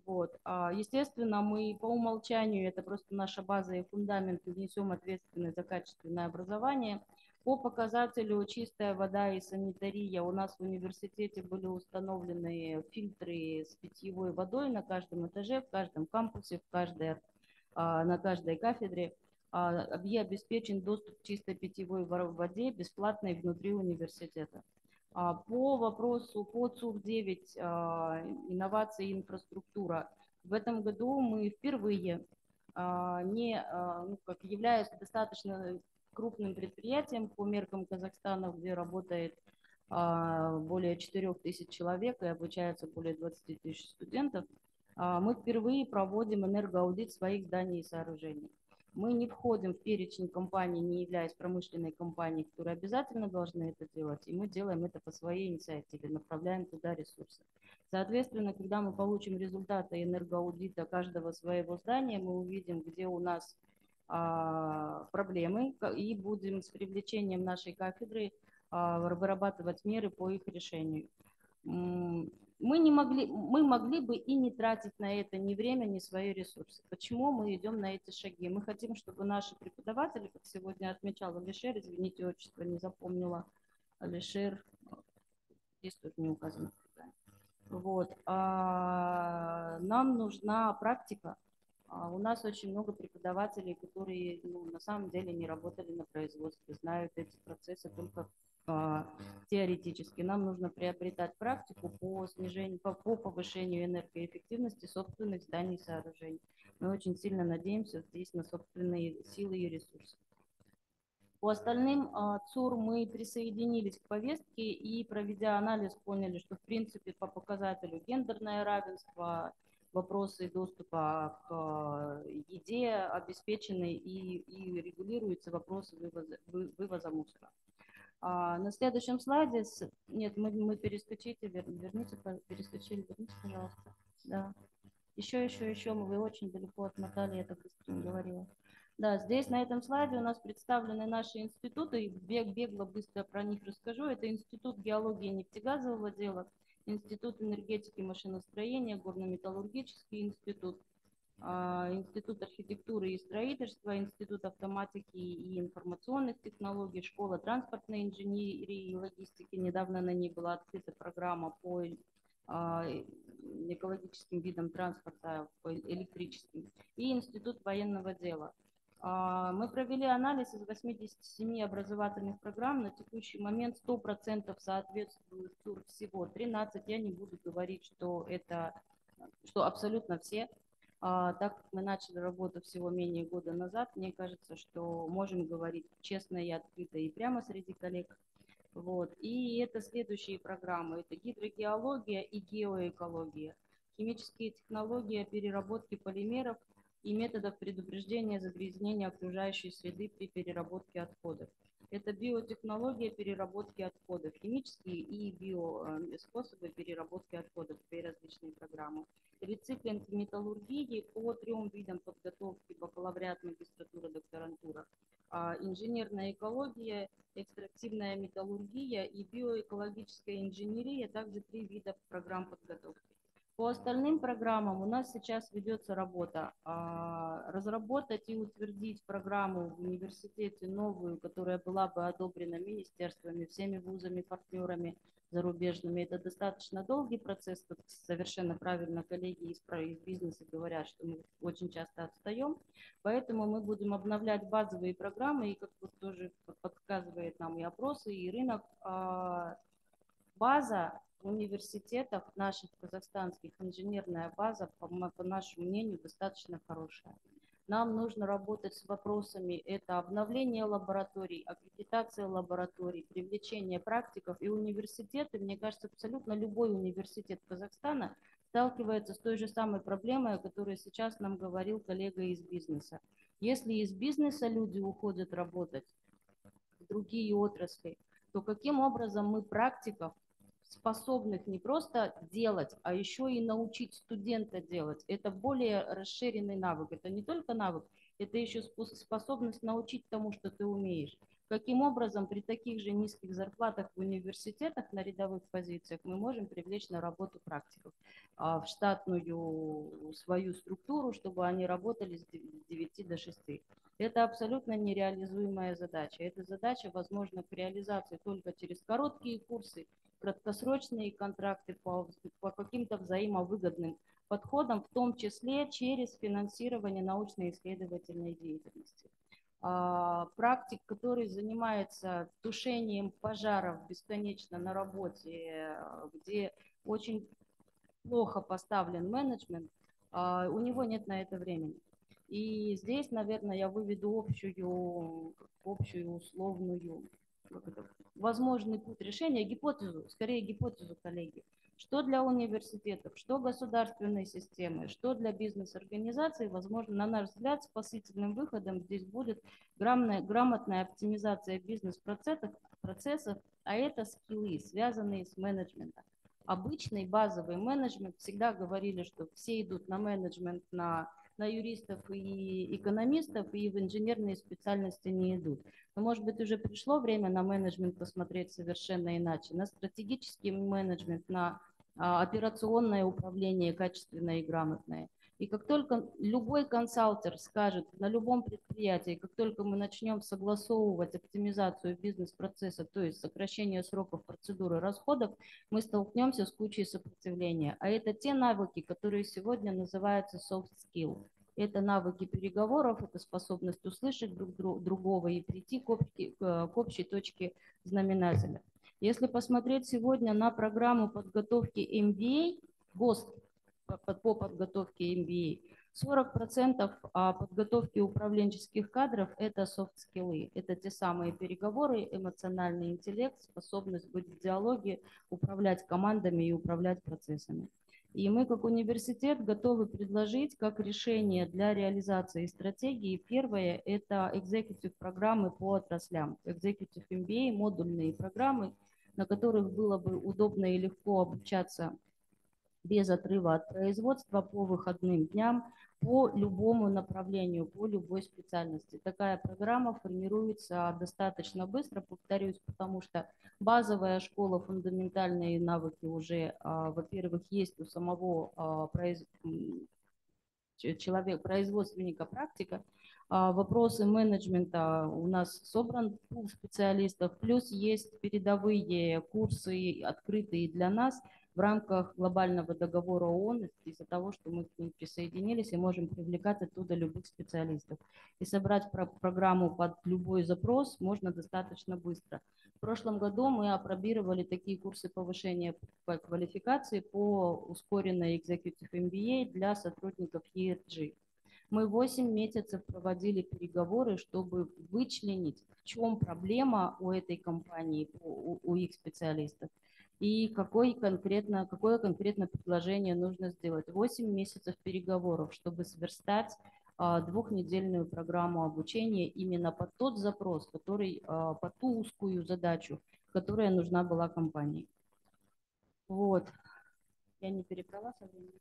Вот. А, естественно, мы по умолчанию, это просто наша база и фундамент, несем ответственность за качественное образование. По показателю чистая вода и санитария у нас в университете были установлены фильтры с питьевой водой на каждом этаже, в каждом кампусе, в каждой, а, на каждой кафедре. А, и обеспечен доступ к чистой питьевой воде бесплатной внутри университета. А, по вопросу по ЦУР девять, а, инновации и инфраструктура, в этом году мы впервые, а, не, а, ну, как являясь достаточно крупным предприятием по меркам Казахстана, где работает а, более четырёх тысяч человек и обучается более двадцати тысяч студентов, а, мы впервые проводим энергоаудит своих зданий и сооружений. Мы не входим в перечень компаний, не являясь промышленной компанией, которые обязательно должны это делать, и мы делаем это по своей инициативе, направляем туда ресурсы. Соответственно, когда мы получим результаты энергоаудита каждого своего здания, мы увидим, где у нас а, проблемы, и будем с привлечением нашей кафедры а, вырабатывать меры по их решению. Мы, не могли, мы могли бы и не тратить на это ни время, ни свои ресурсы. Почему мы идем на эти шаги? Мы хотим, чтобы наши преподаватели, как сегодня отмечал Алишер, извините, отчество не запомнила, Алишер, здесь тут не указано. Вот. А, нам нужна практика. А, у нас очень много преподавателей, которые ну, на самом деле не работали на производстве, знают эти процессы только а, теоретически. Нам нужно приобретать практику по снижению, по, по повышению энергоэффективности собственных зданий и сооружений. Мы очень сильно надеемся здесь на собственные силы и ресурсы. По остальным а, ЦУР мы присоединились к повестке и, проведя анализ, поняли, что в принципе по показателю гендерное равенство, вопросы доступа к еде обеспечены и, и регулируются вопросы вывоза, вы, вывоза мусора. А, на следующем слайде, с... нет, мы, мы перескочите, вер, верните, перескочили, верните, пожалуйста. Да. Еще, еще, еще, мы вы очень далеко отмотали, я так быстро не говорила. Да, здесь на этом слайде у нас представлены наши институты, бег, бегло, быстро про них расскажу. Это Институт геологии и нефтегазового дела, Институт энергетики и машиностроения, Горно-металлургический институт, Институт архитектуры и строительства, Институт автоматики и информационных технологий, Школа транспортной инженерии и логистики. Недавно на ней была открыта программа по экологическим видам транспорта, по электрическим, и Институт военного дела. Мы провели анализ из восьмидесяти семи образовательных программ. На текущий момент сто процентов соответствуют ЦУР всего тринадцать. Я не буду говорить, что это что абсолютно все. А, так как мы начали работу всего менее года назад, мне кажется, что можем говорить честно и открыто и прямо среди коллег. Вот. И это следующие программы. Это гидрогеология и геоэкология, химические технологии переработки полимеров и методов предупреждения загрязнения окружающей среды при переработке отходов. Это биотехнология переработки отходов, химические и биоспособы переработки отходов, две различные программы. Рециклинг металлургии по трем видам подготовки: бакалавриат, магистратура, докторантура. Инженерная экология, экстрактивная металлургия и биоэкологическая инженерия, также три вида программ подготовки. По остальным программам у нас сейчас ведется работа. Разработать и утвердить программу в университете новую, которая была бы одобрена министерствами, всеми вузами, партнерами зарубежными. Это достаточно долгий процесс. Как совершенно правильно коллеги из, из бизнеса говорят, что мы очень часто отстаем. Поэтому мы будем обновлять базовые программы, и как вот тоже подсказывает нам и опросы, и рынок, база в университетах наших казахстанских, инженерная база, по, по нашему мнению, достаточно хорошая. Нам нужно работать с вопросами: это обновление лабораторий, аккредитация лабораторий, привлечение практиков. И университеты, мне кажется, абсолютно любой университет Казахстана сталкивается с той же самой проблемой, о которой сейчас нам говорил коллега из бизнеса. Если из бизнеса люди уходят работать в другие отрасли, то каким образом мы практиков, способных не просто делать, а еще и научить студента делать? Это более расширенный навык. Это не только навык, это еще способность научить тому, что ты умеешь. Каким образом при таких же низких зарплатах в университетах на рядовых позициях мы можем привлечь на работу практиков в штатную свою структуру, чтобы они работали с девяти до шести. Это абсолютно нереализуемая задача. Эта задача возможна к реализации только через короткие курсы, краткосрочные контракты по, по каким-то взаимовыгодным подходам, в том числе через финансирование научно-исследовательной деятельности. А, практик, который занимается тушением пожаров бесконечно на работе, где очень плохо поставлен менеджмент, а, у него нет на это времени. И здесь, наверное, я выведу общую, общую условную, возможный путь решения, гипотезу, скорее гипотезу, коллеги. Что для университетов, что государственной системы, что для бизнес-организаций, возможно, на наш взгляд, спасительным выходом здесь будет грамотная, грамотная оптимизация бизнес-процессов, процессов, а это скиллы, связанные с менеджментом. Обычный базовый менеджмент, всегда говорили, что все идут на менеджмент, на, на юристов и экономистов, и в инженерные специальности не идут. Но, может быть, уже пришло время на менеджмент посмотреть совершенно иначе, на стратегический менеджмент, на а, операционное управление качественное и грамотное. И как только любой консалтер скажет на любом предприятии, как только мы начнем согласовывать оптимизацию бизнес-процесса, то есть сокращение сроков процедуры расходов, мы столкнемся с кучей сопротивления. А это те навыки, которые сегодня называются soft skill. Это навыки переговоров, это способность услышать друг другого и прийти к общей, к общей точке знаменателя. Если посмотреть сегодня на программу подготовки эм би эй, ГОСТ, по подготовке эм би эй, сорок процентов подготовки управленческих кадров – это софт-скиллы. Это те самые переговоры, эмоциональный интеллект, способность быть в диалоге, управлять командами и управлять процессами. И мы, как университет, готовы предложить как решение для реализации стратегии. Первое – это executive программы по отраслям, executive эм би эй, модульные программы, на которых было бы удобно и легко обучаться без отрыва от производства по выходным дням, по любому направлению, по любой специальности. Такая программа формируется достаточно быстро, повторюсь, потому что базовая школа, фундаментальные навыки уже, во-первых, есть у самого человека, производственника, практика. Вопросы менеджмента у нас собран пул специалистов, плюс есть передовые курсы, открытые для нас, в рамках глобального договора ООН, из-за того, что мы к ним присоединились и можем привлекать оттуда любых специалистов. И собрать про программу под любой запрос можно достаточно быстро. В прошлом году мы апробировали такие курсы повышения квалификации по ускоренной Executive эм би эй для сотрудников и эр джи. Мы восемь месяцев проводили переговоры, чтобы вычленить, в чем проблема у этой компании, у, у их специалистов. И какой конкретно, какое конкретно предложение нужно сделать. восемь месяцев переговоров, чтобы сверстать а, двухнедельную программу обучения именно под тот запрос, который, а, под ту узкую задачу, которая нужна была компании. Вот. Я не перебрала со временем?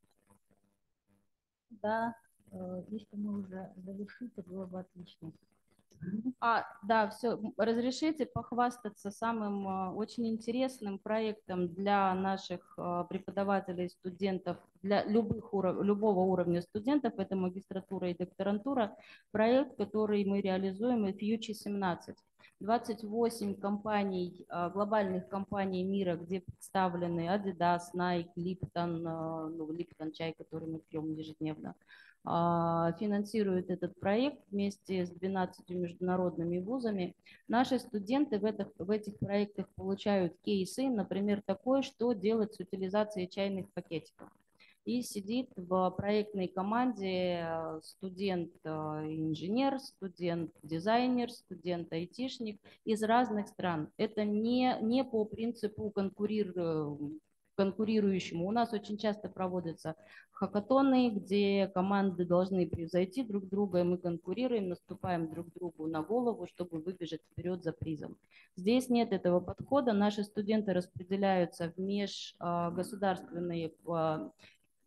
Да, э, если мы уже завершили, то было бы отлично. А, да, все. Разрешите похвастаться самым а, очень интересным проектом для наших а, преподавателей, студентов, для любых уров, любого уровня студентов, это магистратура и докторантура, проект, который мы реализуем, Future семнадцать. двадцать восемь компаний, а, глобальных компаний мира, где представлены Adidas, Nike, Lipton, а, ну, Lipton чай, который мы пьем ежедневно, финансирует этот проект вместе с двенадцатью международными вузами. Наши студенты в этих, в этих проектах получают кейсы, например, такой, что делать с утилизацией чайных пакетиков. И сидит в проектной команде студент-инженер, студент-дизайнер, студент-айтишник из разных стран. Это не, не по принципу конкурирования, конкурирующему. У нас очень часто проводятся хакатоны, где команды должны превзойти друг друга, и мы конкурируем, наступаем друг другу на голову, чтобы выбежать вперед за призом. Здесь нет этого подхода. Наши студенты распределяются в межгосударственные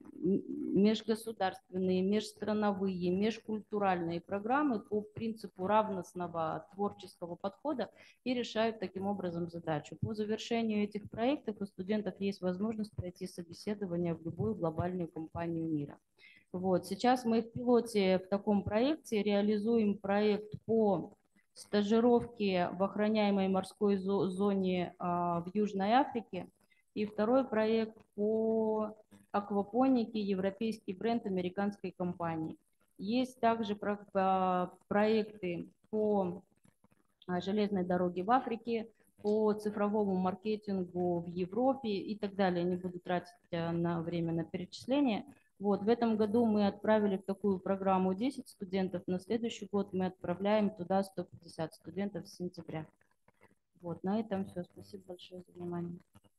межгосударственные, межстрановые, межкультуральные программы по принципу равностного творческого подхода и решают таким образом задачу. По завершению этих проектов у студентов есть возможность пройти собеседование в любую глобальную компанию мира. Вот. Сейчас мы в пилоте в таком проекте реализуем проект по стажировке в охраняемой морской зоне в Южной Африке и второй проект по аквапонике, европейский бренд американской компании. Есть также проекты по железной дороге в Африке, по цифровому маркетингу в Европе и так далее. Не буду тратить на время на перечисление. Вот, в этом году мы отправили в такую программу десять студентов, на следующий год мы отправляем туда сто пятьдесят студентов с сентября. Вот, на этом все. Спасибо большое за внимание.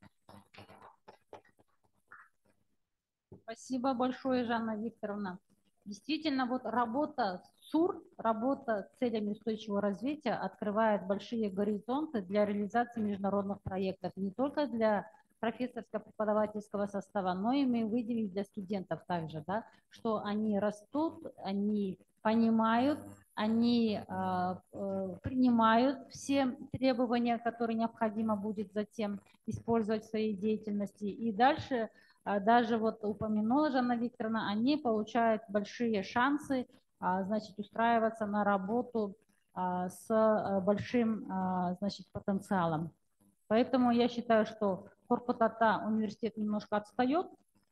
Спасибо большое, Жанна Викторовна. Действительно, вот работа СУР, работа с целями устойчивого развития открывает большие горизонты для реализации международных проектов, не только для профессорско-преподавательского состава, но и мы выделили для студентов также, да, что они растут, они понимают, они э, э, принимают все требования, которые необходимо будет затем использовать в своей деятельности. И дальше, э, даже вот упомянула Жанна Викторовна, они получают большие шансы, э, значит, устраиваться на работу э, с большим, э, значит, потенциалом. Поэтому я считаю, что Хоркот-Ата университет немножко отстает,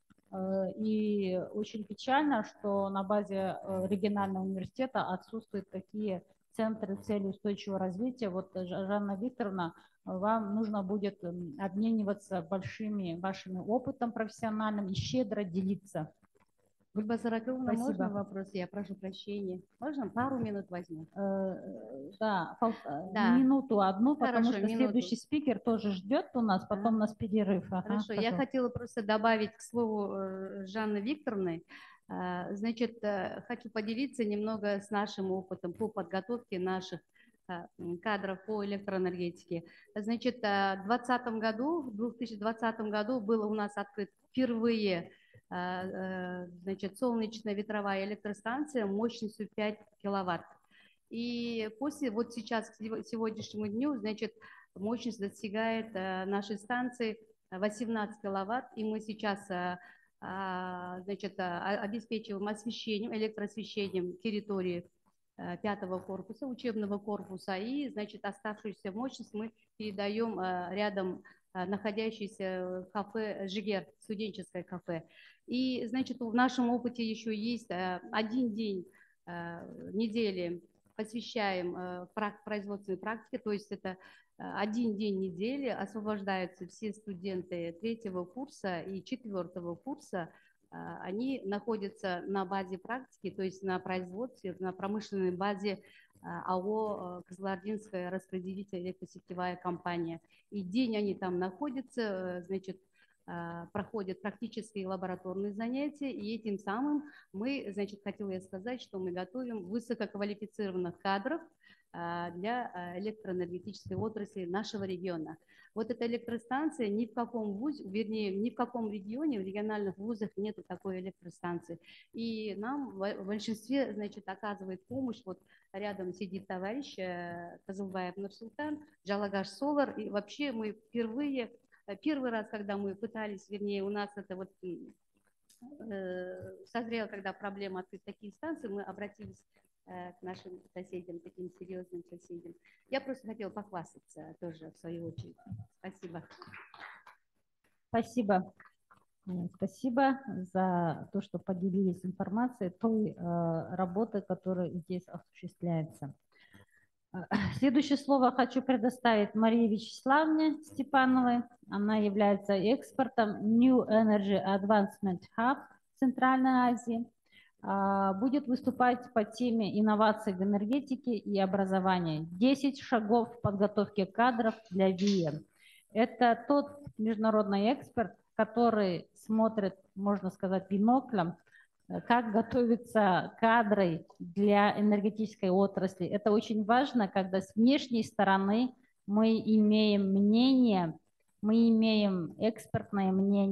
и очень печально, что на базе регионального университета отсутствуют такие центры цели устойчивого развития. Вот, Жанна Викторовна, вам нужно будет обмениваться большими вашими опытом профессиональным и щедро делиться. Гульбазар Акыловна, можно вопрос? Я прошу прощения. Можно пару минут возьму? Э, да, пол, да, минуту одну, потому Хорошо, что минуту. Следующий спикер тоже ждет у нас, потом а. у нас перерыв. Ага, Хорошо, пожалуйста. Я хотела просто добавить к слову Жанны Викторовны. Значит, хочу поделиться немного с нашим опытом по подготовке наших кадров по электроэнергетике. Значит, в двадцатом году, в две тысячи двадцатом году было у нас открыт впервые значит, солнечная ветровая электростанция мощностью пять киловатт. И после, вот сейчас, к сегодняшнему дню, значит, мощность достигает нашей станции восемнадцать киловатт, и мы сейчас, значит, обеспечиваем освещением, электроосвещением территории пятого корпуса, учебного корпуса, и, значит, оставшуюся мощность мы передаем рядом находящееся кафе «Жигер», студенческое кафе. И, значит, в нашем опыте еще есть один день недели посвящаем производственной практике, то есть это один день недели, освобождаются все студенты третьего курса и четвертого курса, они находятся на базе практики, то есть на производстве, на промышленной базе АО «Кызылординская распределительная электросетевая компания». И день они там находятся, значит, проходят практические лабораторные занятия, и этим самым мы, значит, хотела я сказать, что мы готовим высококвалифицированных кадров для электроэнергетической отрасли нашего региона. Вот эта электростанция ни в каком вузе, вернее, ни в каком регионе, в региональных вузах нет такой электростанции. И нам в большинстве, значит, оказывает помощь, вот рядом сидит товарищ Казылбаев Нурсултан, Джалагаш Солар, и вообще мы впервые, первый раз, когда мы пытались, вернее, у нас это вот э, созрела, когда проблема открыть такие станции, мы обратились к нашим соседям, таким серьезным соседям. Я просто хотела похвастаться тоже, в свою очередь. Спасибо. Спасибо. Спасибо за то, что поделились информацией той э, работы, которая здесь осуществляется. Следующее слово хочу предоставить Марии Вячеславовне Степановой. Она является экспертом New Energy Advancement Hub Центральной Азии. Будет выступать по теме инноваций в энергетике и образовании. десять шагов подготовки кадров для ви эм. Это тот международный эксперт, который смотрит, можно сказать, биноклем, как готовятся кадры для энергетической отрасли. Это очень важно, когда с внешней стороны мы имеем мнение, мы имеем экспертное мнение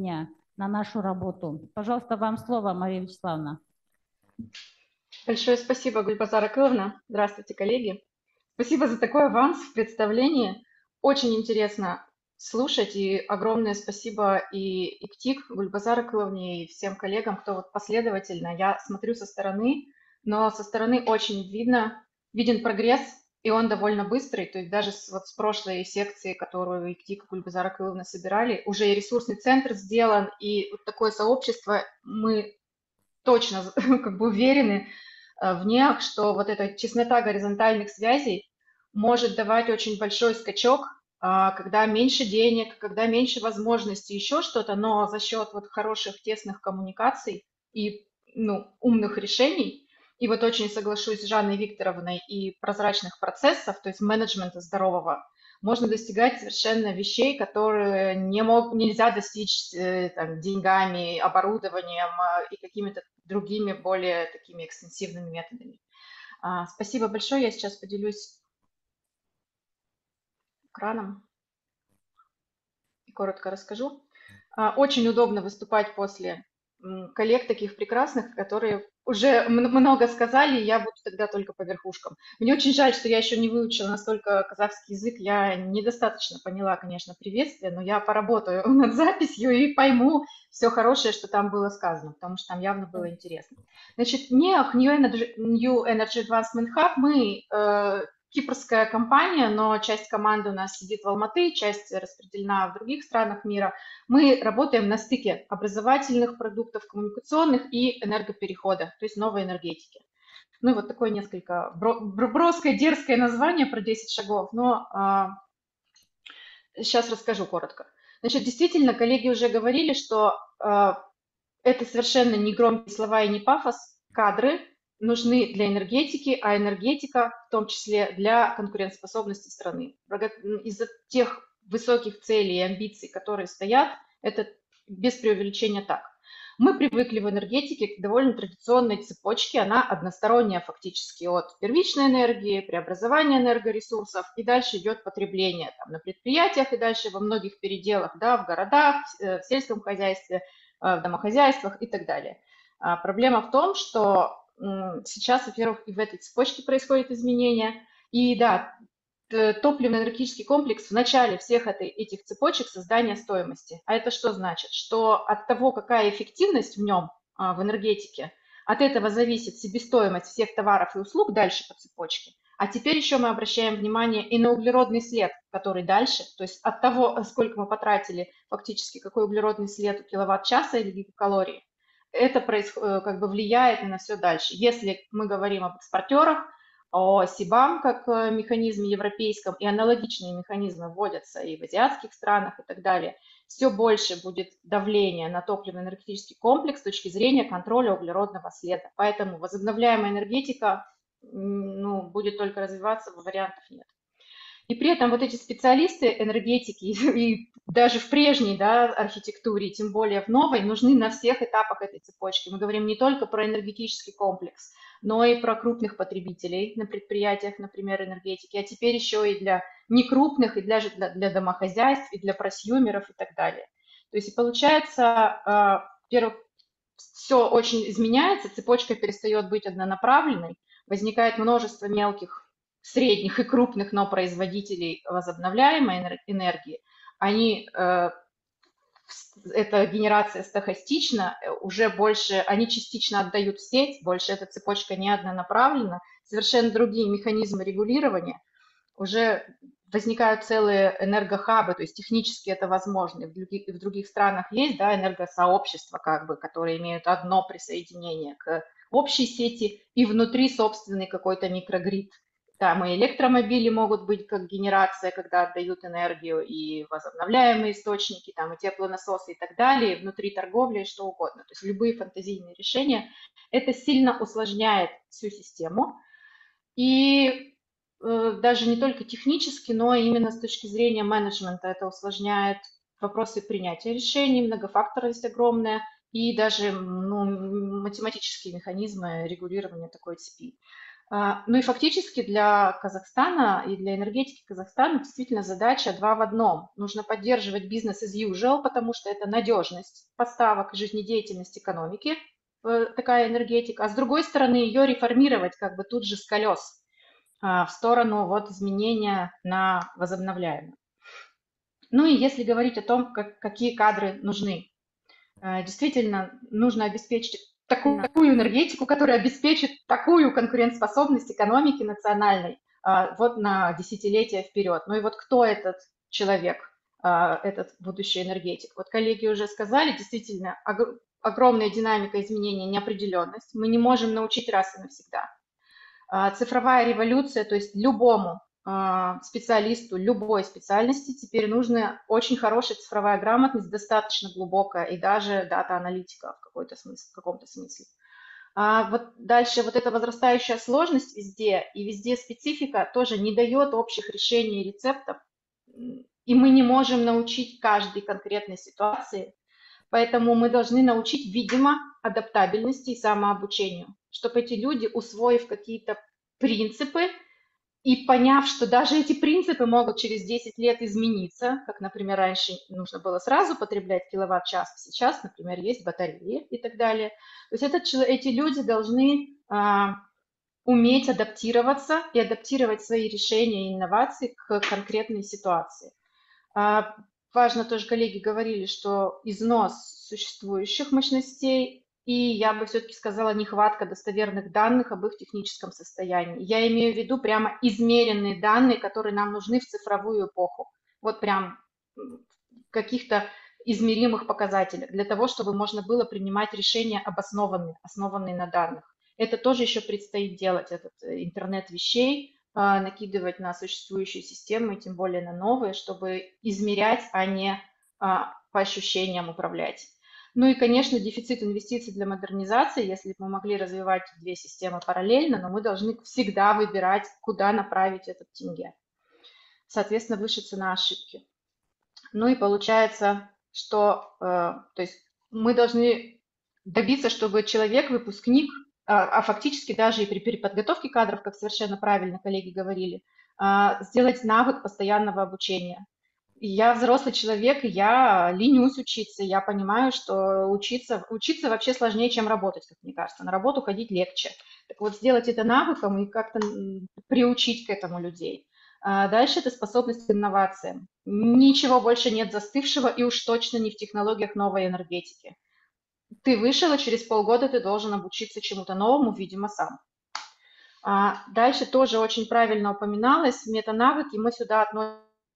на нашу работу. Пожалуйста, вам слово, Мария Вячеславовна. Большое спасибо, Гульбазар Акыловна. Здравствуйте, коллеги. Спасибо за такой аванс в представлении. Очень интересно слушать, и огромное спасибо и ИКТИК, Гульбазар Акыловне, и всем коллегам, кто вот последовательно. Я смотрю со стороны, но со стороны очень видно, виден прогресс, и он довольно быстрый. То есть даже с, вот с прошлой секции, которую ИКТИК и Гульбазар Акыловна собирали, уже и ресурсный центр сделан, и вот такое сообщество, мы точно как бы уверены в них, что вот эта теснота горизонтальных связей может давать очень большой скачок, когда меньше денег, когда меньше возможностей, еще что-то, но за счет вот хороших тесных коммуникаций и ну, умных решений, и вот очень соглашусь с Жанной Викторовной, и прозрачных процессов, то есть менеджмента здорового, можно достигать совершенно вещей, которые не мог, нельзя достичь там, деньгами, оборудованием и какими-то другими более такими экстенсивными методами. А, спасибо большое. Я сейчас поделюсь экраном и коротко расскажу. А, очень удобно выступать после коллег таких прекрасных, которые уже много сказали, я буду тогда только по верхушкам. Мне очень жаль, что я еще не выучила настолько казахский язык, я недостаточно поняла, конечно, приветствие, но я поработаю над записью и пойму все хорошее, что там было сказано, потому что там явно было интересно. Значит, НЕАХ, New Energy, New Energy Advancement Hub, мы э, кипрская компания, но часть команды у нас сидит в Алматы, часть распределена в других странах мира. Мы работаем на стыке образовательных продуктов, коммуникационных и энергоперехода, то есть новой энергетики. Ну и вот такое несколько броское, дерзкое название про десять шагов, но а, сейчас расскажу коротко. Значит, действительно, коллеги уже говорили, что а, это совершенно не громкие слова и не пафос, кадры нужны для энергетики, а энергетика в том числе для конкурентоспособности страны. Из-за тех высоких целей и амбиций, которые стоят, это без преувеличения так. Мы привыкли в энергетике к довольно традиционной цепочке, она односторонняя фактически от первичной энергии, преобразования энергоресурсов, и дальше идет потребление там, на предприятиях, и дальше во многих переделах, да, в городах, в сельском хозяйстве, в домохозяйствах и так далее. А проблема в том, что сейчас, во-первых, и в этой цепочке происходят изменения. И да, топливно-энергетический комплекс в начале всех этой, этих цепочек создания стоимости. А это что значит? Что от того, какая эффективность в нем, в энергетике, от этого зависит себестоимость всех товаров и услуг дальше по цепочке. А теперь еще мы обращаем внимание и на углеродный след, который дальше, то есть от того, сколько мы потратили, фактически какой углеродный след у киловатт-часа или гигакалории, это происходит, как бы влияет на все дальше. Если мы говорим об экспортерах, о СИБАМ как механизме европейском, и аналогичные механизмы вводятся и в азиатских странах и так далее, все больше будет давление на топливно-энергетический комплекс с точки зрения контроля углеродного следа. Поэтому возобновляемая энергетика ну, будет только развиваться, вариантов нет. И при этом вот эти специалисты энергетики и даже в прежней да, архитектуре, тем более в новой, нужны на всех этапах этой цепочки. Мы говорим не только про энергетический комплекс, но и про крупных потребителей на предприятиях, например, энергетики, а теперь еще и для некрупных, и для, для, для домохозяйств, и для просьюмеров и так далее. То есть и получается, во-первых, все очень изменяется, цепочка перестает быть однонаправленной, возникает множество мелких, средних и крупных, но производителей возобновляемой энергии. Они, э, эта генерация стохастична, уже больше, они частично отдают в сеть, больше эта цепочка не однонаправлена, совершенно другие механизмы регулирования, уже возникают целые энергохабы, то есть технически это возможно. В других, в других странах есть да, энергосообщества, как бы, которые имеют одно присоединение к общей сети и внутри собственный какой-то микрогрид. Там и электромобили могут быть как генерация, когда отдают энергию, и возобновляемые источники, там и теплонасосы и так далее, и внутри торговли, и что угодно. То есть любые фантазийные решения. Это сильно усложняет всю систему. И э, даже не только технически, но именно с точки зрения менеджмента это усложняет вопросы принятия решений, многофакторность огромная, и даже ну, математические механизмы регулирования такой цепи. А, Ну и фактически для Казахстана и для энергетики Казахстана действительно задача два в одном. Нужно поддерживать бизнес as usual, потому что это надежность поставок и жизнедеятельность экономики, э, такая энергетика, а с другой стороны ее реформировать как бы тут же с колес а, в сторону вот изменения на возобновляемые. Ну и если говорить о том, как, какие кадры нужны, э, действительно нужно обеспечить такую, такую энергетику, которая обеспечит такую конкурентоспособность экономики национальной а, вот на десятилетия вперед. Ну и вот кто этот человек, а, этот будущий энергетик? Вот коллеги уже сказали, действительно ог- огромная динамика изменений, неопределенность. Мы не можем научить раз и навсегда. А, Цифровая революция, то есть любому а, специалисту любой специальности теперь нужна очень хорошая цифровая грамотность, достаточно глубокая, и даже дата-аналитика в какой-то смысле, в каком-то смысле. А вот дальше вот эта возрастающая сложность везде, и везде специфика тоже не дает общих решений и рецептов, и мы не можем научить каждой конкретной ситуации, поэтому мы должны научить, видимо, адаптабельности и самообучению, чтобы эти люди, усвоив какие-то принципы и поняв, что даже эти принципы могут через десять лет измениться, как, например, раньше нужно было сразу потреблять киловатт-час, сейчас, например, есть батареи и так далее. То есть этот, эти люди должны а, уметь адаптироваться и адаптировать свои решения и инновации к конкретной ситуации. А, важно тоже, коллеги говорили, что износ существующих мощностей и, я бы все-таки сказала, нехватка достоверных данных об их техническом состоянии. Я имею в виду прямо измеренные данные, которые нам нужны в цифровую эпоху. Вот прям каких-то измеримых показателях для того, чтобы можно было принимать решения обоснованные, основанные на данных. Это тоже еще предстоит делать, этот интернет вещей, накидывать на существующие системы, тем более на новые, чтобы измерять, а не по ощущениям управлять. Ну и, конечно, дефицит инвестиций для модернизации, если бы мы могли развивать две системы параллельно, но мы должны всегда выбирать, куда направить этот тенге. Соответственно, выше цена ошибки. Ну и получается, что э, то есть мы должны добиться, чтобы человек, выпускник, а, а фактически даже и при переподготовке кадров, как совершенно правильно коллеги говорили, а, сделать навык постоянного обучения. Я взрослый человек, я ленюсь учиться, я понимаю, что учиться, учиться вообще сложнее, чем работать, как мне кажется. На работу ходить легче. Так вот, сделать это навыком и как-то приучить к этому людей. А дальше это способность к инновациям. Ничего больше нет застывшего и уж точно не в технологиях новой энергетики. Ты вышел, и через полгода ты должен обучиться чему-то новому, видимо, сам. А дальше тоже очень правильно упоминалось метанавыки, мы сюда относим.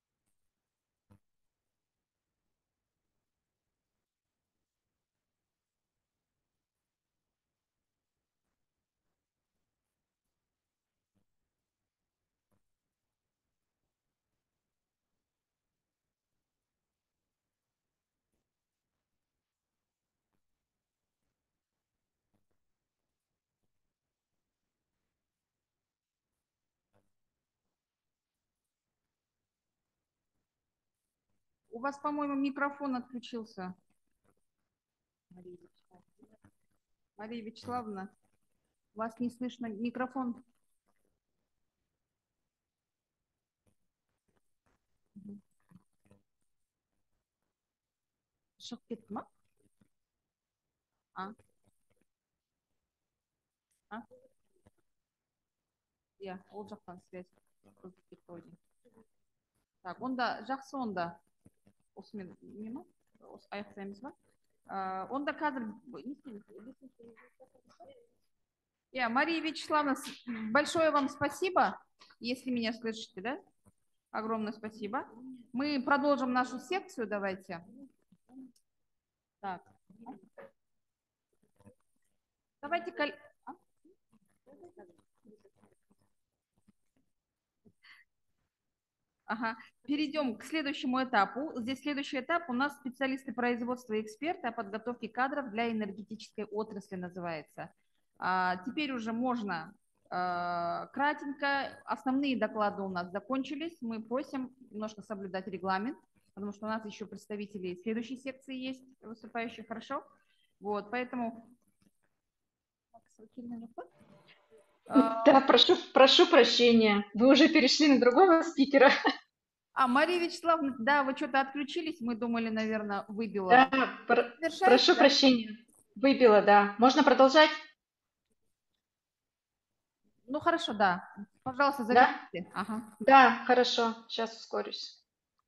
У вас, по-моему, микрофон отключился. Мария Вячеславовна. Мария Вячеславовна, вас не слышно. Микрофон. Шығып кетті ма? А? А? Иә, ол жақтан связь үзіліп кетті ғой деймін. Так, онда жақсы онда. Осымен не ма? Осы аяқтаймыз ба? А, онда қазір Я, Мария Вячеславовна, большое вам спасибо, если меня слышите, да? Огромное спасибо. Мы продолжим нашу секцию, давайте. Так. Давайте... А? Ага. Перейдем к следующему этапу. Здесь следующий этап у нас специалисты производства и эксперты о подготовке кадров для энергетической отрасли называется. А, теперь уже можно а, кратенько. Основные доклады у нас закончились. Мы просим немножко соблюдать регламент, потому что у нас еще представители следующей секции есть, выступающие, хорошо? Вот, поэтому... Да, прошу, прошу прощения. Вы уже перешли на другого спикера. А, Мария Вячеславовна, да, вы что-то отключились, мы думали, наверное, выбило. Да, про- прошу да? прощения. Выбила, да. Можно продолжать? Ну, хорошо, да. Пожалуйста, Да? завершите. Ага. Да, хорошо. Сейчас ускорюсь.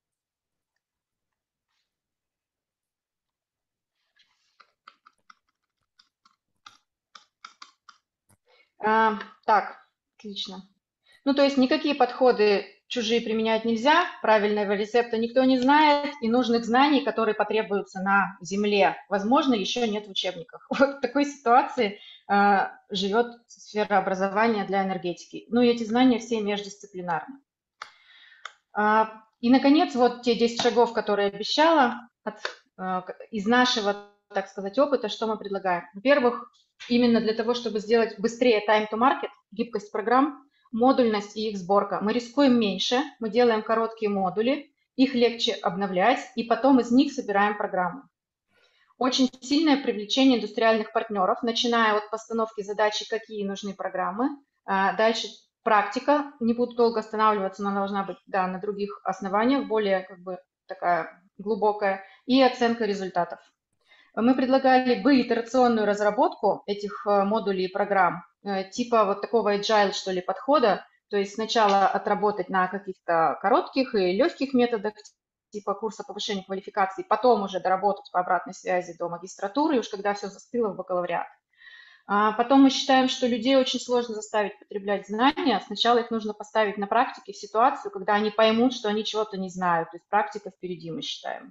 А, так, отлично. Ну, то есть никакие подходы чужие применять нельзя, правильного рецепта никто не знает, и нужных знаний, которые потребуются на Земле, возможно, еще нет в учебниках. Вот в такой ситуации э, живет сфера образования для энергетики. Ну и эти знания все междисциплинарны. А, и, наконец, вот те десять шагов, которые обещала, от, э, из нашего, так сказать, опыта, что мы предлагаем. Во-первых, именно для того, чтобы сделать быстрее time to market, гибкость программ, модульность и их сборка, мы рискуем меньше, мы делаем короткие модули, их легче обновлять, и потом из них собираем программы. Очень сильное привлечение индустриальных партнеров, начиная от постановки задачи, какие нужны программы, дальше практика, не буду долго останавливаться, но она должна быть, да, на других основаниях, более как бы такая глубокая, и оценка результатов. Мы предлагали бы итерационную разработку этих модулей и программ, типа вот такого agile, что ли, подхода, то есть сначала отработать на каких-то коротких и легких методах, типа курса повышения квалификации, потом уже доработать по обратной связи до магистратуры, и уж когда все застыло в бакалавриат. А потом мы считаем, что людей очень сложно заставить потреблять знания. Сначала их нужно поставить на практике в ситуацию, когда они поймут, что они чего-то не знают. То есть практика впереди, мы считаем.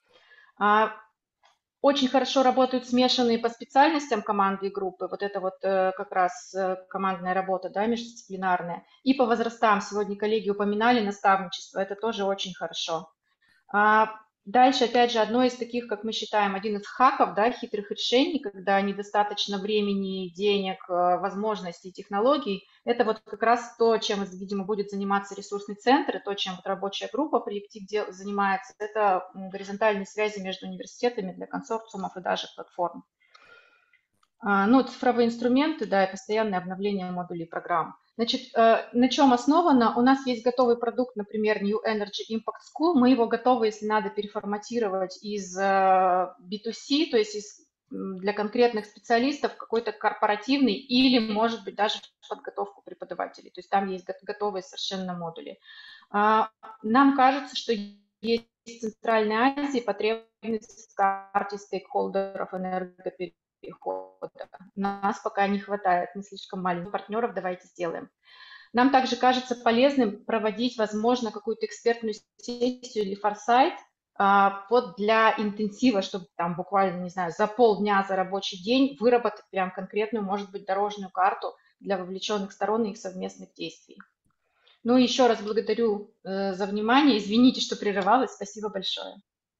Очень хорошо работают смешанные по специальностям команды и группы. Вот это вот как раз командная работа, да, междисциплинарная. И по возрастам. Сегодня коллеги упоминали наставничество. Это тоже очень хорошо. Дальше, опять же, одно из таких, как мы считаем, один из хаков, да, хитрых решений, когда недостаточно времени, денег, возможностей, технологий, это вот как раз то, чем, видимо, будет заниматься ресурсный центр, и то, чем вот рабочая группа Проектив занимается, это горизонтальные связи между университетами для консорциумов и даже платформ. Ну, цифровые инструменты, да, и постоянное обновление модулей программ. Значит, на чем основано? У нас есть готовый продукт, например, New Energy Impact School. Мы его готовы, если надо, переформатировать из би ту си, то есть из, для конкретных специалистов, какой-то корпоративный или, может быть, даже подготовку преподавателей. То есть там есть готовые совершенно модули. Нам кажется, что есть в Центральной Азии потребность в карте стейкхолдеров энергоперехода. Нас пока не хватает, мы слишком маленьких партнеров, давайте сделаем. Нам также кажется полезным проводить, возможно, какую-то экспертную сессию или форсайт а, вот для интенсива, чтобы там буквально, не знаю, за полдня, за рабочий день выработать прям конкретную, может быть, дорожную карту для вовлеченных сторон и их совместных действий. Ну, еще раз благодарю э, за внимание. Извините, что прерывалась. Спасибо большое.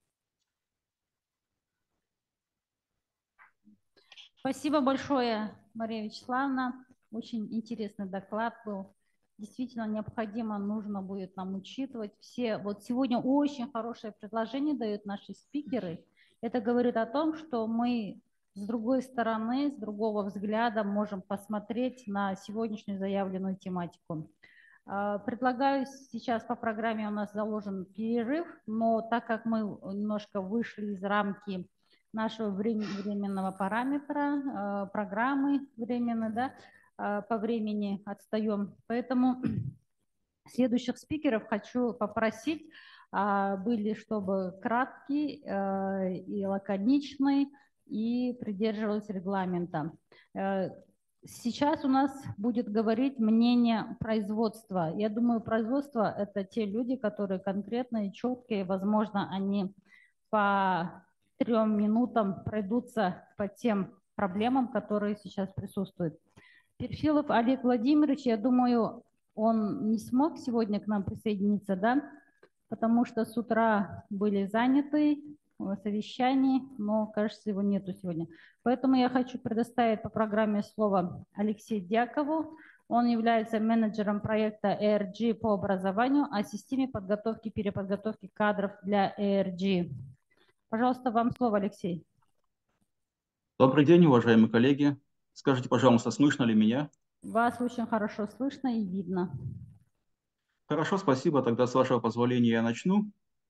Спасибо большое, Мария Вячеславовна. Очень интересный доклад был. Действительно необходимо, нужно будет нам учитывать все. Вот сегодня очень хорошее предложение дают наши спикеры. Это говорит о том, что мы с другой стороны, с другого взгляда можем посмотреть на сегодняшнюю заявленную тематику. Предлагаю сейчас по программе, у нас заложен перерыв, но так как мы немножко вышли из рамки нашего временного параметра, программы временно, да, по времени отстаем. Поэтому следующих спикеров хочу попросить, были, чтобы краткий и лаконичный, и придерживались регламента. Сейчас у нас будет говорить мнение производства. Я думаю, производство – это те люди, которые конкретные, четкие, возможно, они по трем минутам пройдутся по тем проблемам, которые сейчас присутствуют. Перфилов Олег Владимирович, я думаю, он не смог сегодня к нам присоединиться, да, потому что с утра были заняты в совещании, но, кажется, его нету сегодня. Поэтому я хочу предоставить по программе слово Алексею Дьякову. Он является менеджером проекта и эр джи по образованию о системе подготовки и переподготовки кадров для и эр джи. Пожалуйста, вам слово, Алексей. Добрый день, уважаемые коллеги. Скажите, пожалуйста, слышно ли меня? Вас очень хорошо слышно и видно. Хорошо, спасибо. Тогда, с вашего позволения, я начну.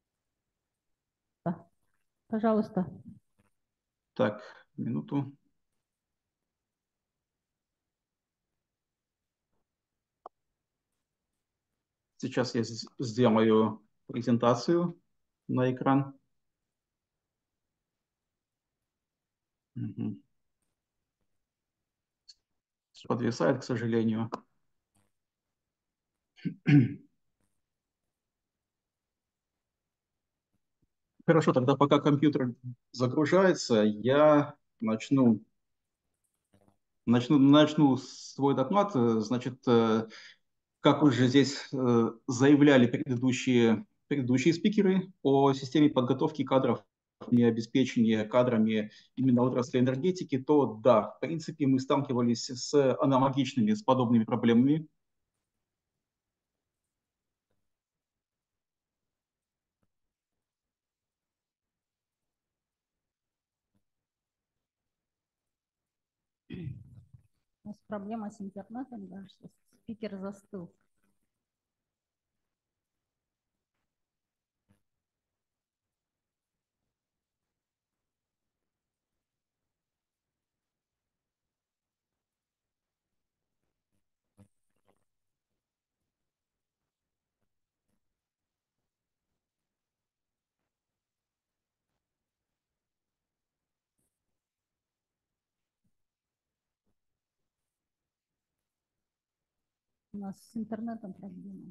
Пожалуйста. Так, минуту. Сейчас я с- сделаю презентацию на экран. Мгм. Подвисает, к сожалению. Хорошо, тогда пока компьютер загружается, я начну, начну, начну свой доклад. Э, Значит, э, как уже здесь э, заявляли предыдущие, предыдущие спикеры о системе подготовки кадров и обеспечения кадрами именно отрасли энергетики, то да, в принципе, мы сталкивались с аналогичными, с подобными проблемами. У нас проблема с интернетом, да, что спикер застыл. У нас с интернетом проблема.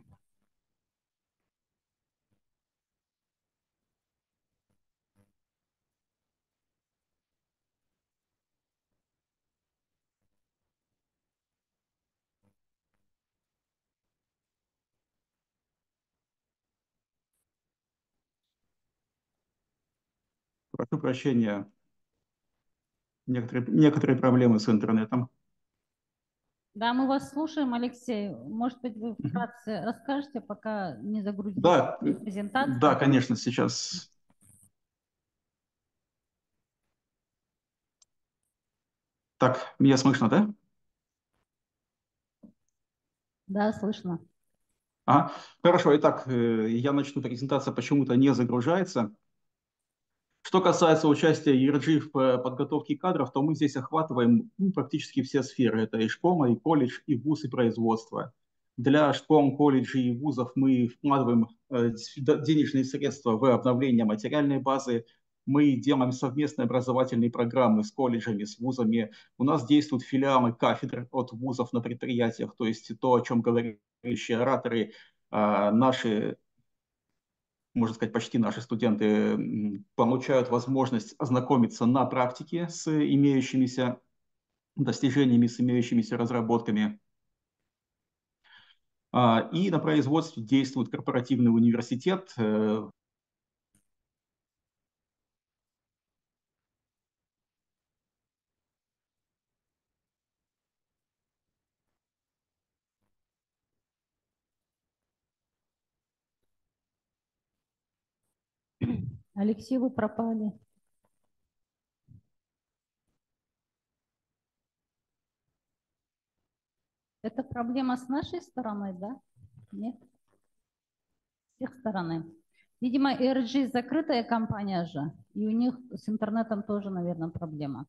Прошу прощения, некоторые, некоторые проблемы с интернетом. Да, мы вас слушаем, Алексей. Может быть, вы вкратце расскажете, пока не загрузите Да, презентацию? да, конечно, сейчас. Так, меня слышно, да? Да, слышно. А, хорошо, итак, э, я начну. Презентация почему-то не загружается. Что касается участия и эр джи в э, подготовке кадров, то мы здесь охватываем ну, практически все сферы. Это и школа, и колледж, и вуз, и производство. Для школ, колледжей и вузов мы вкладываем э, денежные средства в обновление материальной базы. Мы делаем совместные образовательные программы с колледжами, с вузами. У нас действуют филиалы кафедр от вузов на предприятиях. То есть то, о чем говорили ораторы, а, наши, можно сказать, почти наши студенты м, получают возможность ознакомиться на практике с имеющимися достижениями, с имеющимися разработками. А, И на производстве действует корпоративный университет. э, Алексей, вы пропали. Это проблема с нашей стороны, да? Нет? С их стороны. Видимо, и эр джи закрытая компания же, и у них с интернетом тоже, наверное, проблема.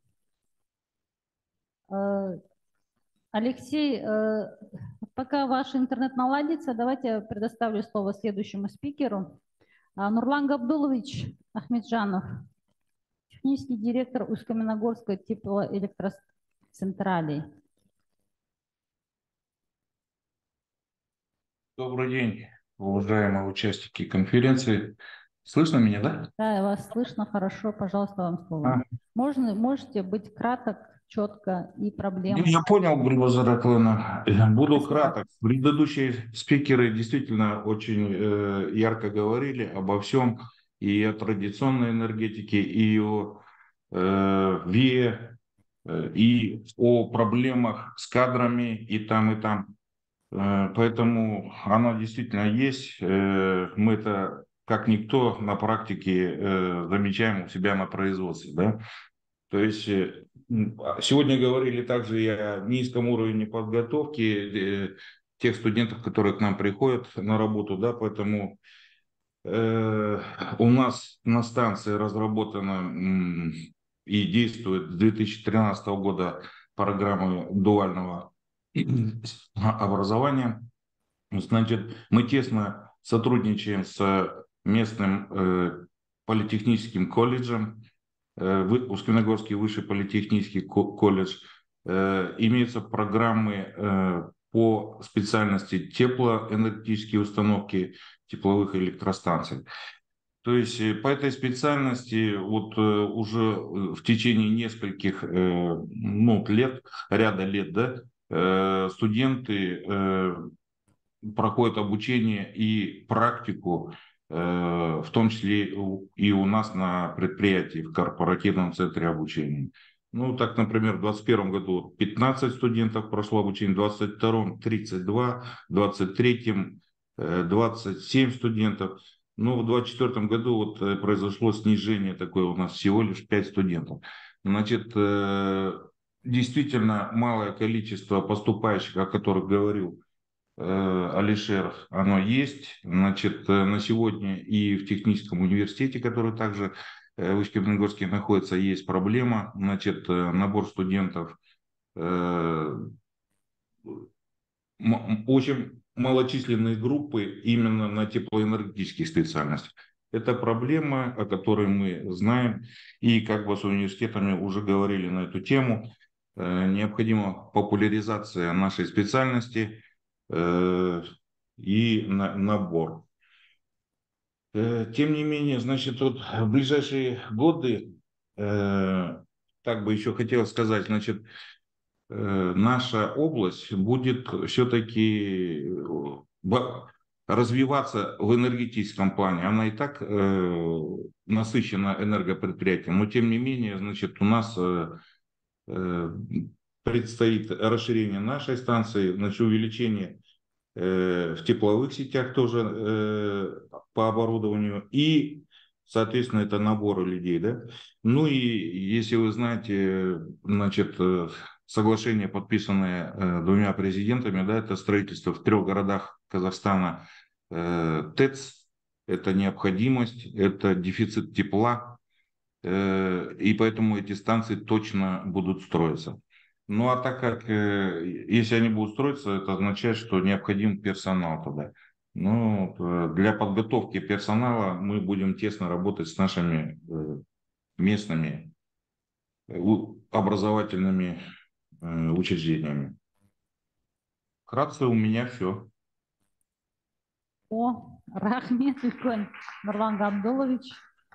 Э, Алексей, э, пока ваш интернет наладится, давайте я предоставлю слово следующему спикеру. А, Нурлан Габдулович Ахмеджанов, технический директор Усть-Каменогорской теплоэлектроцентрали. Добрый день, уважаемые участники конференции. Слышно меня, да? Да, вас слышно хорошо. Пожалуйста, вам слово. А. Можно, можете быть краток, четко и проблемы. Я понял, Гульбазар Аклана. Буду Спасибо. краток. Предыдущие спикеры действительно очень э, ярко говорили обо всем, и о традиционной энергетике, и о э, ВИЭ, э, и о проблемах с кадрами и там, и там. Э, Поэтому она действительно есть. Э, Мы это, как никто, на практике э, замечаем у себя на производстве. Да? То есть э, м, а сегодня говорили также и о низком уровне подготовки э, тех студентов, которые к нам приходят на работу, да, поэтому э, у нас на станции разработана м, и действует с две тысячи тринадцатого года программа дуального образования. Значит, мы тесно сотрудничаем с местным э, политехническим колледжем, э, Вы- Усть-Каменогорский высший политехнический ко- колледж. Э, имеются программы э, по специальности теплоэнергетические установки тепловых электростанций. То есть э, по этой специальности вот э, уже э, в течение нескольких э, ну, лет, ряда лет, да, э, студенты э, проходят обучение и практику, э, в том числе у- и у нас на предприятии, в корпоративном центре обучения. Ну, так, например, в двадцать первом году пятнадцать студентов прошло обучение, в двадцать втором тридцать два, в двадцать третьем э, двадцать семь студентов. Но в двадцать четвертом году вот э, произошло снижение такое, у нас всего лишь пять студентов. Значит, э, действительно малое количество поступающих, о которых говорил э, Алишер, оно есть. Значит, э, на сегодня и в техническом университете, который также э, в Усть-Каменогорске находится, есть проблема. Значит, э, набор студентов э, м- очень малочисленные группы именно на теплоэнергетических специальностях. Это проблема, о которой мы знаем, и как бы с университетами уже говорили на эту тему. Э, Необходима популяризация нашей специальности э, и на- набор. Э, Тем не менее, значит, вот в ближайшие годы, э, так бы еще хотел сказать, значит, э, наша область будет все-таки развиваться в энергетическом плане. Она и так э, насыщена энергопредприятием, но тем не менее, значит, у нас э, э, предстоит расширение нашей станции, значит, увеличение э, в тепловых сетях тоже э, по оборудованию и, соответственно, это наборы людей, да. Ну и если вы знаете, значит, э, соглашение, подписанное э, двумя президентами, да, это строительство в трех городах Казахстана э, ТЭЦ, это необходимость, это дефицит тепла, э, и поэтому эти станции точно будут строиться. Ну а так как, э, если они будут строиться, это означает, что необходим персонал тогда. Ну, э, для подготовки персонала мы будем тесно работать с нашими э, местными э, у- образовательными э, учреждениями. Вкратце у меня все. О, рахмет үлкен, Нурлан Габдулович.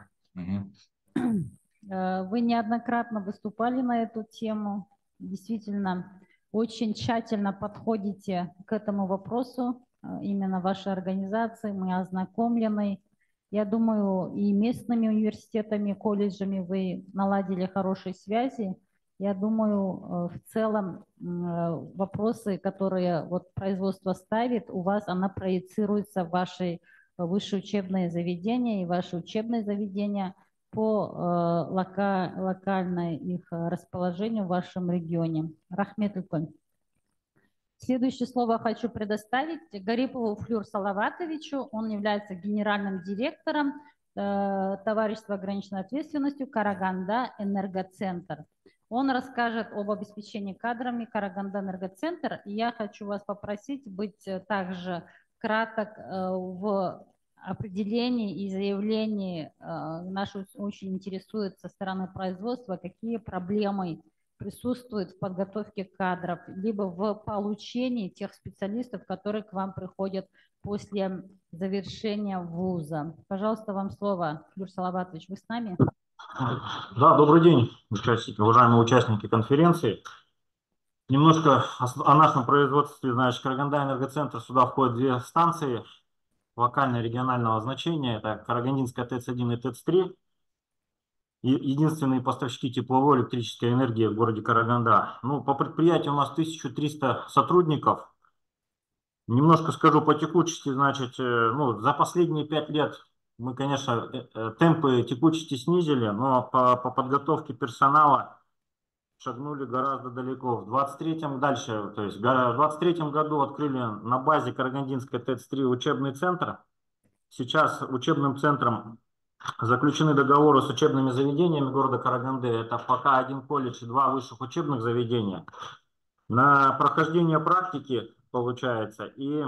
Э, Вы неоднократно выступали на эту тему. Действительно, очень тщательно подходите к этому вопросу. Э, Именно вашей организации мы ознакомлены. Я думаю, и местными университетами, колледжами вы наладили хорошие связи. Я думаю, э, в целом м, э, вопросы, которые вот производство ставит, у вас она проецируется в ваши высшие учебные заведения и ваши учебные заведения по э, лока, локальной их э, расположению в вашем регионе. Рахмет үлкен. Следующее слово хочу предоставить Гарипову Флюр Салаватовичу. Он является генеральным директором э, товарищества ограниченной ответственностью «Караганда Энергоцентр». Он расскажет об обеспечении кадрами «Караганда Энергоцентр». И я хочу вас попросить быть также краток э, в определении и заявлении. Э, нас очень интересует со стороны производства, какие проблемы присутствует в подготовке кадров, либо в получении тех специалистов, которые к вам приходят после завершения вуза. Пожалуйста, вам слово, Флюр Салаватович, вы с нами? Да, добрый день, уважаемые участники конференции. Немножко о нашем производстве. Значит, Караганда Энергоцентр, сюда входят две станции локально-регионального значения. Это Карагандинская ТЭЦ один и ТЭЦ три. Единственные поставщики тепловой и электрической энергии в городе Караганда. Ну, по предприятию у нас тысяча триста сотрудников. Немножко скажу по текучести. Значит, ну, за последние пять лет Мы, конечно, темпы текучести снизили, но по, по подготовке персонала шагнули гораздо далеко. В двадцать третьем дальше, то есть в двадцать третьем году открыли на базе Карагандинской ТЭЦ три учебный центр. Сейчас учебным центром заключены договоры с учебными заведениями города Караганды. Это пока один колледж и два высших учебных заведения. На прохождение практики получается и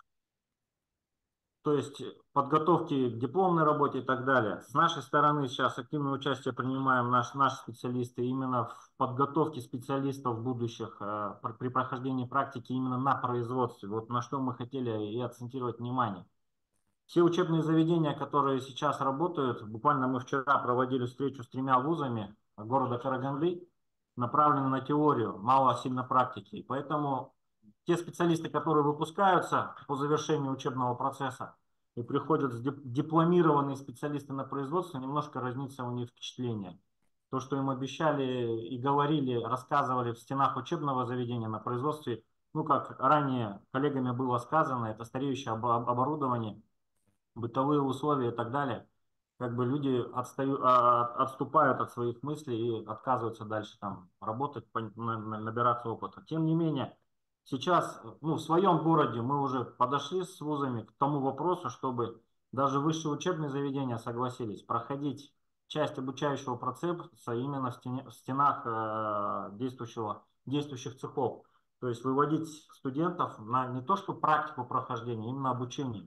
то есть подготовки к дипломной работе и так далее. С нашей стороны сейчас активное участие принимаем наш, наши специалисты именно в подготовке специалистов будущих э, при прохождении практики именно на производстве. Вот на что мы хотели и акцентировать внимание. Все учебные заведения, которые сейчас работают, буквально мы вчера проводили встречу с тремя вузами города Караганды, направлены на теорию, мало сильно практики. И поэтому те специалисты, которые выпускаются по завершению учебного процесса и приходят дипломированные специалисты на производство, немножко разнится у них впечатление. То, что им обещали и говорили, рассказывали в стенах учебного заведения на производстве, ну, как ранее коллегами было сказано, это стареющее оборудование, бытовые условия и так далее. Как бы люди отстают, отступают от своих мыслей и отказываются дальше там работать, набираться опыта. Тем не менее, сейчас, ну, в своем городе мы уже подошли с вузами к тому вопросу, чтобы даже высшие учебные заведения согласились проходить часть обучающего процесса именно в, стене, в стенах э, действующего, действующих цехов. То есть выводить студентов на не то что практику прохождения, именно обучение.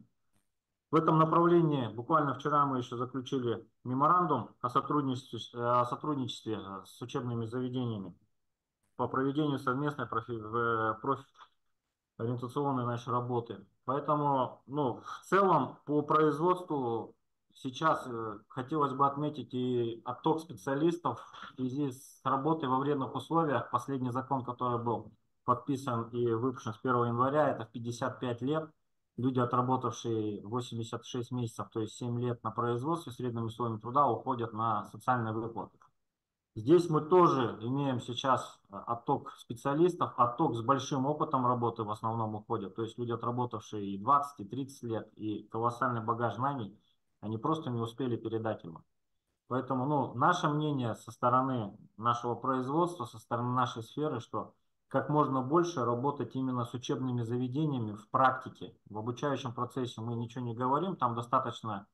В этом направлении буквально вчера мы еще заключили меморандум о сотрудничестве, о сотрудничестве с учебными заведениями по проведению совместной профи, профи, ориентационной нашей работы. Поэтому, ну, в целом по производству сейчас хотелось бы отметить и отток специалистов в связи с работой во вредных условиях. Последний закон, который был подписан и выпущен с первого января, это в пятьдесят пять лет. Люди, отработавшие восемьдесят шесть месяцев, то есть семь лет на производстве с средними условиями труда, уходят на социальные выплаты. Здесь мы тоже имеем сейчас отток специалистов, отток с большим опытом работы в основном уходят. То есть люди, отработавшие и двадцать, и тридцать лет, и колоссальный багаж знаний, они просто не успели передать им. Поэтому, ну, наше мнение со стороны нашего производства, со стороны нашей сферы, что как можно больше работать именно с учебными заведениями в практике. В обучающем процессе мы ничего не говорим, там достаточно,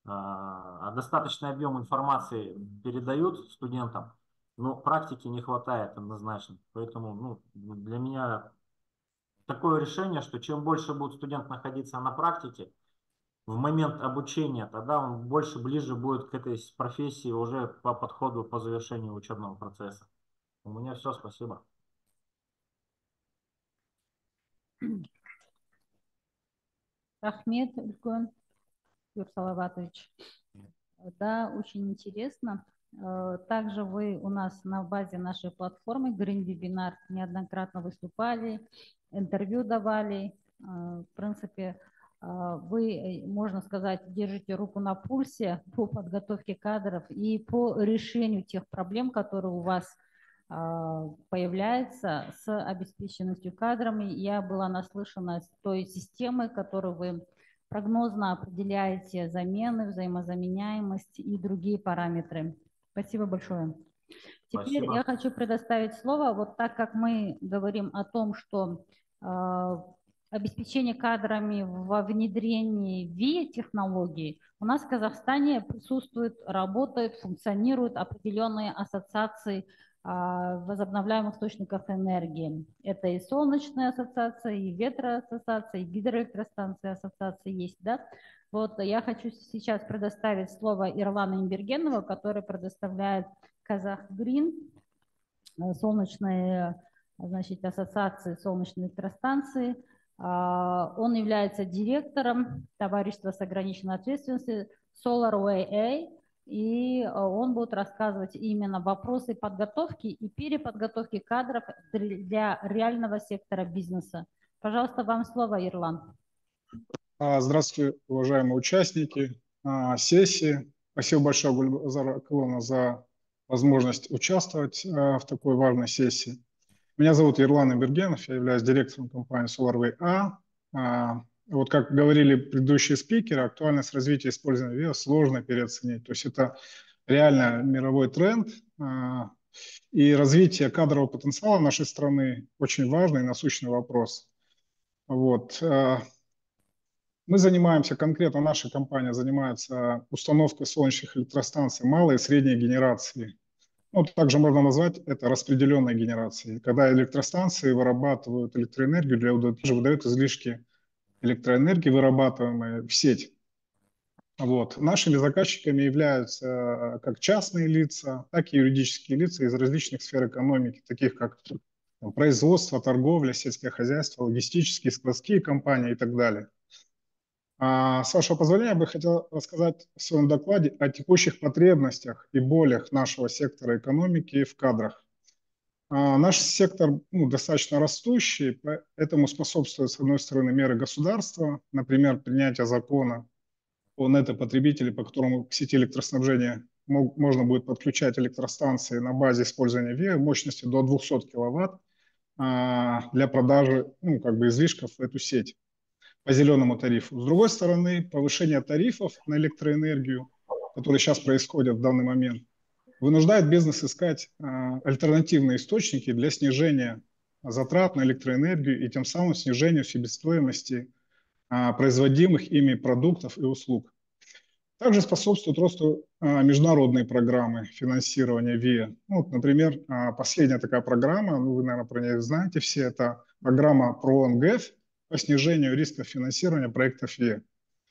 э, достаточный объем информации передают студентам, но практики не хватает однозначно. Поэтому, ну, для меня такое решение, что чем больше будет студент находиться на практике, в момент обучения, тогда он больше ближе будет к этой профессии уже по подходу по завершению учебного процесса. У меня все, спасибо. Рахмет, Үлкен Юр Салаватович. Да, очень интересно. Также вы у нас на базе нашей платформы Green Webinar неоднократно выступали, интервью давали. В принципе, вы, можно сказать, держите руку на пульсе по подготовке кадров и по решению тех проблем, которые у вас появляется с обеспеченностью кадрами. Я была наслышана с той системы, которую вы прогнозно определяете замены, взаимозаменяемость и другие параметры. Спасибо большое. Теперь Спасибо. Я хочу предоставить слово, вот так как мы говорим о том, что э, обеспечение кадрами во внедрении ви ай технологий, у нас в Казахстане присутствуют, работают, функционируют определенные ассоциации возобновляемых источников энергии. Это и солнечная ассоциация, и ветроассоциация, и гидроэлектростанция ассоциации есть, да? Вот я хочу сейчас предоставить слово Ирлану Имбергенову, который предоставляет Казахгрин, солнечные, значит, ассоциации солнечной электростанции. Он является директором товарищества с ограниченной ответственностью SolarWay, и он будет рассказывать именно вопросы подготовки и переподготовки кадров для реального сектора бизнеса. Пожалуйста, вам слово, Ирлан. Здравствуйте, уважаемые участники сессии. Спасибо большое, Гульбазар Акыловна, за возможность участвовать в такой важной сессии. Меня зовут Ирлан Имбергенов, я являюсь директором компании SolarWay A. вот как говорили предыдущие спикеры, актуальность развития использования ВИА сложно переоценить. То есть это реально мировой тренд, и развитие кадрового потенциала нашей страны очень важный и насущный вопрос. Вот. Мы занимаемся, конкретно наша компания занимается установкой солнечных электростанций малой и средней генерации. Ну, также можно назвать это распределенной генерацией, когда электростанции вырабатывают электроэнергию, для удовлетворения выдают излишки электроэнергии, вырабатываемые в сеть. Вот. Нашими заказчиками являются как частные лица, так и юридические лица из различных сфер экономики, таких как там, производство, торговля, сельское хозяйство, логистические, складские компании и так далее. А, с вашего позволения, я бы хотел рассказать в своем докладе о текущих потребностях и болях нашего сектора экономики в кадрах. А, наш сектор ну, достаточно растущий, этому способствуют, с одной стороны, меры государства, например, принятие закона о нетопотребителе, по которому к сети электроснабжения мог, можно будет подключать электростанции на базе использования ВИА мощностью до двухсот киловатт а, для продажи ну, как бы излишков в эту сеть по зеленому тарифу. С другой стороны, повышение тарифов на электроэнергию, которые сейчас происходят в данный момент, вынуждает бизнес искать а, альтернативные источники для снижения затрат на электроэнергию и тем самым снижению себестоимости а, производимых ими продуктов и услуг. Также способствуют росту а, международные программы финансирования ВИА. Ну, вот, например, а, последняя такая программа, ну, вы, наверное, про нее знаете все, это программа ПРО-НГЭФ по снижению рисков финансирования проектов ВИА.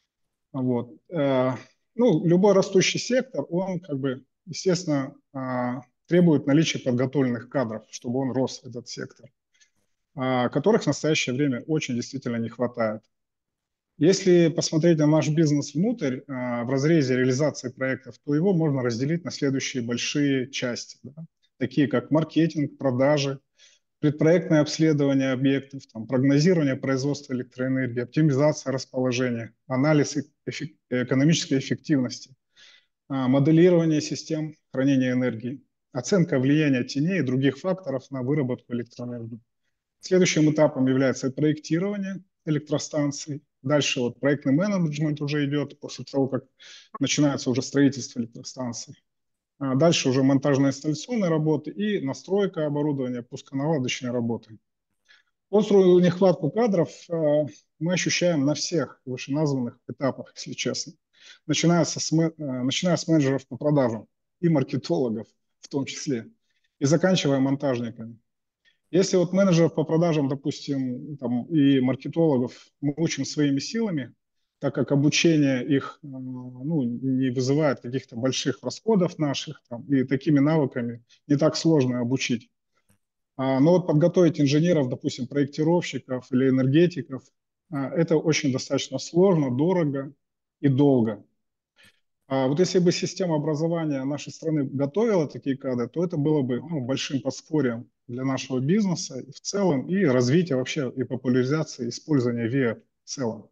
Вот. А, ну, любой растущий сектор, он, как бы, естественно, а, требует наличия подготовленных кадров, чтобы он рос, этот сектор, а, которых в настоящее время очень действительно не хватает. Если посмотреть на наш бизнес внутрь, в разрезе реализации проектов, то его можно разделить на следующие большие части, да, такие как маркетинг, продажи, предпроектное обследование объектов, там, прогнозирование производства электроэнергии, оптимизация расположения, анализ эффек- экономической эффективности, моделирование систем хранения энергии, оценка влияния теней и других факторов на выработку электроэнергии. Следующим этапом является проектирование электростанций. Дальше вот проектный менеджмент уже идет после того, как начинается уже строительство электростанций. А дальше уже монтажно-инсталляционные работы и настройка оборудования, пусконаладочные работы. Острую нехватку кадров э, мы ощущаем на всех вышеназванных этапах, если честно. Начиная, со, э, начиная с менеджеров по продажам и маркетологов в том числе, и заканчивая монтажниками. Если вот менеджеров по продажам, допустим, там, и маркетологов мы учим своими силами, так как обучение их ну, не вызывает каких-то больших расходов наших, там, и такими навыками не так сложно обучить. А, но вот подготовить инженеров, допустим, проектировщиков или энергетиков, а, это очень достаточно сложно, дорого и долго. А вот если бы система образования нашей страны готовила такие кадры, то это было бы ну, большим подспорьем для нашего бизнеса в целом и развития вообще и популяризации использования ВИА в целом.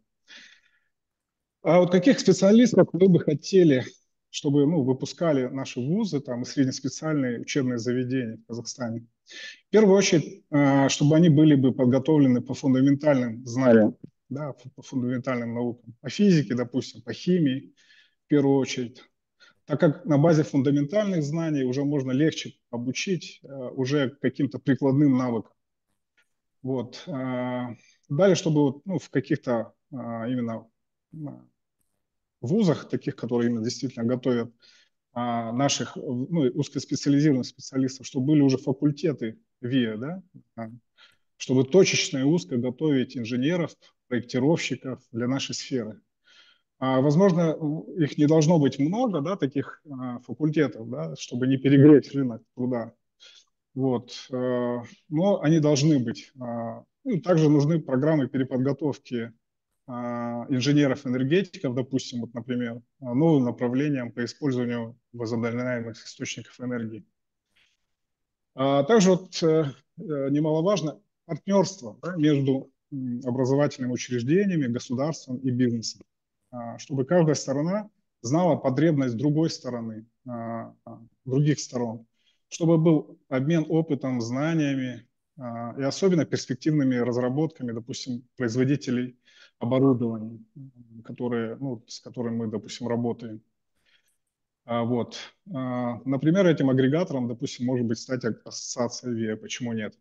А вот каких специалистов вы бы хотели, чтобы ну, выпускали наши вузы там, и среднеспециальные учебные заведения в Казахстане? В первую очередь, чтобы они были бы подготовлены по фундаментальным знаниям, да, по фундаментальным наукам, по физике, допустим, по химии, в первую очередь, так как на базе фундаментальных знаний уже можно легче обучить уже каким-то прикладным навыкам. Вот. Далее, чтобы ну, в каких-то именно вузах, таких, которые именно действительно готовят наших ну, узкоспециализированных специалистов, чтобы были уже факультеты ВИА, да? Чтобы точечно и узко готовить инженеров, проектировщиков для нашей сферы. А, возможно, их не должно быть много, да, таких а, факультетов, да, чтобы не перегреть рынок труда. Вот. А, но они должны быть. А, ну, также нужны программы переподготовки а, инженеров-энергетиков, допустим, вот, например, новым направлением по использованию возобновляемых источников энергии. А, также вот, немаловажно партнерство, да, между образовательными учреждениями, государством и бизнесом, чтобы каждая сторона знала потребность другой стороны, других сторон, чтобы был обмен опытом, знаниями, и особенно перспективными разработками, допустим, производителей оборудования, которые, ну, с которыми мы, допустим, работаем. Вот. Например, этим агрегатором, допустим, может быть стать ассоциация ви эй, почему нет?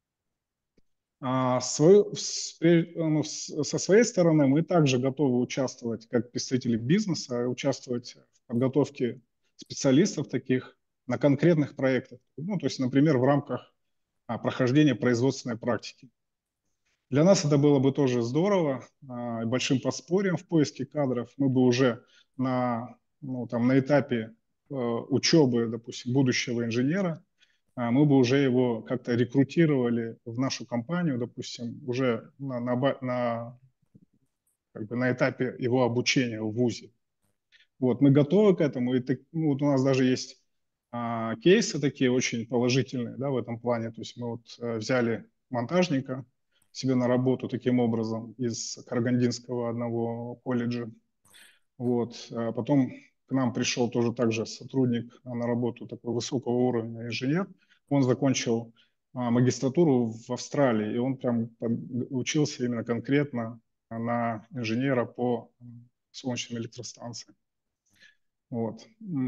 А свою, ну, со своей стороны мы также готовы участвовать как представители бизнеса, участвовать в подготовке специалистов таких на конкретных проектах. Ну, то есть, например, в рамках а, прохождения производственной практики. Для нас это было бы тоже здорово, а, большим подспорьем в поиске кадров. Мы бы уже на, ну, там, на этапе э, учебы, допустим, будущего инженера, мы бы уже его как-то рекрутировали в нашу компанию, допустим, уже на, на, на, как бы на этапе его обучения в вузе. Вот, мы готовы к этому, и так, ну, вот у нас даже есть а, кейсы такие очень положительные, да, в этом плане. То есть мы вот а, взяли монтажника себе на работу таким образом из Карагандинского одного колледжа. Вот, а потом к нам пришел тоже также сотрудник на работу такой высокого уровня инженер. Он закончил а, магистратуру в Австралии, и он прям учился именно конкретно на инженера по солнечным электростанциям. Вот.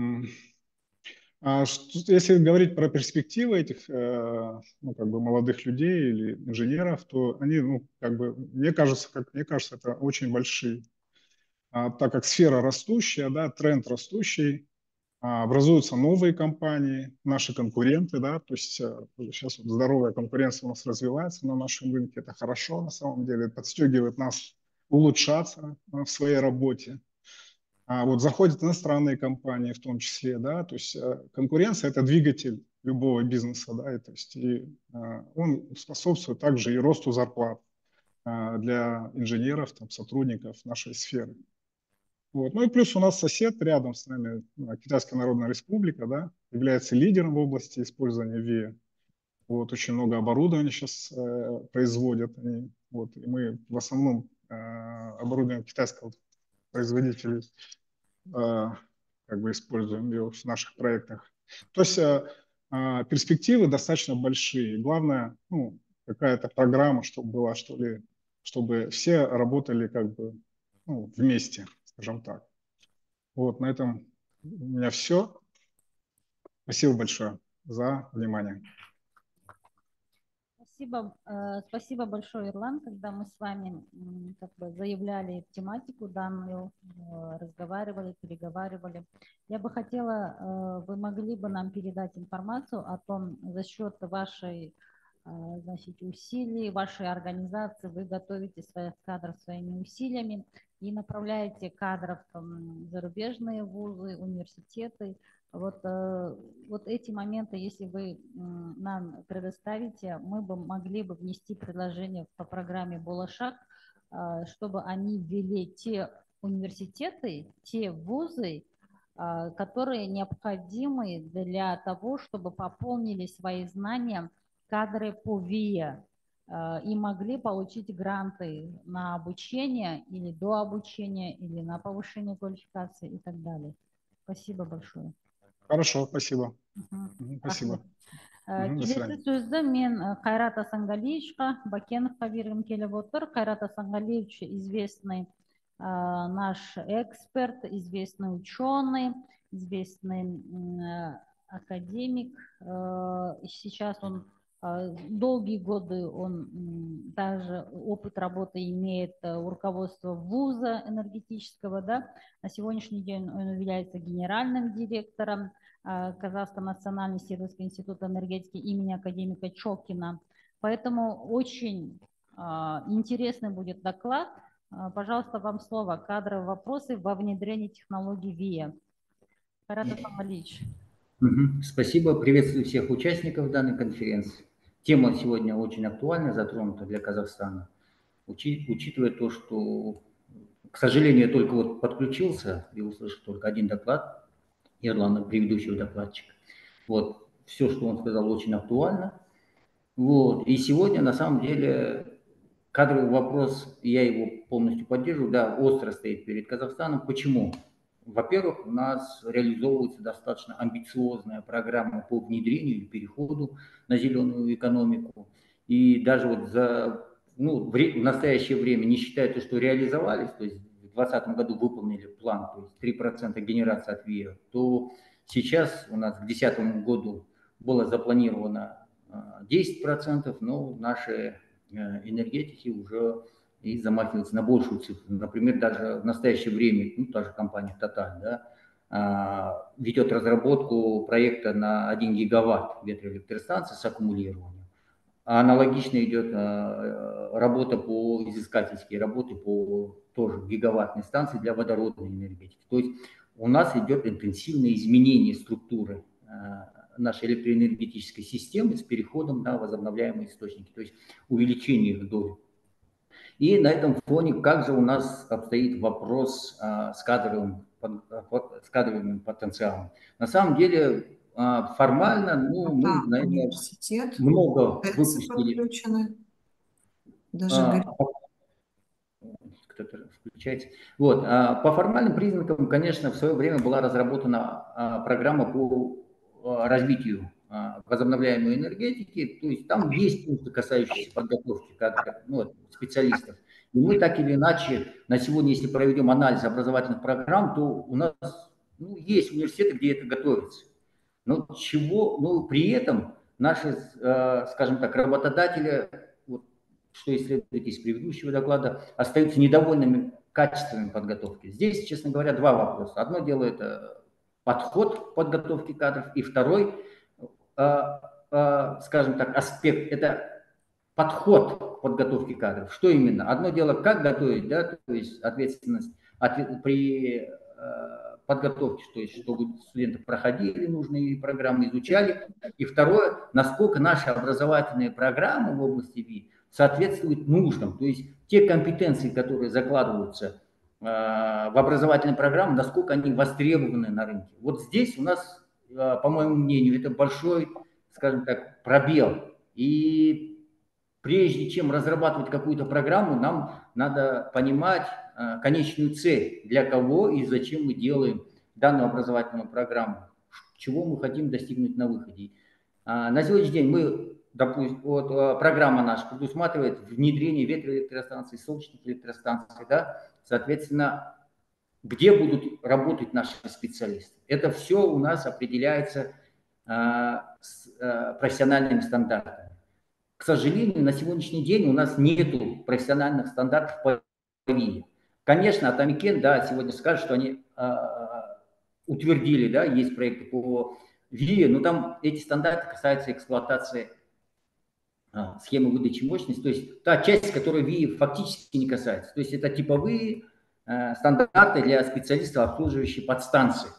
А что, если говорить про перспективы этих э, ну, как бы молодых людей или инженеров, то они, ну, как бы, мне кажется, как мне кажется, это очень большие. А, так как сфера растущая, да, тренд растущий, образуются новые компании, наши конкуренты, да, то есть сейчас вот здоровая конкуренция у нас развивается на нашем рынке, это хорошо на самом деле, подстегивает нас улучшаться в своей работе. А вот заходят иностранные компании в том числе, да, то есть конкуренция – это двигатель любого бизнеса, да, и, то есть и, он способствует также и росту зарплат для инженеров, там, сотрудников нашей сферы. Вот. Ну и плюс у нас сосед рядом с нами, Китайская Народная Республика, да, является лидером в области использования ви эй. Вот, очень много оборудования сейчас э, производят они. Вот, и мы в основном э, оборудование китайского производителя э, как бы используем ее в наших проектах. То есть э, э, перспективы достаточно большие. Главное, ну, какая-то программа, чтобы была, что ли, чтобы все работали как бы, ну, вместе, скажем так. Вот, на этом у меня все. Спасибо большое за внимание. Спасибо, э, спасибо большое, Ирлан. Когда мы с вами как бы заявляли тематику данную, э, разговаривали, переговаривали, я бы хотела, э, вы могли бы нам передать информацию о том, за счет вашей, э, значит, усилий, вашей организации, вы готовите своих кадров своими усилиями и направляете кадров в зарубежные вузы, университеты. Вот, вот эти моменты, если вы нам предоставите, мы бы могли бы внести предложение по программе «Болашак», чтобы они ввели те университеты, те вузы, которые необходимы для того, чтобы пополнили свои знания кадры по ви эй и могли получить гранты на обучение или до обучения, или на повышение квалификации и так далее. Спасибо большое. Хорошо, спасибо. Угу. Спасибо. Келесі сөзді мен Қайрат Асанғалиевичқа, Бакеновқа бергім келіп отыр. Қайрат Асанғалиевич известный наш эксперт, известный ученый, известный академик. Сейчас он долгие годы, он также опыт работы имеет у руководства вуза энергетического, да. На сегодняшний день он является генеральным директором Казахстанского национального исследовательского института энергетики имени академика Чокина. Поэтому очень интересный будет доклад. Пожалуйста, вам слово. Кадровые вопросы во внедрении технологий ви эй. Қайрат Асанғалиевич. Спасибо. Приветствую всех участников данной конференции. Тема сегодня очень актуальна, затронута для Казахстана, учи, учитывая то, что, к сожалению, я только вот подключился и услышал только один доклад Ирлана, предыдущего докладчика. Вот, все, что он сказал, очень актуально. Вот, и сегодня, на самом деле, кадровый вопрос, я его полностью поддерживаю, да, остро стоит перед Казахстаном. Почему? Во-первых, у нас реализовывается достаточно амбициозная программа по внедрению или переходу на зеленую экономику. и даже вот за, ну, в, в настоящее время не считая то, что реализовались, то есть в две тысячи двадцатом году выполнили план, то есть три процента генерации от ВИА, то сейчас у нас к две тысячи десятому году было запланировано десять процентов, но наши энергетики уже и замахиваются на большую цифру. Например, даже в настоящее время, ну, та же компания Total, да, ведет разработку проекта на один гигаватт ветроэлектростанции с аккумулированием. А аналогично идет работа по изыскательские работы по тоже гигаваттной станции для водородной энергетики. То есть у нас идет интенсивное изменение структуры нашей электроэнергетической системы с переходом на возобновляемые источники, то есть увеличение их доли. И на этом фоне как же у нас обстоит вопрос а, с, кадровым, с кадровым потенциалом. На самом деле а, формально, ну, мы, А, наверное, университет, много ЭЦ выпустили. подключены, даже А, горит. кто-то включается. Вот, а, по формальным признакам, конечно, в свое время была разработана а, программа по а, развитию а, возобновляемой энергетики, то есть там есть пункты, касающиеся подготовки как, ну, специалистов. И мы так или иначе на сегодня, если проведем анализ образовательных программ, то у нас, ну, есть университеты, где это готовится. Но чего, ну, при этом наши, э, скажем так, работодатели, вот, что исследуют из предыдущего доклада, остаются недовольными качеством подготовки. Здесь, честно говоря, два вопроса. Одно дело это подход к подготовке кадров, и второй, э, э, скажем так, аспект это подход к подготовке кадров. Что именно? Одно дело, как готовить, да, то есть ответственность ответ, при э, подготовке, то есть чтобы студенты проходили нужные программы, изучали. И второе, насколько наши образовательные программы в области ВИ соответствуют нуждам, то есть те компетенции, которые закладываются э, в образовательные программы, насколько они востребованы на рынке. Вот здесь у нас, э, по моему мнению, это большой, скажем так, пробел. И прежде чем разрабатывать какую-то программу, нам надо понимать э, конечную цель, для кого и зачем мы делаем данную образовательную программу, чего мы хотим достигнуть на выходе. А, на сегодняшний день мы, допустим, вот, э, программа наша предусматривает внедрение ветроэлектростанций, солнечных электростанций, да, соответственно, где будут работать наши специалисты. Это все у нас определяется э, с э, профессиональными стандартами. К сожалению, на сегодняшний день у нас нет профессиональных стандартов по ВИИ. Конечно, Атомикен, да, сегодня скажет, что они э, утвердили, да, есть проекты по ВИИ, но там эти стандарты касаются эксплуатации э, схемы выдачи мощности, то есть та часть, которая ВИИ фактически не касается. То есть это типовые э, стандарты для специалистов, обслуживающих подстанции.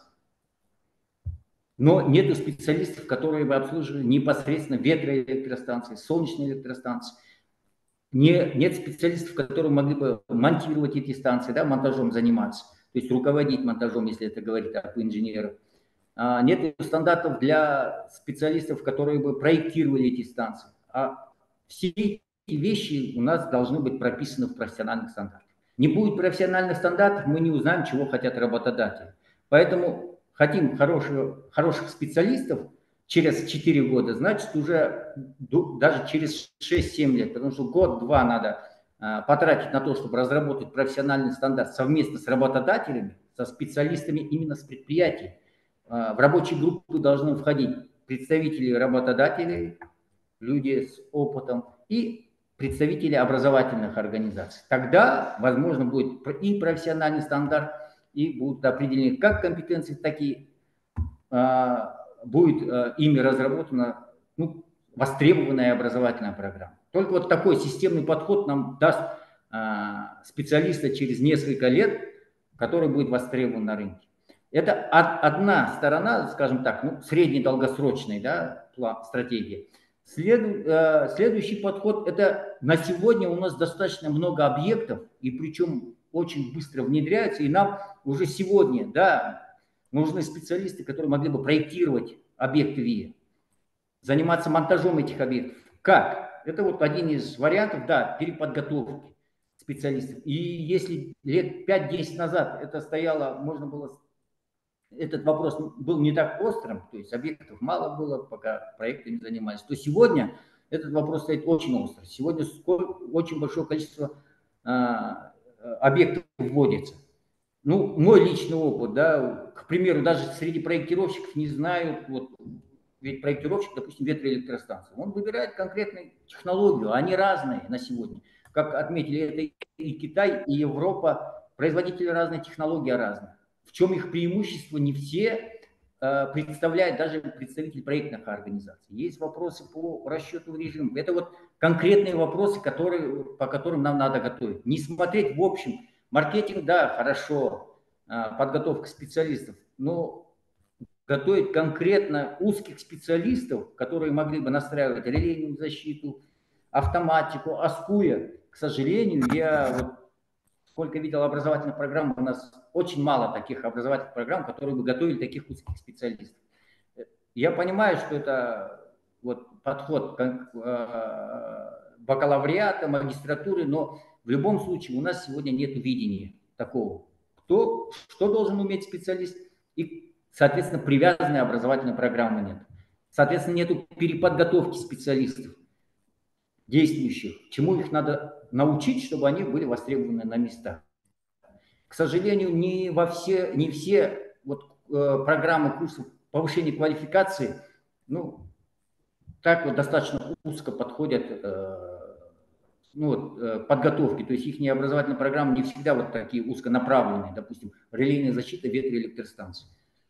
Но нет специалистов, которые бы обслуживали непосредственно ветроэлектростанции, солнечные электростанции. Не, нет специалистов, которые могли бы монтировать эти станции, да, монтажом заниматься, то есть руководить монтажом, если это говорить об инженерах. А, нет стандартов для специалистов, которые бы проектировали эти станции. А все эти вещи у нас должны быть прописаны в профессиональных стандартах. Не будет профессиональных стандартов, мы не узнаем, чего хотят работодатели. Поэтому хотим хорошего, хороших специалистов через четыре года, значит, уже даже через шесть-семь лет, потому что год-два надо а, потратить на то, чтобы разработать профессиональный стандарт совместно с работодателями, со специалистами именно с предприятий. А, в рабочие группы должны входить представители работодателей, люди с опытом и представители образовательных организаций. Тогда, возможно, будет и профессиональный стандарт, и будут определены как компетенции, так и а, будет а, ими разработана, ну, востребованная образовательная программа. Только вот такой системный подход нам даст а, специалиста через несколько лет, который будет востребован на рынке. Это одна сторона, скажем так, ну, средне-долгосрочной, да, стратегии. След, а, следующий подход – это на сегодня у нас достаточно много объектов, и причем очень быстро внедряются, и нам уже сегодня, да, нужны специалисты, которые могли бы проектировать объекты ВИИ, заниматься монтажом этих объектов. Как? Это вот один из вариантов, да, переподготовки специалистов. И если лет пять-десять назад это стояло, можно было, этот вопрос был не так острым, то есть объектов мало было, пока проектами занимались, то сегодня этот вопрос стоит очень остро. Сегодня очень большое количество а, объектов вводится. Ну, мой личный опыт, да, к примеру, даже среди проектировщиков не знают, вот, ведь проектировщик, допустим, ветроэлектростанции, он выбирает конкретную технологию, они разные на сегодня. Как отметили, это и Китай, и Европа, производители разные, технологии разные. В чем их преимущество, не все э, представляют, даже представители проектных организаций. Есть вопросы по расчету режима. Это вот конкретные вопросы, которые, по которым нам надо готовить. Не смотреть в общем. Маркетинг, да, хорошо, э, подготовка специалистов, но готовить конкретно узких специалистов, которые могли бы настраивать релейную защиту, автоматику, аскуя. К сожалению, я вот сколько видел образовательных программ, у нас очень мало таких образовательных программ, которые бы готовили таких узких специалистов. Я понимаю, что это вот подход к э, бакалавриата, магистратуры, но в любом случае у нас сегодня нет видения такого. Кто, что должен уметь специалист, и, соответственно, привязанной образовательной программы нет. Соответственно, нет переподготовки специалистов, действующих, чему их надо научить, чтобы они были востребованы на местах. К сожалению, не, во все, не все вот, э, программы курсов повышения квалификации, ну, так вот достаточно узко подходят э, ну, вот, э, подготовки, то есть их образовательные программы не всегда вот такие узконаправленные, допустим, релейная защита ветроэлектростанций.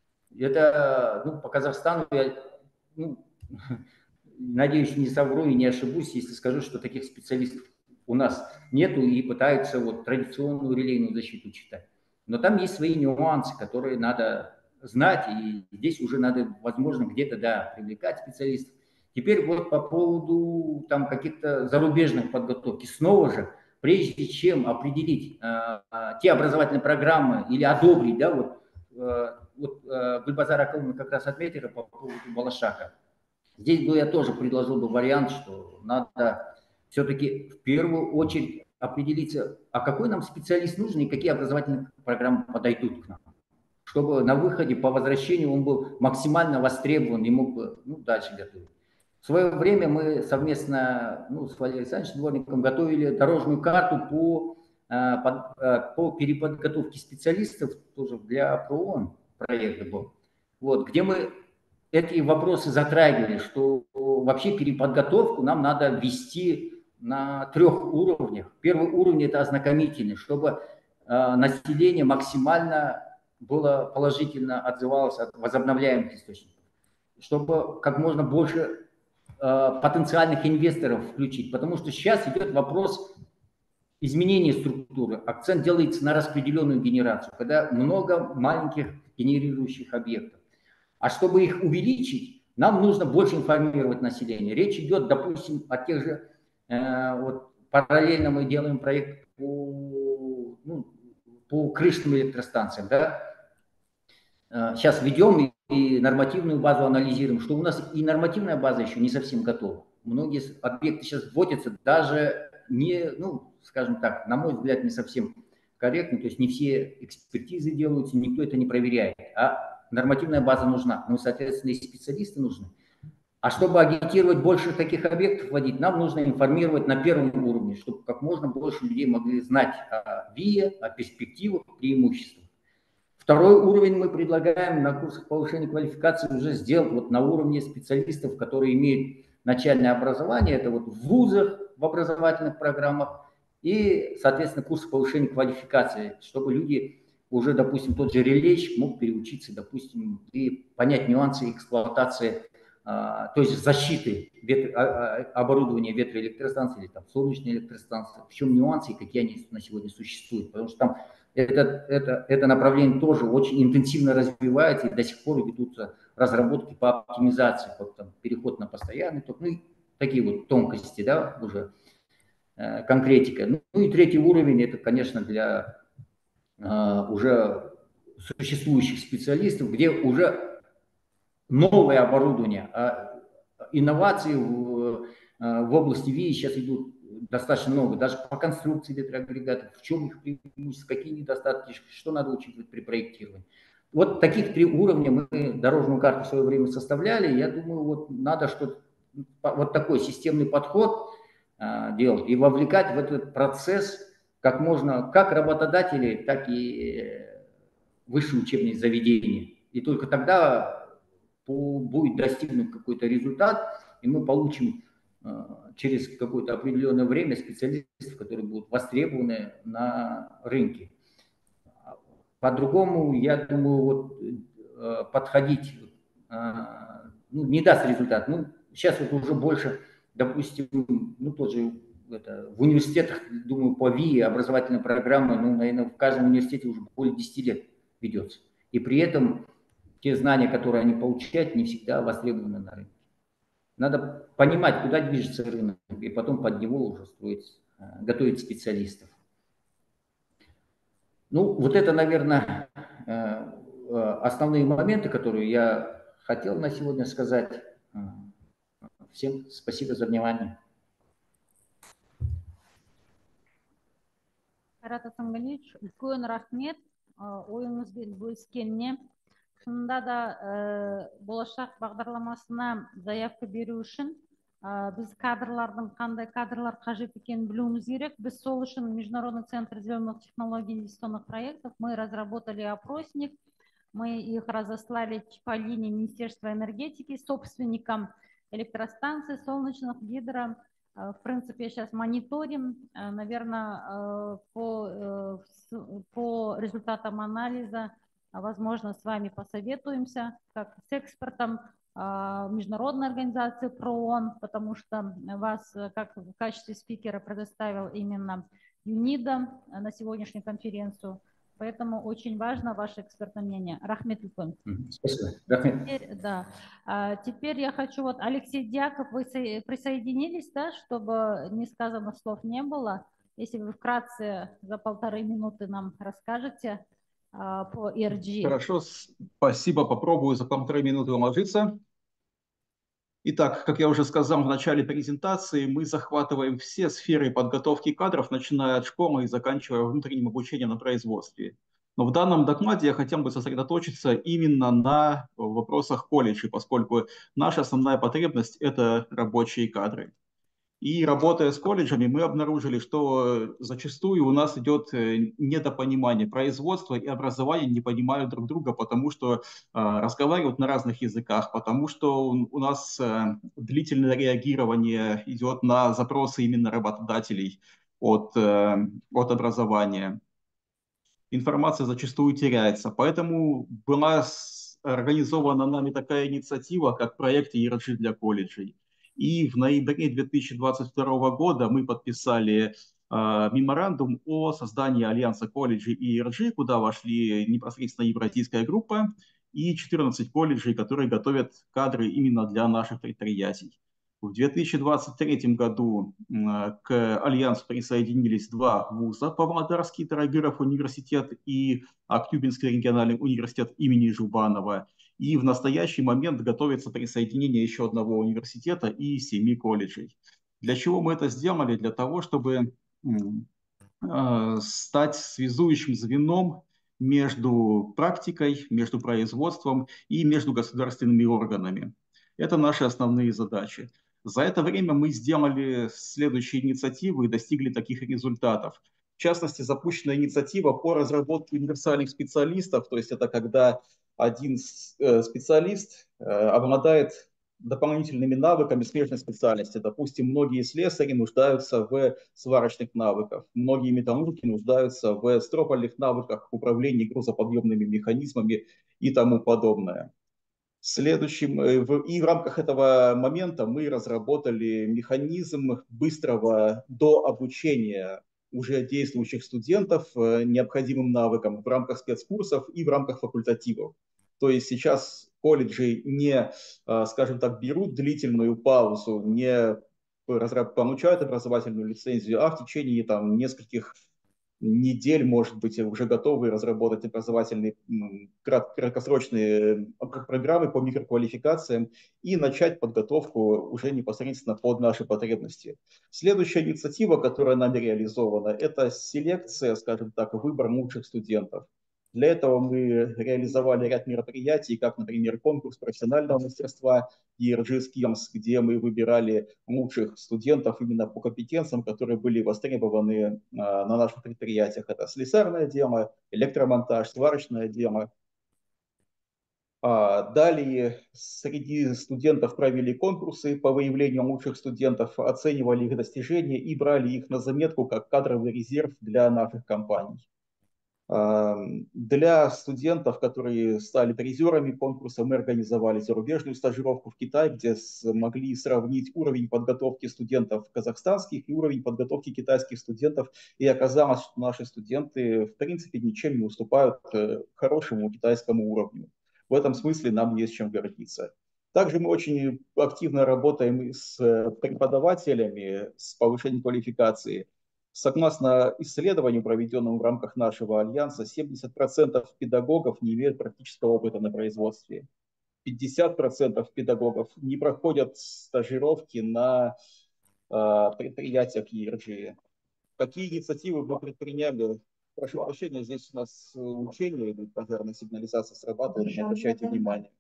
Это, ну, по Казахстану, я, ну, надеюсь, не совру и не ошибусь, если скажу, что таких специалистов у нас нету и пытаются вот традиционную релейную защиту читать. Но там есть свои нюансы, которые надо знать, и здесь уже надо, возможно, где-то, да, привлекать специалистов. Теперь вот по поводу там каких-то зарубежных подготовки. Снова же, прежде чем определить э, те образовательные программы или одобрить, да, вот, э, вот э, Гульбазар Акыловна как раз отметила по поводу Балашаха. Здесь бы я тоже предложил бы вариант, что надо все-таки в первую очередь определиться, а какой нам специалист нужен и какие образовательные программы подойдут к нам, чтобы на выходе по возвращению он был максимально востребован и мог бы, ну, дальше готовить. В свое время мы совместно, ну, с Валерием Александровичем Дворником готовили дорожную карту по, по, по переподготовке специалистов тоже для ПРООН проекта был, вот, где мы эти вопросы затрагивали, что вообще переподготовку нам надо вести на трех уровнях. Первый уровень – это ознакомительный, чтобы э, население максимально было положительно отзывалось от возобновляемых источников, чтобы как можно больше э, потенциальных инвесторов включить, потому что сейчас идет вопрос изменения структуры. Акцент делается на распределенную генерацию, когда много маленьких генерирующих объектов. А чтобы их увеличить, нам нужно больше информировать население. Речь идет, допустим, о тех же, э, вот параллельно мы делаем проект по, ну, по крышным электростанциям, да. Э, сейчас ведем и, и нормативную базу анализируем, что у нас и нормативная база еще не совсем готова. Многие объекты сейчас вводятся даже не, ну, скажем так, на мой взгляд, не совсем корректно, то есть не все экспертизы делаются, никто это не проверяет, а нормативная база нужна, ну, соответственно, и специалисты нужны. А чтобы агитировать больше таких объектов вводить, нам нужно информировать на первом уровне, чтобы как можно больше людей могли знать о ВИА, о перспективах, преимуществах. Второй уровень мы предлагаем на курсах повышения квалификации уже сделать вот на уровне специалистов, которые имеют начальное образование, это вот в вузах, в образовательных программах, и, соответственно, курсы повышения квалификации, чтобы люди уже, допустим, тот же релейщик мог переучиться, допустим, и понять нюансы эксплуатации, а, то есть защиты ветр, а, оборудования ветроэлектростанций или там солнечной электростанции, в чем нюансы и какие они на сегодня существуют, потому что там это, это, это направление тоже очень интенсивно развивается, и до сих пор ведутся разработки по оптимизации, как там переход на постоянный ток, ну и такие вот тонкости, да, уже э, конкретика. Ну и третий уровень, это, конечно, для уже существующих специалистов, где уже новое оборудование, а инновации в, в области ВИА сейчас идут достаточно много, даже по конструкции ветроагрегатов, в чем их преимущества, какие недостатки, что надо учитывать при проектировании. Вот таких три уровня мы дорожную карту в свое время составляли, я думаю, вот надо что-то вот такой системный подход делать и вовлекать в этот процесс как можно, как работодатели, так и высшие учебные заведения. И только тогда будет достигнут какой-то результат, и мы получим через какое-то определенное время специалистов, которые будут востребованы на рынке. По-другому, я думаю, вот, подходить ну, не даст результат. Ну, сейчас вот уже больше, допустим, ну, тоже это, в университетах, думаю, по ВИИ образовательная программа, ну, наверное, в каждом университете уже более десяти лет ведется. И при этом те знания, которые они получают, не всегда востребованы на рынке. Надо понимать, куда движется рынок, и потом под него уже строить, готовить специалистов. Ну, вот это, наверное, основные моменты, которые я хотел на сегодня сказать. Всем спасибо за внимание. Қайрат Асанғалиевич, үлкен рахмет ойыңызбен бөліскеніне. Шынында да болашақ бағдарламасына заявка беру үшін біз кадрлардың, қандай кадрлар қажет екенін білуіміз керек. Біз сол үшін Международный центр зеленых технологий и инвестиционных проектов мы разработали опросник, мы их разослали по линии Министерства энергетики собственникам электростанций, солнечных, гидро. В принципе, сейчас мониторим, наверное, по, по результатам анализа, возможно, с вами посоветуемся, как с экспертом международной организации ПРООН, потому что вас как в качестве спикера предоставил именно ЮНИДО на сегодняшнюю конференцию. Поэтому очень важно ваше экспертное мнение. Рахмет үлкен. Спасибо. Рахмет. Теперь, да. А, теперь я хочу, вот Алексей Дьяков, вы присоединились, да, чтобы не сказано слов не было. Если вы вкратце за полторы минуты нам расскажете а, по и эр джи. Хорошо, спасибо. Попробую за полторы минуты уложиться. Итак, как я уже сказал в начале презентации, мы захватываем все сферы подготовки кадров, начиная от школы и заканчивая внутренним обучением на производстве. Но в данном докладе я хотел бы сосредоточиться именно на вопросах колледжей, поскольку наша основная потребность – это рабочие кадры. И работая с колледжами, мы обнаружили, что зачастую у нас идет недопонимание. Производство и образование не понимают друг друга, потому что э, разговаривают на разных языках, потому что у нас э, длительное реагирование идет на запросы именно работодателей от, э, от образования. Информация зачастую теряется. Поэтому была организована нами такая инициатива, как проект и эр джи для колледжей. И в ноябре две тысячи двадцать второго года мы подписали э, меморандум о создании Альянса колледжей и эр джи, куда вошли непосредственно евразийская группа и четырнадцать колледжей, которые готовят кадры именно для наших предприятий. В две тысячи двадцать третьем году э, к Альянсу присоединились два вуза: Павлодарский Тарагиров университет и Актюбинский региональный университет имени Жубанова. И в настоящий момент готовится присоединение еще одного университета и семи колледжей. Для чего мы это сделали? Для того, чтобы э, стать связующим звеном между практикой, между производством и между государственными органами. Это наши основные задачи. За это время мы сделали следующие инициативы и достигли таких результатов. В частности, запущена инициатива по разработке универсальных специалистов, то есть это когда один специалист обладает дополнительными навыками смежной специальности. Допустим, многие слесари нуждаются в сварочных навыках, многие металлурги нуждаются в стропольных навыках, управлении грузоподъемными механизмами и тому подобное. Следующим, и в рамках этого момента мы разработали механизм быстрого дообучения уже действующих студентов необходимым навыкам в рамках спецкурсов и в рамках факультативов. То есть сейчас колледжи не, скажем так, берут длительную паузу, не получают образовательную лицензию, а в течение там нескольких недель, может быть, уже готовы разработать образовательные краткосрочные программы по микроквалификациям и начать подготовку уже непосредственно под наши потребности. Следующая инициатива, которая нами реализована, это селекция, скажем так, выбор лучших студентов. Для этого мы реализовали ряд мероприятий, как, например, конкурс профессионального мастерства и эр джи Skills, где мы выбирали лучших студентов именно по компетенциям, которые были востребованы на наших предприятиях. Это слесарное дело, электромонтаж, сварочное дело. Далее среди студентов провели конкурсы по выявлению лучших студентов, оценивали их достижения и брали их на заметку как кадровый резерв для наших компаний. Для студентов, которые стали призерами конкурса, мы организовали зарубежную стажировку в Китае, где смогли сравнить уровень подготовки студентов казахстанских и уровень подготовки китайских студентов. И оказалось, что наши студенты в принципе ничем не уступают хорошему китайскому уровню. В этом смысле нам есть чем гордиться. Также мы очень активно работаем с преподавателями с повышением квалификации. Согласно исследованию, проведенному в рамках нашего альянса, семьдесят процентов педагогов не имеют практического опыта на производстве. пятьдесят процентов педагогов не проходят стажировки на э, предприятиях и эр джи. Какие инициативы вы предприняли? Прошу прощения, здесь у нас учение идут, пожарная сигнализация срабатывает, не обращайте внимания.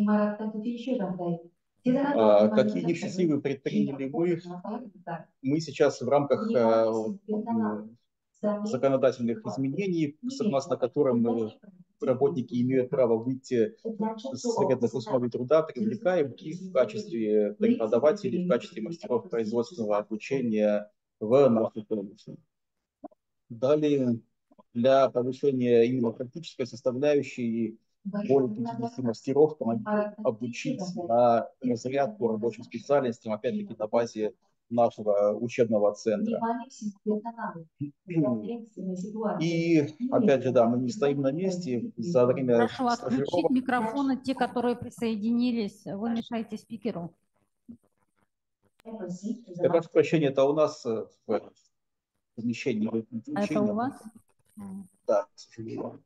А, какие инициативы предприняли мы? Мы сейчас в рамках а, законодательных изменений, согласно которым работники имеют право выйти с вредных условий труда, привлекаем их в качестве преподавателей, в качестве мастеров производственного обучения в нашей области. Далее, для повышения именно практической составляющей, более пятидесяти мастеров обучить на разряд по рабочим специальностям, опять-таки на базе нашего учебного центра. И, опять же, да, мы не стоим на месте. За время Прошу отключить микрофоны, те, которые присоединились. Вы мешаете спикеру. Я прошу прощения, это у нас в помещении. Это у вас? Да, к сожалению.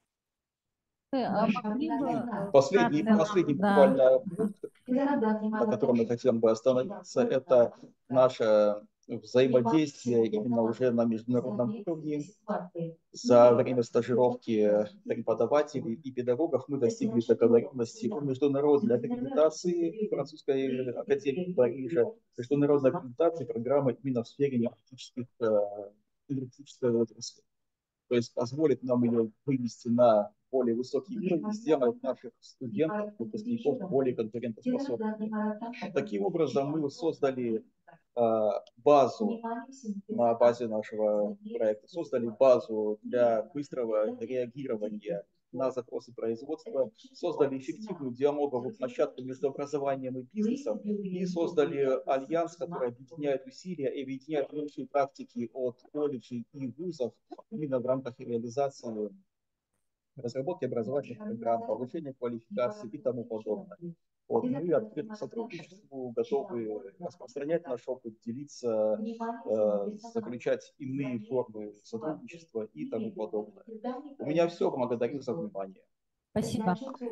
А могли бы Последний, вкратце последний нам- да. буквально пункт, на котором мы хотим бы остановиться, это наше взаимодействие именно уже на международном уровне. За время стажировки преподавателей и педагогов мы достигли договоренности о международной аккредитации Французской академии Парижа, международной аккредитации программы именно в сфере энергетических, э, энергетической отрасли. То есть позволит нам ее вывести на более высокий уровень, сделать наших студентов, выпускников более конкурентоспособными. Таким образом, мы создали э, базу на базе нашего проекта, создали базу для быстрого реагирования на запросы производства, создали эффективную диалоговую площадку между образованием и бизнесом и создали альянс, который объединяет усилия и объединяет лучшие практики от колледжей и вузов именно в рамках реализации разработки образовательных программ, повышения квалификации и тому подобное. Вот, мы открыты к сотрудничеству, готовы распространять наш опыт, делиться, э, заключать иные формы сотрудничества и тому подобное. У меня все. Благодарю за внимание. Спасибо.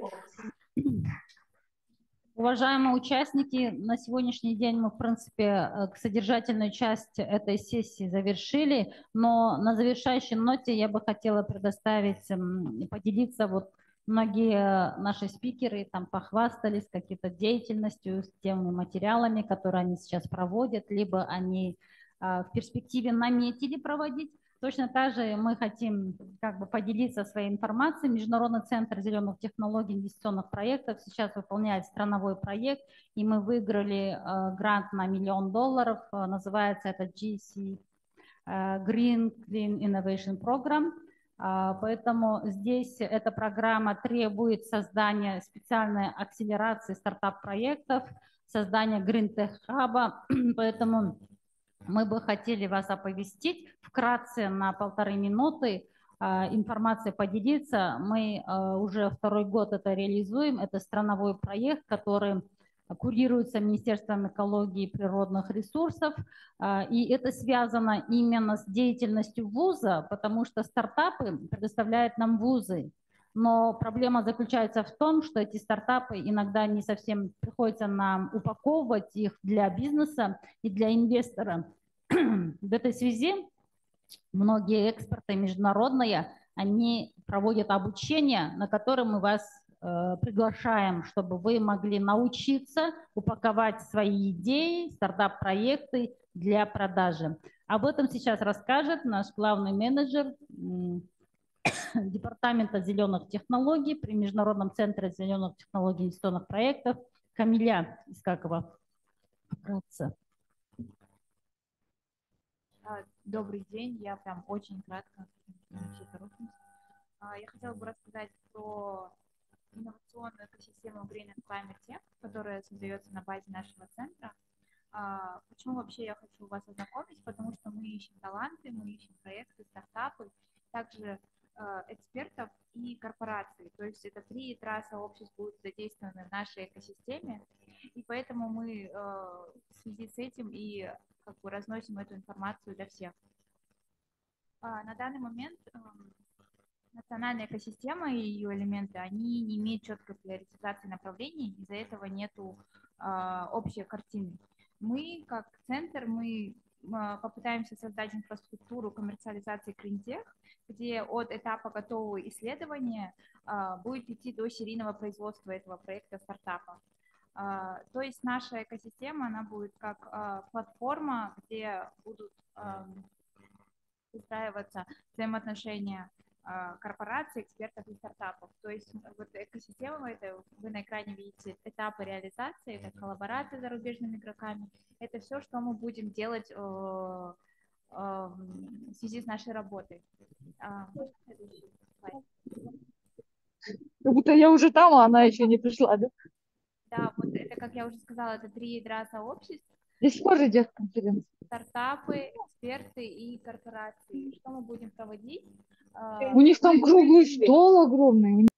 Уважаемые участники, на сегодняшний день мы, в принципе, содержательную часть этой сессии завершили, но на завершающей ноте я бы хотела предоставить, поделиться, вот многие наши спикеры там похвастались какой-то деятельностью, с теми материалами, которые они сейчас проводят, либо они в перспективе наметили проводить. Точно так же мы хотим как бы поделиться своей информацией. Международный центр зеленых технологий и инвестиционных проектов сейчас выполняет страновой проект, и мы выиграли э, грант на миллион долларов. Э, называется это джи си э, Green Clean Innovation Program. Э, поэтому здесь эта программа требует создания специальной акселерации стартап-проектов, создания Green Tech Hub. Поэтому мы бы хотели вас оповестить вкратце на полторы минуты, информацией поделиться. Мы уже второй год это реализуем. Это страновой проект, который курируется Министерством экологии и природных ресурсов. И это связано именно с деятельностью вуза, потому что стартапы предоставляют нам вузы. Но проблема заключается в том, что эти стартапы иногда не совсем приходится нам упаковывать их для бизнеса и для инвестора. В этой связи многие эксперты международные они проводят обучение, на котором мы вас э, приглашаем, чтобы вы могли научиться упаковать свои идеи, стартап-проекты для продажи. Об этом сейчас расскажет наш главный менеджер Департамента зеленых технологий при Международном центре зеленых технологий и инвестиционных проектов Камиля Искакова. Вкратце. Добрый день, я прям очень кратко. Я хотела бы рассказать про инновационную экосистему Green and Climate Tech, которая создается на базе нашего центра. Почему вообще я хочу вас ознакомить? Потому что мы ищем таланты, мы ищем проекты, стартапы, также экспертов и корпораций. То есть это три ядра сообществ будут задействованы в нашей экосистеме, и поэтому мы в связи с этим и как бы разносим эту информацию для всех. На данный момент национальная экосистема и ее элементы, они не имеют четкой приоритизации направлений, из-за этого нету общей картины. Мы, как центр, мы попытаемся создать инфраструктуру коммерциализации Green-Tech, где от этапа готового исследования будет идти до серийного производства этого проекта стартапа. То есть наша экосистема, она будет как платформа, где будут выстраиваться взаимоотношения корпораций, экспертов и стартапов. То есть вот экосистема, это вы на экране видите этапы реализации, это коллаборация с зарубежными игроками. Это все, что мы будем делать в связи с нашей работой. Следующий слайд. Как будто я уже там, а она еще не пришла, да? Да, вот это, как я уже сказала, это три ядра сообществ. Здесь тоже идет конференция. Стартапы, эксперты и корпорации. Что мы будем проводить? У них там круглый стол огромный.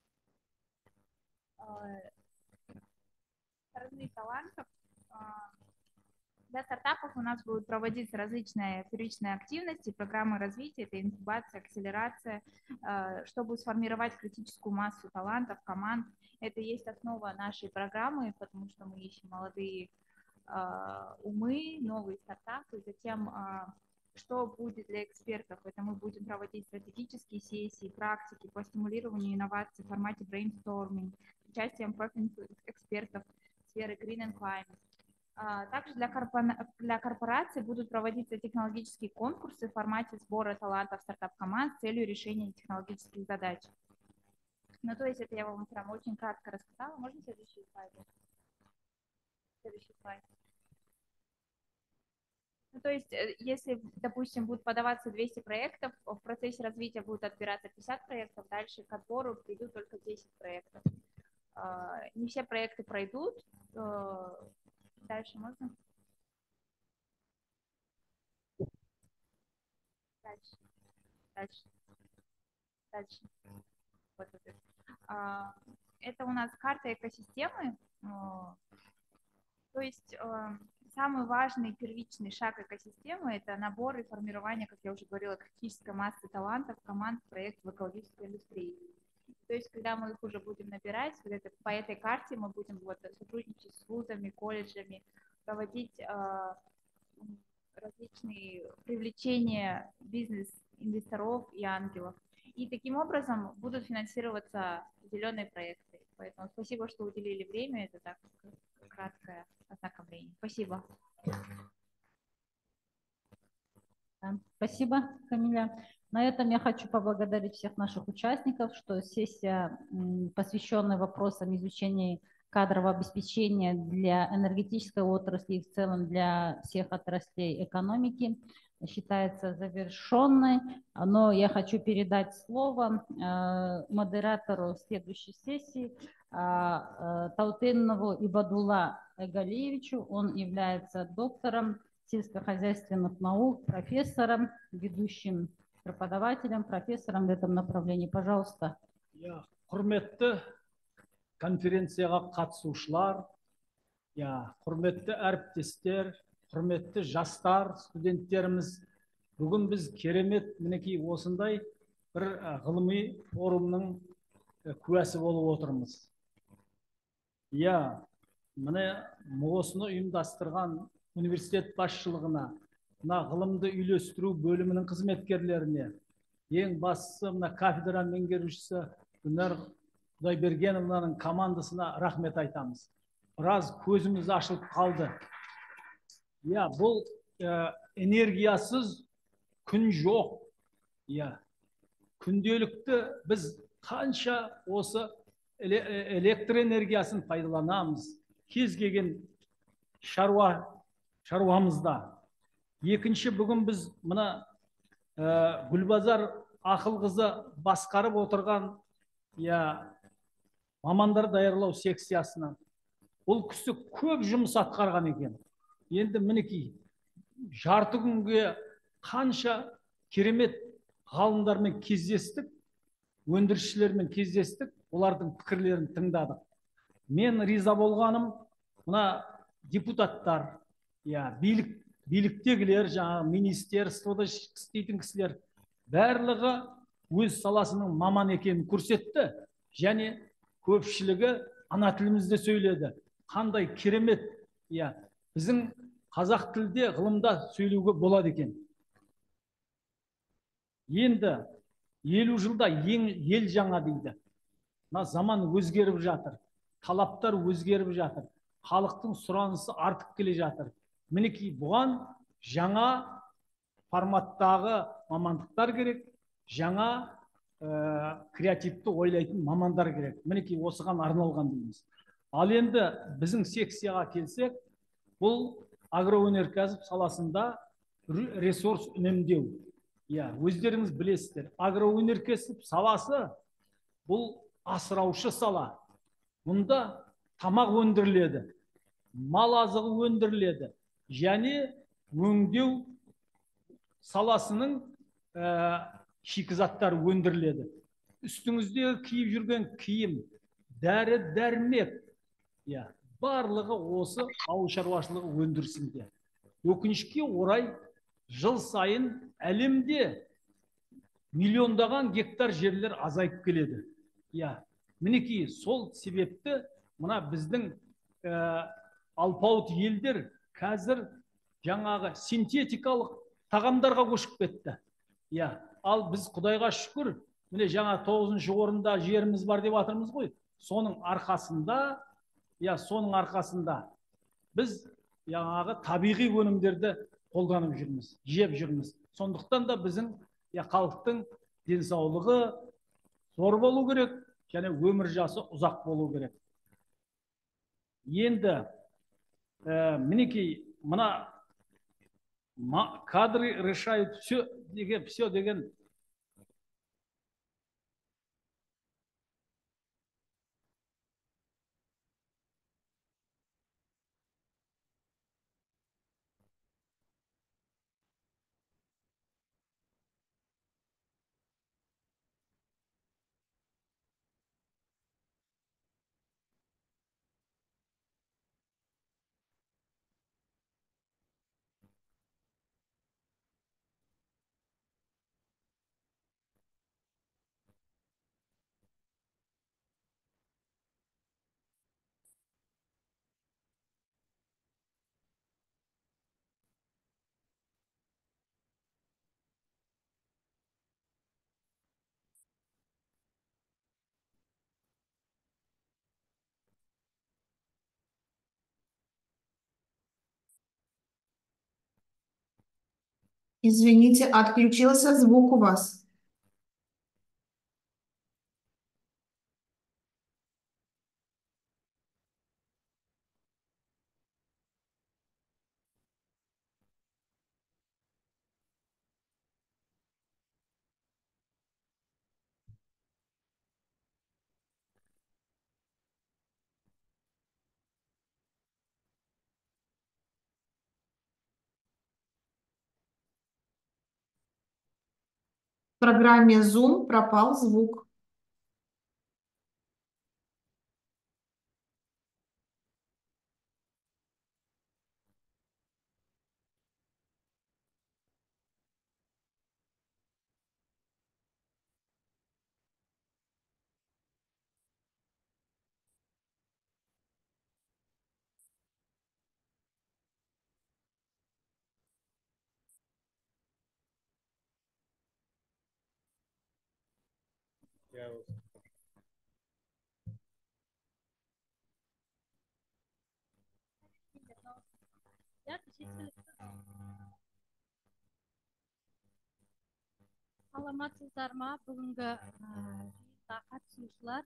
Разных талантов. Для стартапов у нас будут проводиться различные первичные активности, программы развития, это инкубация, акселерация, чтобы сформировать критическую массу талантов, команд. Это и есть основа нашей программы, потому что мы ищем молодые умы, новые стартапы. Затем, что будет для экспертов? Это мы будем проводить стратегические сессии, практики по стимулированию инноваций в формате brainstorming, с участием профильных экспертов сферы Green and Climate. Также для, корпора... для корпораций будут проводиться технологические конкурсы в формате сбора талантов стартап-команд с целью решения технологических задач. Ну, то есть это я вам прям очень кратко рассказала. Можно следующий слайд? Следующий слайд. Ну, то есть, если, допустим, будут подаваться двести проектов, в процессе развития будет отбираться пятьдесят проектов, дальше к отбору придут только десять проектов. Не все проекты пройдут. Дальше можно? Дальше. Дальше. Дальше. Вот это. Это у нас карта экосистемы. То есть самый важный первичный шаг экосистемы – это набор и формирование, как я уже говорила, критической массы талантов, команд, проектов в экологической индустрии. То есть, когда мы их уже будем набирать, вот это, по этой карте мы будем вот, сотрудничать с вузами, колледжами, проводить э, различные привлечения бизнес-инвесторов и ангелов. И таким образом будут финансироваться зеленые проекты. Поэтому спасибо, что уделили время. Это так краткое ознакомление. Спасибо. Спасибо, Камиля. На этом я хочу поблагодарить всех наших участников, что сессия, посвященная вопросам изучения кадрового обеспечения для энергетической отрасли и в целом для всех отраслей экономики, считается завершенной. Но я хочу передать слово модератору следующей сессии Таутенову Ибадулла Эгалиевичу. Он является доктором сельскохозяйственных наук, профессором, ведущим преподавателем, профессором в этом направлении. Пожалуйста. Я, құрметті конференцияға қатысушылар, я, құрметті әріптестер, құрметті жастар, студенттеріміз, бүгін біз керемет мінекей осындай бір ғылыми форумның куәсі болып отырмыз. Я, міне осыны ұйымдастырған университет басшылығына, мына ғылымды үйлестіру бөлімінің қызметкерлеріне, ең бастысы мына кафедра меңгерушісі Гүлнар Құдайбергеновнаның командасына рахмет айтамыз. Біраз көзіміз ашылып қалды. Иә, бұл ә, энергиясыз күн жоқ. Иә, күнделікті біз қанша осы электр энергиясын пайдаланамыз кез келген шаруа шаруамызда. Екінші, бүгін біз мына ә, Гүлбазар Ақылқызы басқарып отырған я мамандар даярлау секциясынан бұл кісі көп жұмыс атқарған екен. Енді мінекей жарты күнге қанша керемет ғалымдармен кездестік, өндірісшілермен кездестік, олардың пікірлерін тыңдадық. Мен риза болғаным, мына депутаттар, я билік биліктегілер, жаңағы министерствода істейтін кісілер барлығы өз саласының маман екенін көрсетті, және көпшілігі ана тілімізде сөйледі. Қандай керемет, я біздің қазақ тілде ғылымда сөйлеуге болады екен. Енді елу жылда ең ел жаңа дейді. Мына заман өзгеріп жатыр, талаптар өзгеріп жатыр, халықтың сұранысы артып келе жатыр. Мінекей бұған жаңа форматтағы мамандықтар керек, жаңа ә, креативті ойлайтын мамандар керек. Мінекей осыған арналған дейміз. Ал енді біздің секцияға келсек, бұл агроөнеркәсіп саласында ресурс үнемдеу. Я, өздеріңіз білесіздер, агроөнеркәсіп саласы бұл асыраушы сала. Мұнда тамақ өндіріледі, мал азығы өндіріледі, және өңдеу саласының ә, шикізаттары өндіріледі. Үстіңіздегі киіп жүрген киім, дәрі дәрмек, я, барлығы осы ауыл шаруашылығы өндірісінде. Өкінішке орай жыл сайын әлемде миллиондаған гектар жерлер азайып келеді. Я, мінекей сол себепті мына біздің ә, алпауыт елдер қазір жаңағы синтетикалық тағамдарға көшіп кетті. Я, ал біз Құдайға шүкір, міне жаңа тоғызыншы орында жеріміз бар деп жатырмыз ғой. Соның арқасында, я, соның арқасында біз жаңағы табиғи өнімдерді қолданып жүрміз, жеп жүрміз. Сондықтан да біздің я, халықтың денсаулығы зор болу керек, және өмір жасы ұзақ болу керек. Енді ә, мінекей мына кадры решают все деген, все деген Извините, отключился звук у вас. В программе Zoom пропал звук. Саламатсыздар ма бүгінгі жиынға қатысушылар?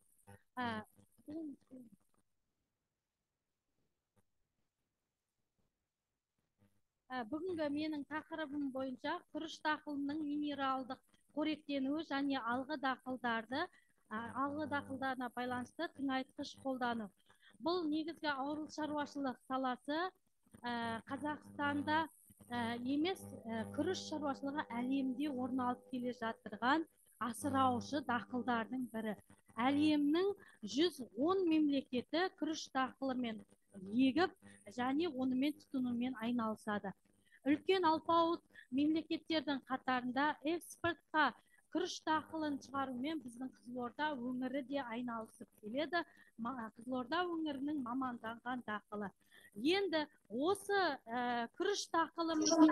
Бүгінгі менің тақырыбым бойынша күріш дақылының минералдық қоректенуі және алғы дақылдарды алғы дақылдарына байланысты тыңайтқыш қолдану. Бұл негізгі ауыл шаруашылық саласы Қазақстанда емес, күріш шаруашылығы әлемде орын алып келе жатырған асыраушы дақылдардың бірі. Әлемнің жүз он мемлекеті күріш дақылымен егіп және онымен тұтынумен айналысады. Үлкен алпауыт мемлекеттердің қатарында экспортқа күріш дақылын шығарумен біздің Қызылорда өңірі де айналысып келеді. Қызылорда өңірінің маманданған дақылы. Енді осы күріш дақылымызды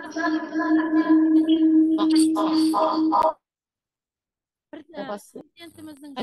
президентіміздің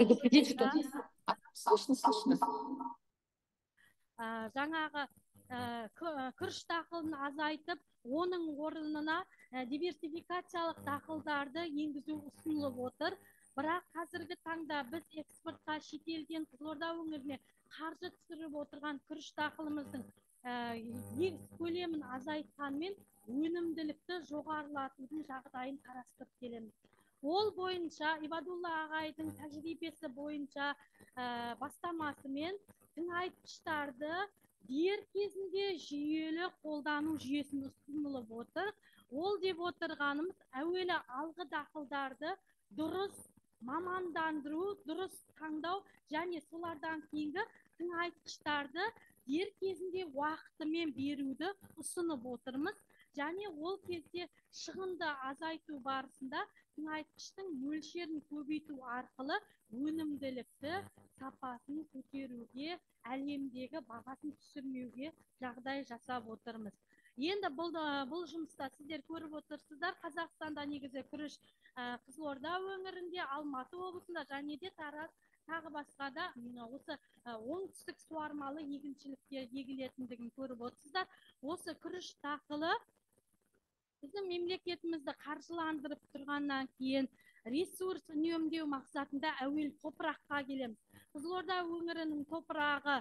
жаңағы күріш дақылын азайтып, оның орнына диверсификациялық дақылдарды енгізу ұсынылып отыр. Бірақ қазіргі таңда біз экспортқа шетелден Қызылорда өңіріне қаржы түсіріп отырған күріш дақылымыздың егіс көлемін азайтқанмен өнімділікті жоғарылатудың жағдайын қарастырып келеміз. Ол бойынша Ибадулла ағайдың тәжірибесі бойынша бастамасымен тыңайтқыштарды дер кезінде жүйелі қолдану жүйесін ұсынылып отыр. Ол деп отырғанымыз әуелі алғы дақылдарды дұрыс мамандандыру, дұрыс таңдау және солардан кейінгі тыңайтқыштарды дер кезінде уақытымен беруді ұсынып отырмыз. Және ол кезде шығынды азайту барысында тыңайтқыштың мөлшерін көбейту арқылы өнімділікті, сапасын көтеруге, әлемдегі бағасын түсірмеуге жағдай жасап отырмыз. Енді бұл, бұл жұмыста сіздер көріп отырсыздар, Қазақстанда негізі күріш Қызылорда өңірінде, Алматы облысында және де Тараз тағы басқа да осы оңтүстік суармалы егіншілікте егілетіндігін көріп отырсыздар. Осы күріш дақылы біздің мемлекетімізді қаржыландырып тұрғаннан кейін ресурс үнемдеу мақсатында әуел топыраққа келеміз. Қызылорда өңірінің топырағы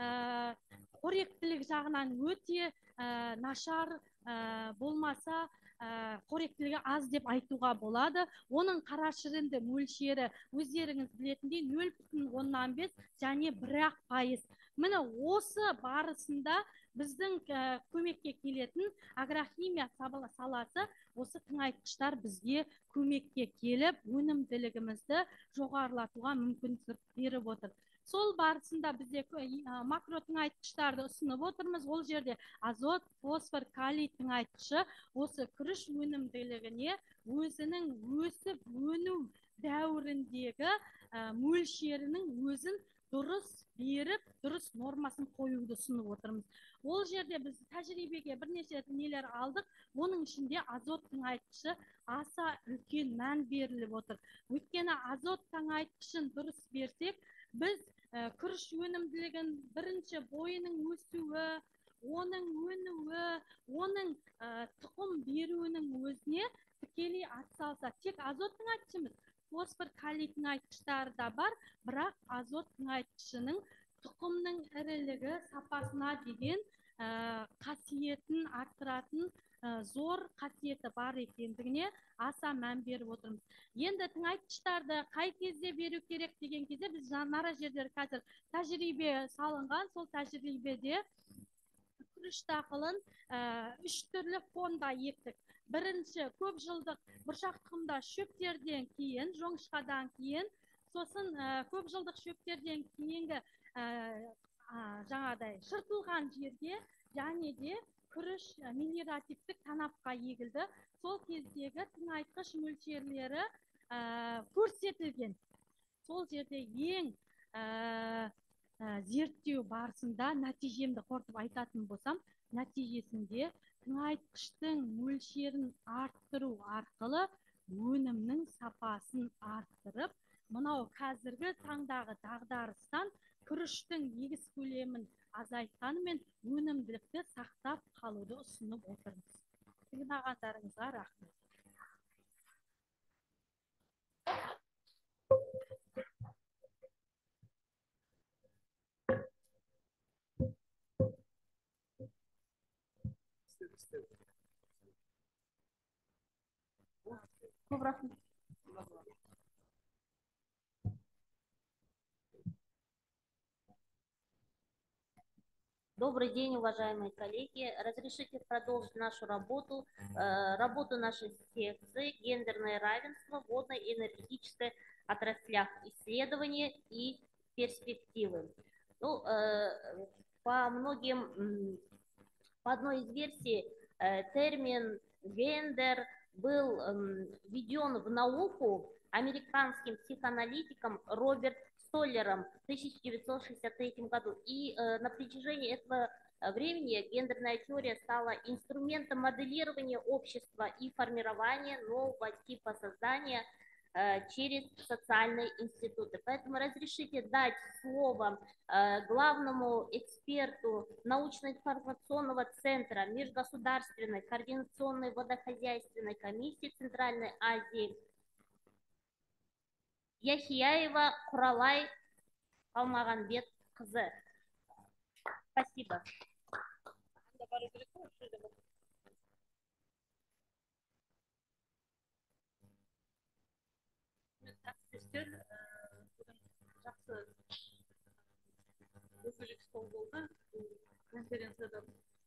қоректілік жағынан өте нашар, болмаса қоректілігі аз деп айтуға болады. Оның қарашірінді мөлшері өздеріңіз білетіндей нөл бүтін оннан бес және бір-ақ пайыз. Міне осы барысында біздің көмекке келетін агрохимия саласы осы тыңайтқыштар бізге көмекке келіп, өнімділігімізді жоғарылатуға мүмкіндік беріп отыр. Сол барысында бізде макро тыңайтқыштарды ұсынып отырмыз. Ол жерде азот, фосфор, калий тыңайтқышы осы күріш өнімділігіне өзінің өсіп өну дәуіріндегі мөлшерінің өзін дұрыс беріп, дұрыс нормасын қоюды ұсынып отырмыз. Ол жерде біз тәжірибеге бірнеше нелер алдық. Оның ішінде азот тыңайтқышы аса үлкен мән беріліп отыр. Өйткені азот тыңайтқышын дұрыс берсек, біз күріш өнімділігін бірінші бойының өсуі, оның өнуі, оның тұқым беруінің өзіне тікелей атсалса, тек азот тыңайтқышымыз, фосфор, калий тыңайтқыштары да бар, бірақ азот тыңайтқышының тұқымның ірілігі, сапасына деген қасиетін арттыратын зор қасиеті бар екендігіне аса мән беріп отырмыз. Енді тыңайтқыштарды қай кезде беру керек деген кезде біз нара жерлер қазір тәжірибе салынған, сол тәжірибеде күріш дақылын үш түрлі фонда ектік. Бірінші көп жылдық бұршақ тұқымда шөптерден кейін, жоңышқадан кейін, сосын көп жылдық шөптерден кейінгі жаңадай шыртылған жерге және де күріш минеративтік танапқа егілді. Сол кездегі тыңайтқыш мөлшерлері көрсетілген. Сол жерде ең зерттеу барысында нәтижемді қорытып айтатын болсам, нәтижесінде тыңайтқыштың мөлшерін арттыру арқылы өнімнің сапасын арттырып, мынау қазіргі таңдағы дағдарыстан күріштің егіс көлемін азайтқанымен өнімділікті сақтап қалуды ұсынып отырмыз. Тыңдағандарыңызға рахмет. Көп рахмет. Добрый день, уважаемые коллеги. Разрешите продолжить нашу работу, э, работу нашей секции «Гендерное равенство в водной и энергетической отраслях. Исследования и перспективы». Ну, э, по многим, м, по одной из версий, э, термин «гендер» был м, введен в науку американским психоаналитиком Роберт Столлером в тысяча девятьсот шестьдесят третьем году. И э, на протяжении этого времени гендерная теория стала инструментом моделирования общества и формирования нового типа создания э, через социальные институты. Поэтому разрешите дать слово э, главному эксперту научно-информационного центра Межгосударственной координационной водохозяйственной комиссии Центральной Азии Яхияева Құралай Алмағанбет қызы. Спасибо. Жақсы дөңгелек стол болды конференцияда.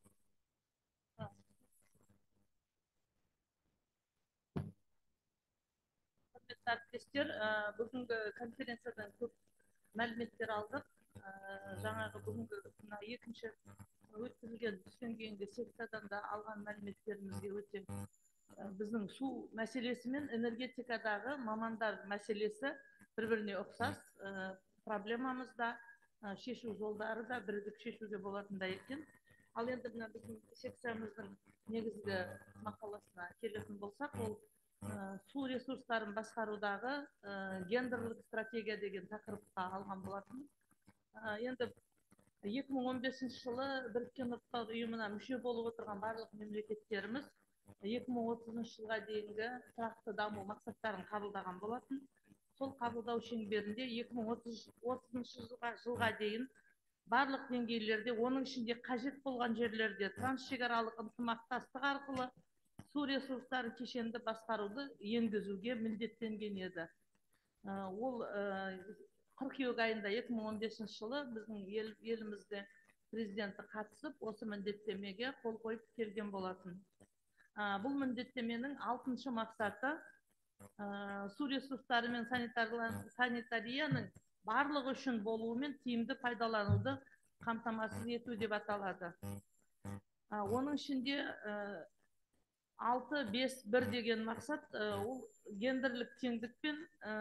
Құрметті әріптестер, бүгінгі конференциядан көп мәліметтер алдық. Жаңағы бүгінгі мына екінші өткізілген түстен кейінгі секциядан да алған мәліметтерімізге өте біздің су мәселесі мен энергетикадағы мамандар мәселесі бір-біріне ұқсас, проблемамыз да шешу жолдары да бірігіп шешуге болатындай екен. Ал енді мына біздің секциямыздың негізгі мақаласына келетін болсақ, ол су ресурстарын басқарудағы гендерлік стратегия деген тақырыпқа алған болатын. Енді екі мың он бесінші жылы Біріккен ұлттар ұйымына мүше болып отырған барлық мемлекеттеріміз екі мың отызыншы жылға дейінгі тұрақты даму мақсаттарын қабылдаған болатын. Сол қабылдау шеңберінде екі мың отызыншы жылға дейін барлық деңгейлерде, оның ішінде қажет болған жерлерде трансшекаралық ынтымақтастық арқылы су ресурстары кешенді басқаруды енгізуге міндеттенген еді. Ол қыркүйек айында екі мың он бесінші жылы біздің елімізде президенті қатысып, осы міндеттемеге қол қойып келген болатын. Бұл міндеттеменің алтыншы мақсаты су ресурстары мен санитарияның барлығы үшін болуы мен тиімді пайдалануды қамтамасыз ету деп аталады. Оның ішінде алты бес бір деген мақсат, ол гендерлік теңдік пен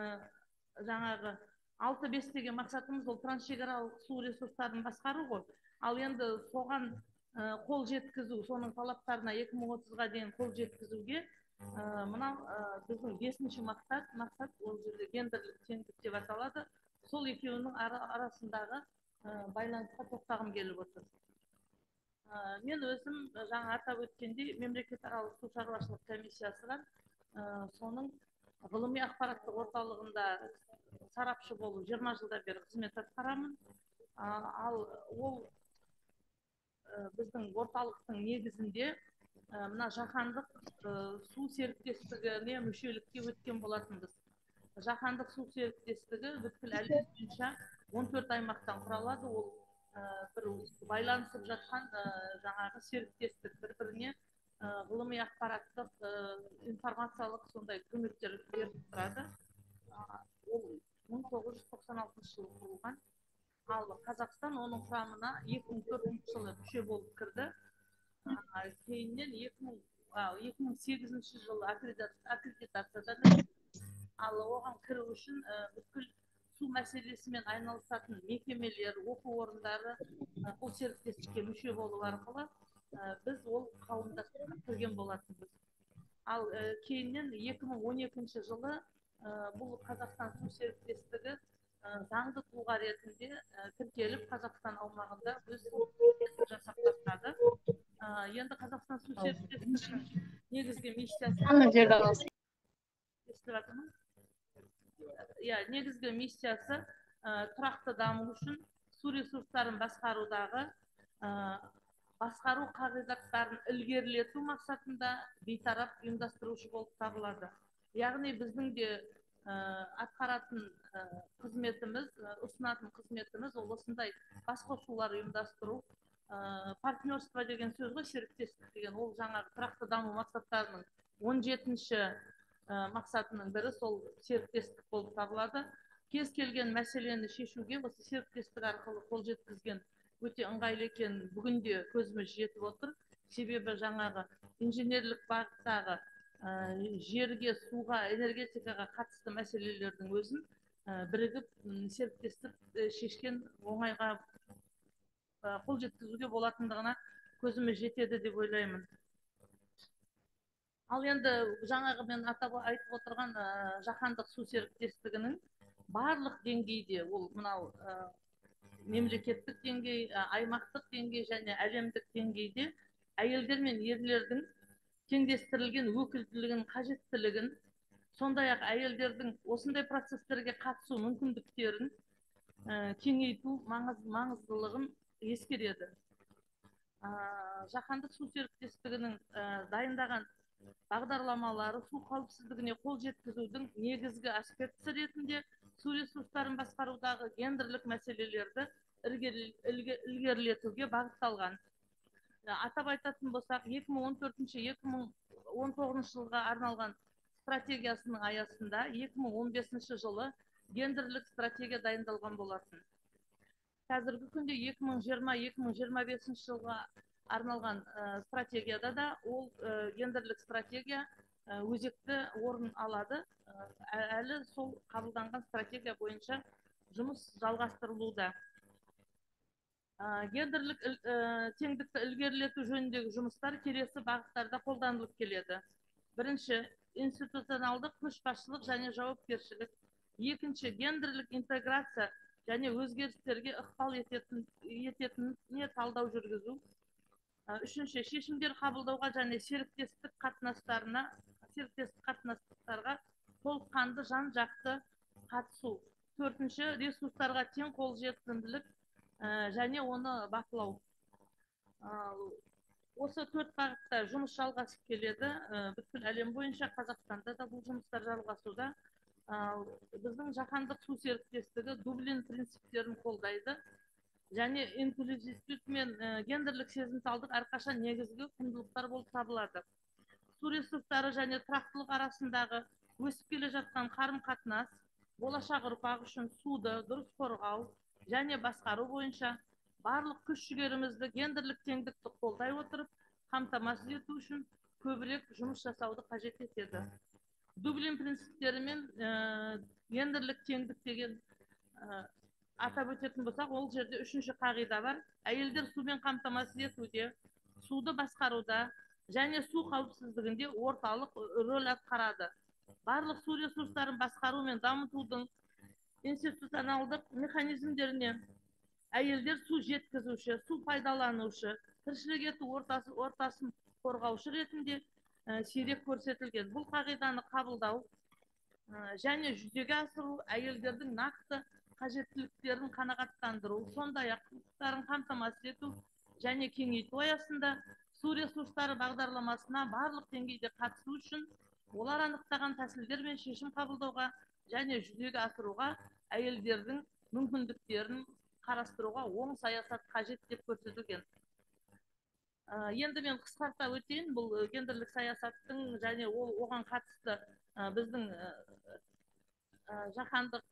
жаңағы алты бес деген мақсатымыз ол трансшекаралық су ресурстарын басқару ғой. Ал енді соған қол жеткізу, соның талаптарына екі мың отызға дейін қол жеткізуге мынау біздің бесінші мақсат, мақсат ол жерде гендерлік теңдік деп аталады. Сол екеуінің арасындағы байланысқа тоқтағым келіп отыр. Мен өзім жаңа атап өткендей мемлекетаралық су шаруашылық комиссиясы бар. Соның ғылыми ақпараттық орталығында сарапшы болу жиырма жылдан бері қызмет атқарамын. Ал ол біздің орталықтың негізінде мына жаһандық су серіктестігіне мүшелікке өткен болатынбыз. Жаһандық су серіктестігі бүткіл әлем бойынша он төрт аймақтан құралады. Ол бір байланысып жатқан жаңағы серіктестік, бір-біріне ғылыми ақпараттық, информациялық сондай көмектер беріп тұрады. Ол мың тоғыз жүз тоқсан алтыншы жылы құрылған. Ал Қазақстан оның құрамына екі мың төртінші жылы мүше болып кірді. Кейіннен екі мың сегізінші жылы аккредитациядан өтті. Ал оған кіру үшін бүткіл су мәселесімен айналысатын мекемелер, оқу орындары бұл серіктестікке мүше болу арқылы біз ол қауымдастыққа кірген болатынбыз. Ал кейіннен екі мың он екінші жылы бұл Қазақстан су серіктестігі заңды тұлға ретінде тіркеліп Қазақстан аумағында өз қызметін жасап бастады. Енді Қазақстан су серіктестігінің негізгі миссиясы иә, негізгі миссиясы тұрақты даму үшін су ресурстарын басқарудағы басқару қағидаттарын ілгерілету мақсатында бейтарап ұйымдастырушы болып табылады. Яғни біздің де атқаратын қызметіміз, ұсынатын қызметіміз ол осындай басқосулар ұйымдастыру, партнерство деген сөз ғой, серіктестік деген, ол жаңағы тұрақты даму мақсаттарының он жетінші мақсатының бірі сол серіктестік болып табылады. Кез келген мәселені шешуге осы серіктестік арқылы қол жеткізген өте ыңғайлы екен бүгінде көзіміз жетіп отыр. Себебі жаңағы инженерлік бағыттағы жерге, суға, энергетикаға қатысты мәселелердің өзін бірігіп серіктестік шешкен оңайға қол жеткізуге болатындығына көзіміз жетеді деп ойлаймын. Ал енді жаңағы мен атап айтып отырған жаһандық су серіктестігінің барлық деңгейде, ол мынау мемлекеттік деңгей, аймақтық деңгей және әлемдік деңгейде әйелдер мен ерлердің теңдестірілген өкілділігін, қажеттілігін, сондай-ақ әйелдердің осындай процестерге қатысу мүмкіндіктерін кеңейту маңыздылығын ескереді. Жаһандық су серіктестігінің дайындаған бағдарламалары су қауіпсіздігіне қол жеткізудің негізгі аспектісі ретінде су ресурстарын басқарудағы гендерлік мәселелерді ілгерілетуге бағытталған. Атап айтатын болсақ, екі мың он төртінші - екі мың он тоғызыншы жылға арналған стратегиясының аясында екі мың он бесінші жылы гендерлік стратегия дайындалған болатын. Қазіргі күнде екі мың жиырма - екі мың жиырма бесінші жылға арналған стратегияда да ол гендерлік стратегия өзекті орын алады. Әлі сол қабылданған стратегия бойынша жұмыс жалғастырылуда. Гендерлік теңдікті ілгерілету жөніндегі жұмыстар келесі бағыттарда қолданылып келеді. Бірінші, институционалдық көшбасшылық және жауапкершілік. Екінші, гендерлік интеграция және өзгерістерге ықпал ететініне талдау жүргізу. Үшінші, шешімдер қабылдауға және серіктестік қатынастарына, серіктестік қатынастарға толыққанды жан-жақты қатысу. Төртінші, ресурстарға тең қолжетімділік және оны бақылау. Осы төрт бағытта жұмыс жалғасып келеді. Бүткіл әлем бойынша, Қазақстанда да бұл жұмыстар жалғасуда. Біздің жаһандық су серіктестігі Дублин принциптерін қолдайды және инклюзивтілік мен гендерлік сезімталдық әрқашан негізгі құндылықтар болып табылады. Су ресурстары және тұрақтылық арасындағы өсіп келе жатқан қарым-қатынас, болашақ ұрпақ үшін суды дұрыс қорғау және басқару бойынша барлық күш-жігерімізді гендерлік теңдікті қолдай отырып, қамтамасыз ету үшін көбірек жұмыс жасауды қажет етеді. Дублин принциптері мен гендерлік теңдік деген атап өтетін болсақ, ол жерде үшінші қағида бар. Әйелдер сумен қамтамасыз етуде, суды басқаруда және су қауіпсіздігінде орталық рөл атқарады. Барлық су ресурстарын басқару мен дамытудың институционалдық механизмдеріне әйелдер су жеткізуші, су пайдаланушы, тіршілік ету ортасын қорғаушы ретінде сирек көрсетілген. Бұл қағиданы қабылдау және жүзеге асыру әйелдердің нақты қажеттіліктерін қанағаттандыру, сондай-ақ құқықтарын қамтамасыз ету және кеңейту аясында су ресурстары бағдарламасына барлық деңгейде қатысу үшін олар анықтаған тәсілдер мен шешім қабылдауға және жүзеге асыруға әйелдердің мүмкіндіктерін қарастыруға оң саясат қажет деп көрсетілген. Енді мен қысқарта өтейін, бұл гендерлік саясаттың және ол оған қатысты біздің жаһандық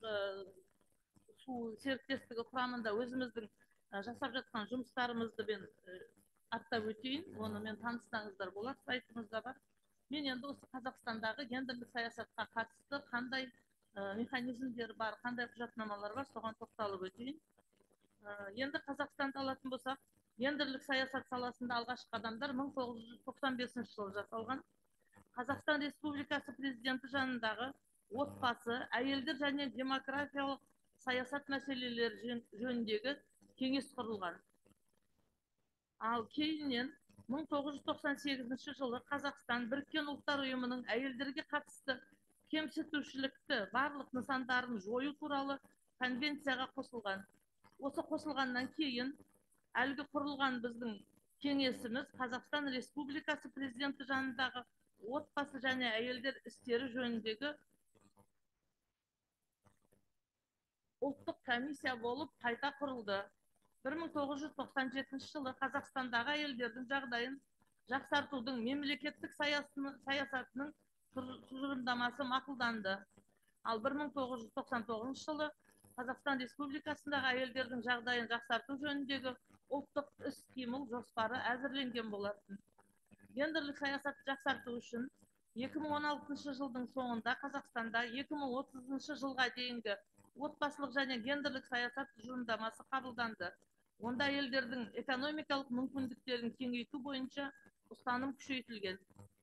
су серіктестігі құрамында өзіміздің жасап жатқан жұмыстарымызды мен аттап өтейін. Оны мен таныстаңыздар болады, сайтымызда бар. Мен енді осы Қазақстандағы гендерлік саясатқа қатысты қандай механизмдер бар, қандай құжатнамалар бар, соған тоқталып өтейін. Енді Қазақстанды алатын болсақ, гендерлік саясат саласында алғашқы қадамдар мың тоғыз жүз тоқсан бесінші жылы жасалған. Қазақстан Республикасы президенті жанындағы отбасы, әйелдер және демографиялық саясат мәселелері жөн- жөніндегі кеңес құрылған. Ал кейіннен мың тоғыз жүз тоқсан сегізінші жылы Қазақстан Біріккен Ұлттар Ұйымының әйелдерге қатысты кемсітушілікті барлық нысандарын жою туралы конвенцияға қосылған. Осы қосылғаннан кейін әлгі құрылған біздің кеңесіміз Қазақстан Республикасы президенті жанындағы отбасы және әйелдер істері жөніндегі ұлттық комиссия болып қайта құрылды. бір мың тоғыз жүз тоқсан жетінші жылы Қазақстандағы әйелдердің жағдайын жақсартудың мемлекеттік саясының- саясатының тұр- тұжырымдамасы мақұлданды. Ал бір мың тоғыз жүз тоқсан тоғызыншы жылы Қазақстан Республикасындағы әйелдердің жағдайын жақсарту жөніндегі ұлттық іс-қимыл жоспары әзірленген болатын. Гендерлік саясатты жақсарту үшін екі мың он алтыншы жылдың соңында Қазақстанда екі мың отызыншы жылға дейінгі отбасылық және гендерлік саясат тұжырымдамасы қабылданды. Онда әйелдердің экономикалық мүмкіндіктерін кеңейту бойынша ұстаным күшейтілген.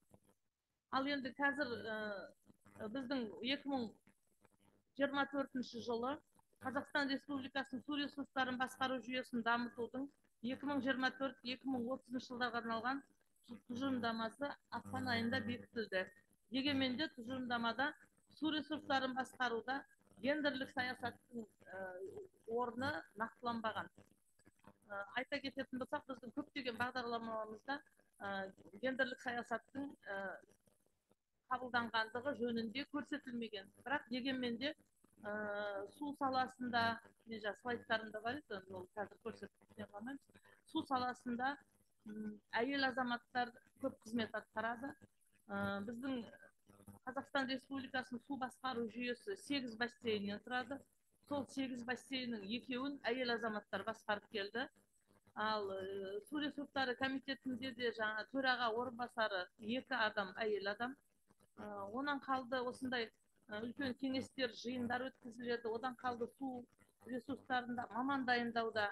Ал енді қазір ә, біздің екі мың жиырма төртінші жылы Қазақстан Республикасының су ресурстарын басқару жүйесін дамытудың екі мың жиырма төрт - екі мың отызыншы жылдарға арналған тұжырымдамасы ақпан айында бекітілді. Дегенмен де тұжырымдамада су ресурстарын басқаруда гендерлік саясаттың орны нақтыланбаған. Айта кететін болсақ, біздің көптеген бағдарламамызда гендерлік саясаттың қабылданғандығы жөнінде көрсетілмеген. Бірақ дегенмен де су саласында, мен жаңа слайдтарымда бар еді, ол қазір көрсетіп қалмаймыз. Су саласында әйел азаматтар көп қызмет атқарады. Біздің Қазақстан Республикасының су басқару жүйесі сегіз бассейннен тұрады. Сол сегіз бассейннің екеуін әйел азаматтар басқарып келді. Ал су ресурстары комитетінде де жаңа төраға орынбасары екі адам, әйел адам. Онан қалды осындай үлкен кеңестер, жиындар өткізіледі. Одан қалды су ресурстарында маман дайындауда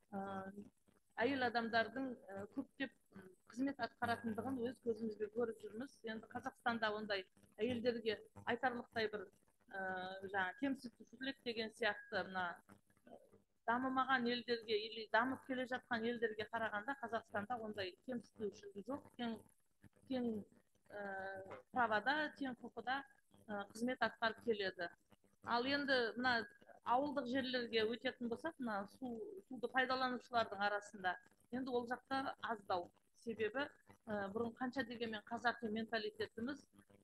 әйел адамдардың көптеп қызмет атқаратындығын өз көзімізбен көріп жүрміз. Енді Қазақстанда ондай әйелдерге айтарлықтай бір жаңа кемсітушілік деген сияқты мына дамымаған елдерге или дамып келе жатқан елдерге қарағанда Қазақстанда ондай кемсітушілік жоқ. Тең тең правада, тең құқыда қызмет атқарып келеді. Ал енді мына ауылдық жерлерге өтетін болсақ, мына суды пайдаланушылардың арасында енді ол жақта аздау. Себебі бұрын қанша дегенмен қазақи менталитетіміз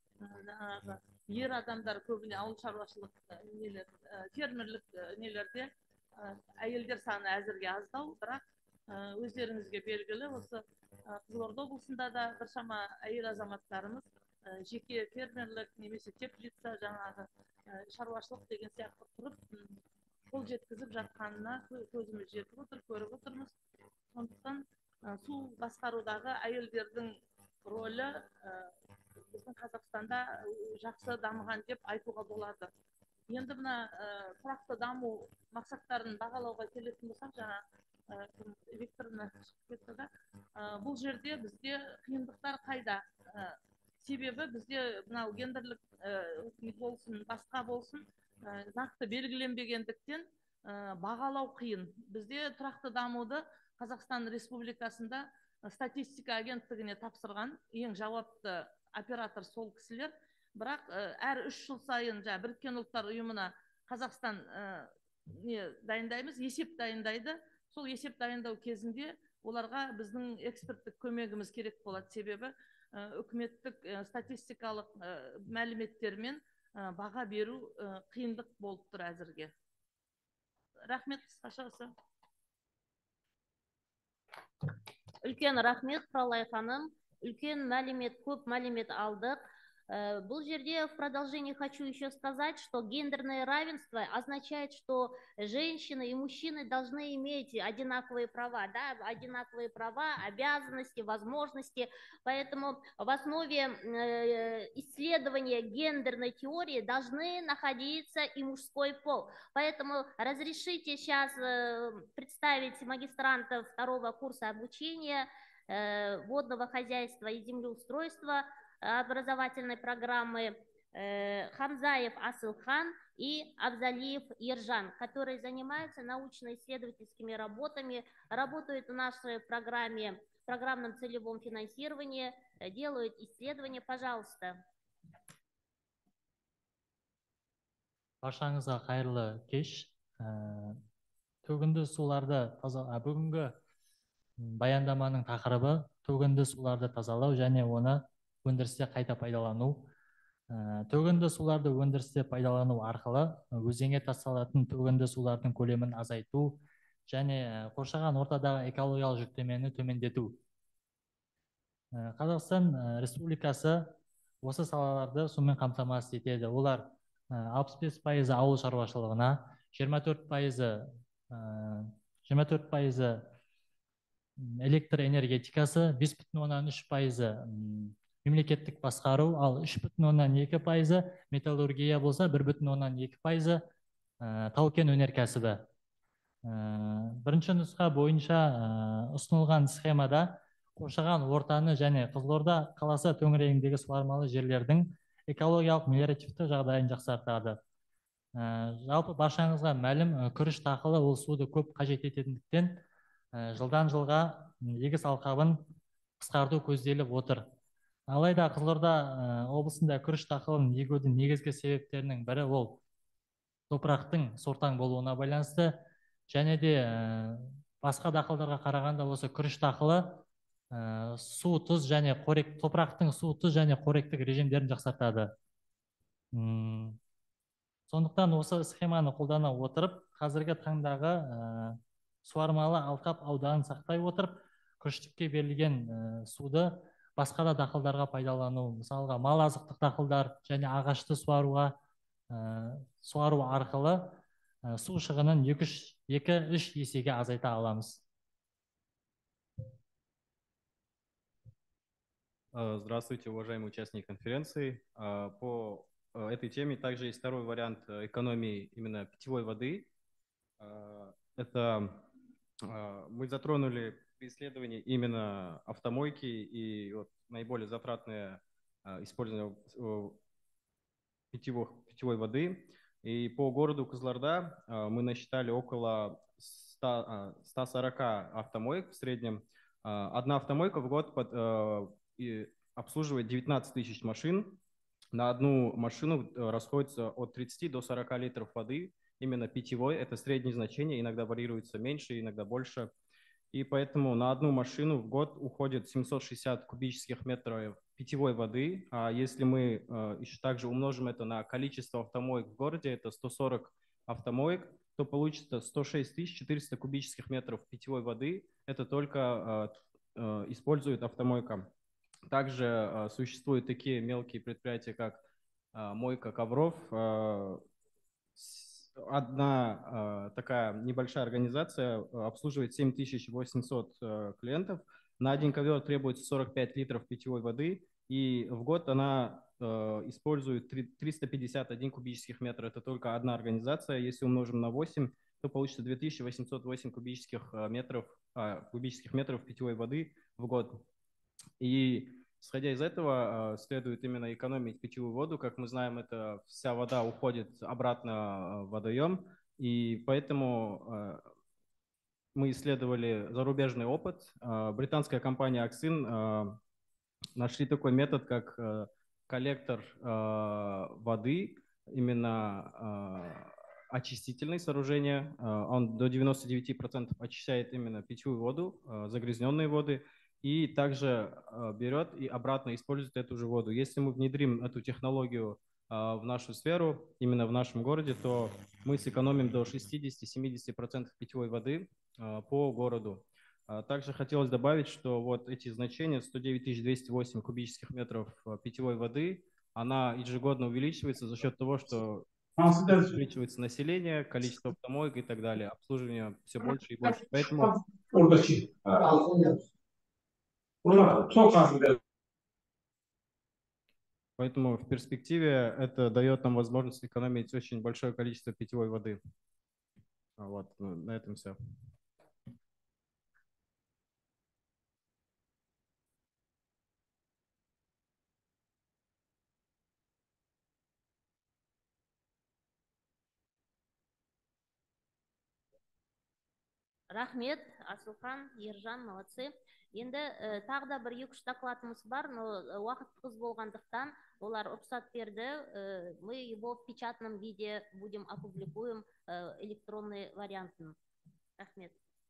ер адамдар көбіне ауыл шаруашылық нелер, фермерлік нелерде, әйелдер саны әзірге аздау, бірақ өздеріңізге белгілі осы Қызылорда облысында да біршама әйел азаматтарымыз жеке фермерлік немесе теплица жаңағы шаруашылық деген сияқты құрып қол жеткізіп жатқанына көзіміз жетіп отыр, көріп отырмыз. Сондықтан су басқарудағы әйелдердің рөлі біздің Қазақстанда жақсы дамыған деп айтуға болады. Енді мына тұрақты даму мақсаттарын бағалауға келетін болсақ, жаңа Викторовна шығып кетті да, бұл жерде бізде қиындықтар қайда? Себебі бізде мынау гендерлік болсын, басқа болсын, нақты белгіленбегендіктен бағалау қиын. Бізде тұрақты дамуды Қазақстан Республикасында статистика агенттігіне тапсырған ең жауапты оператор сол кісілер. Бірақ әр үш жыл сайын Біріккен Ұлттар Ұйымына Қазақстан не дайындаймыз, есеп дайындайды. Сол есеп дайындау кезінде оларға біздің эксперттік көмегіміз керек болады. Себебі үкіметтік статистикалық мәліметтермен баға беру қиындық болып тұр әзірге. Рахмет, қысқаша осы. Үлкен рахмет, Құралай ханым. Үлкен мәлімет, көп мәлімет алдық. Бұл жерде в продолжении хочу еще сказать, что гендерное равенство означает, что женщины и мужчины должны иметь одинаковые права, да, одинаковые права, обязанности, возможности. Поэтому в основе исследования гендерной теории должны находиться и мужской пол. Поэтому разрешите сейчас представить магистрантов второго курса обучения водного хозяйства и землеустройства образовательной программы э, Хамзаев Асылхан и Абзалиев Ержан, которые занимаются научно-исследовательскими работами, работают в нашей программе, в программном целевом финансировании, э, делают исследования. Пожалуйста. Баршаңызға қайырлы кеш. Ә, Төгінді суларды таза, ә, бүгінгі баяндаманың тақырыбы төгінді суларды тазалау және оны өндірісте қайта пайдалану. Ә, Төгінді суларды өндірісте пайдалану арқылы өзенге тасталатын төгінді сулардың көлемін азайту және қоршаған ортадағы экологиялық жүктемені төмендету. Ә, Қазақстан ә, Республикасы осы салаларды сумен қамтамасыз етеді. Олар алпыс бес пайызы ауыл шаруашылығына, жиырма төрт пайызы жиырма төрт пайызы электр энергетикасы, бес бүтін оннан үш пайызы мемлекеттік басқару, ал үш бүтін оннан екі пайызы металлургия болса, бір бүтін оннан екі пайызы тау-кен өнеркәсібі. Бірінші нұсқа бойынша ұсынылған схемада қоршаған ортаны және Қызылорда қаласы төңірегіндегі суармалы жерлердің экологиялық мелиоративті жағдайын жақсартады. Жалпы баршаңызға мәлім, күріш дақылы ол суды көп қажет ететіндіктен жылдан жылға егіс алқабын қысқарту көзделіп отыр. Алайда Қызылорда облысында күріш дақылын егудің негізгі себептерінің бірі ол топырақтың сортаң болуына байланысты, және де басқа дақылдарға қарағанда осы күріш дақылы су, тұз және қорек, топырақтың су, тұз және қоректік режимдерін жақсартады. Сондықтан осы схеманы қолдана отырып, қазіргі таңдағы суармалы алқап ауданын сақтай отырып, күріштікке берілген суды басқа да дақылдарға пайдалану, мысалға мал азықтық дақылдар және ағашты суаруға суару арқылы су шығынын екі үш есеге азайта аламыз. Здравствуйте, уважаемые участники конференции. По этой теме также есть второй вариант экономии именно питьевой воды. Это мы затронули при исследовании именно автомойки и вот наиболее затратное использование питьевой, питьевой воды. И по городу Кызылорда мы насчитали около ста сорока автомоек в среднем. Одна автомойка в год под, и обслуживает девятнадцать тысяч машин. На одну машину расходится от тридцати до сорока литров воды, именно питьевой. Это среднее значение, иногда варьируется меньше, иногда больше. И поэтому на одну машину в год уходит семьсот шестьдесят кубических метров питьевой воды. А если мы еще также умножим это на количество автомоек в городе, это сто сорок автомоек, то получится сто шесть тысяч четыреста кубических метров питьевой воды. Это только использует автомойка. Также существуют такие мелкие предприятия, как мойка ковров. Одна такая небольшая организация обслуживает семь тысяч восемьсот клиентов. На один ковер требуется сорок пять литров питьевой воды, и в год она использует триста пятьдесят один кубических метра. Это только одна организация. Если умножим на восемь, то получится две тысячи восемьсот восемь кубических метров, кубических метров питьевой воды в год. И исходя из этого, следует именно экономить питьевую воду. Как мы знаем, это вся вода уходит обратно в водоем, и поэтому мы исследовали зарубежный опыт. Британская компания Аксин нашли такой метод, как коллектор воды, именно очистительное сооружение. Он до девяноста девяти процентов очищает именно питьевую воду, загрязненные воды, и также берет и обратно использует эту же воду. Если мы внедрим эту технологию в нашу сферу, именно в нашем городе, то мы сэкономим до шестидесяти-семидесяти процентов питьевой воды по городу. Также хотелось добавить, что вот эти значения, сто девять тысяч двести восемь кубических метров питьевой воды, она ежегодно увеличивается за счет того, что увеличивается население, количество автомоек и так далее. Обслуживание все больше и больше. Поэтому... Поэтому в перспективе это дает нам возможность экономить очень большое количество питьевой воды. Вот, на этом все. Рахмет, Асылхан, Ержан, молодцы. Енді ә, тағы да бір екі үш докладымыз бар, но уақыт қыз болғандықтан олар рұқсат берді. Ә, мы его в печатном виде будем опубликуем ә, электронный вариантын. Рахмет.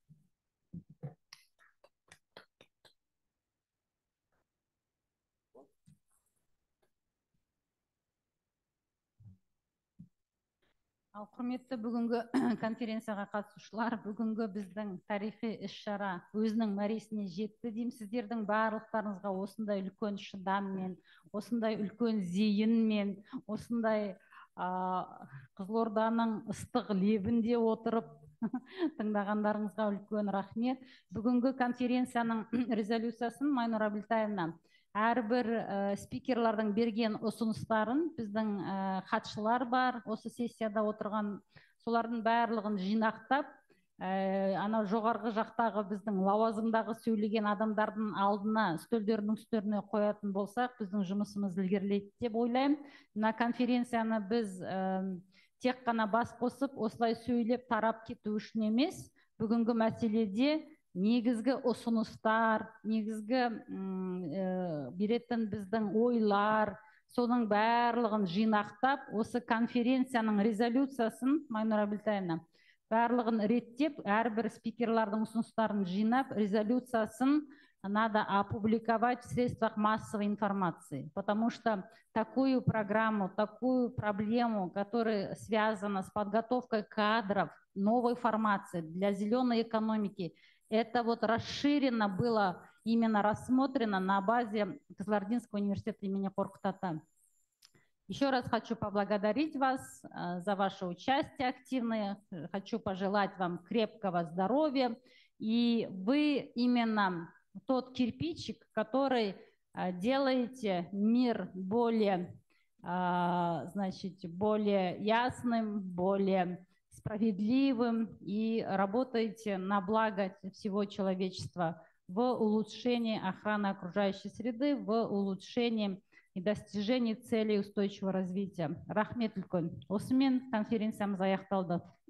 Ал құрметті бүгінгі конференцияға қатысушылар, бүгінгі біздің тарихи іс-шара өзінің мәресіне жетті деймін. Сіздердің барлықтарыңызға осындай үлкен шыдаммен, осындай үлкен зейінмен, осындай а, Қызылорданың ыстық лебінде отырып тыңдағандарыңызға үлкен рахмет. Бүгінгі конференцияның резолюциясын Майнура Абилтаевна әрбір ә, спикерлардың берген ұсыныстарын біздің ә, хатшылар бар, осы сессияда отырған, солардың барлығын жинақтап, ә, анау жоғарғы жақтағы біздің лауазымдағы сөйлеген адамдардың алдына, үстелдерінің үстеріне қоятын болсақ, біздің жұмысымыз ілгерілейді деп ойлаймын. Мына конференцияны біз ә, тек қана бас қосып, осылай сөйлеп тарап кету үшін емес, бүгінгі мәселеде негізгі ұсыныстар, негізгі ә, беретін біздің ойлар, соның барлығын жинақтап, осы конференцияның резолюциясын, Майнура Абилтаевна, барлығын реттеп, әрбір спикерлардың ұсыныстарын жинап, резолюциясын надо опубликовать в средствах массовой информации, потому что такую программу, такую проблему, которая связана с подготовкой кадров, новой формации для зеленой экономики, это вот расширенно было именно рассмотрено на базе Кызылординского университета имени Коркут-Ата. Еще раз хочу поблагодарить вас за ваше участие активное. Хочу пожелать вам крепкого здоровья. И вы именно тот кирпичик, который делаете мир более, значит, более ясным, более справедливым и работаете на благо всего человечества в улучшении охраны окружающей среды, в улучшении и достижении целей устойчивого развития. Рахмет үлкен. Осымен конференциямыз аяқталды.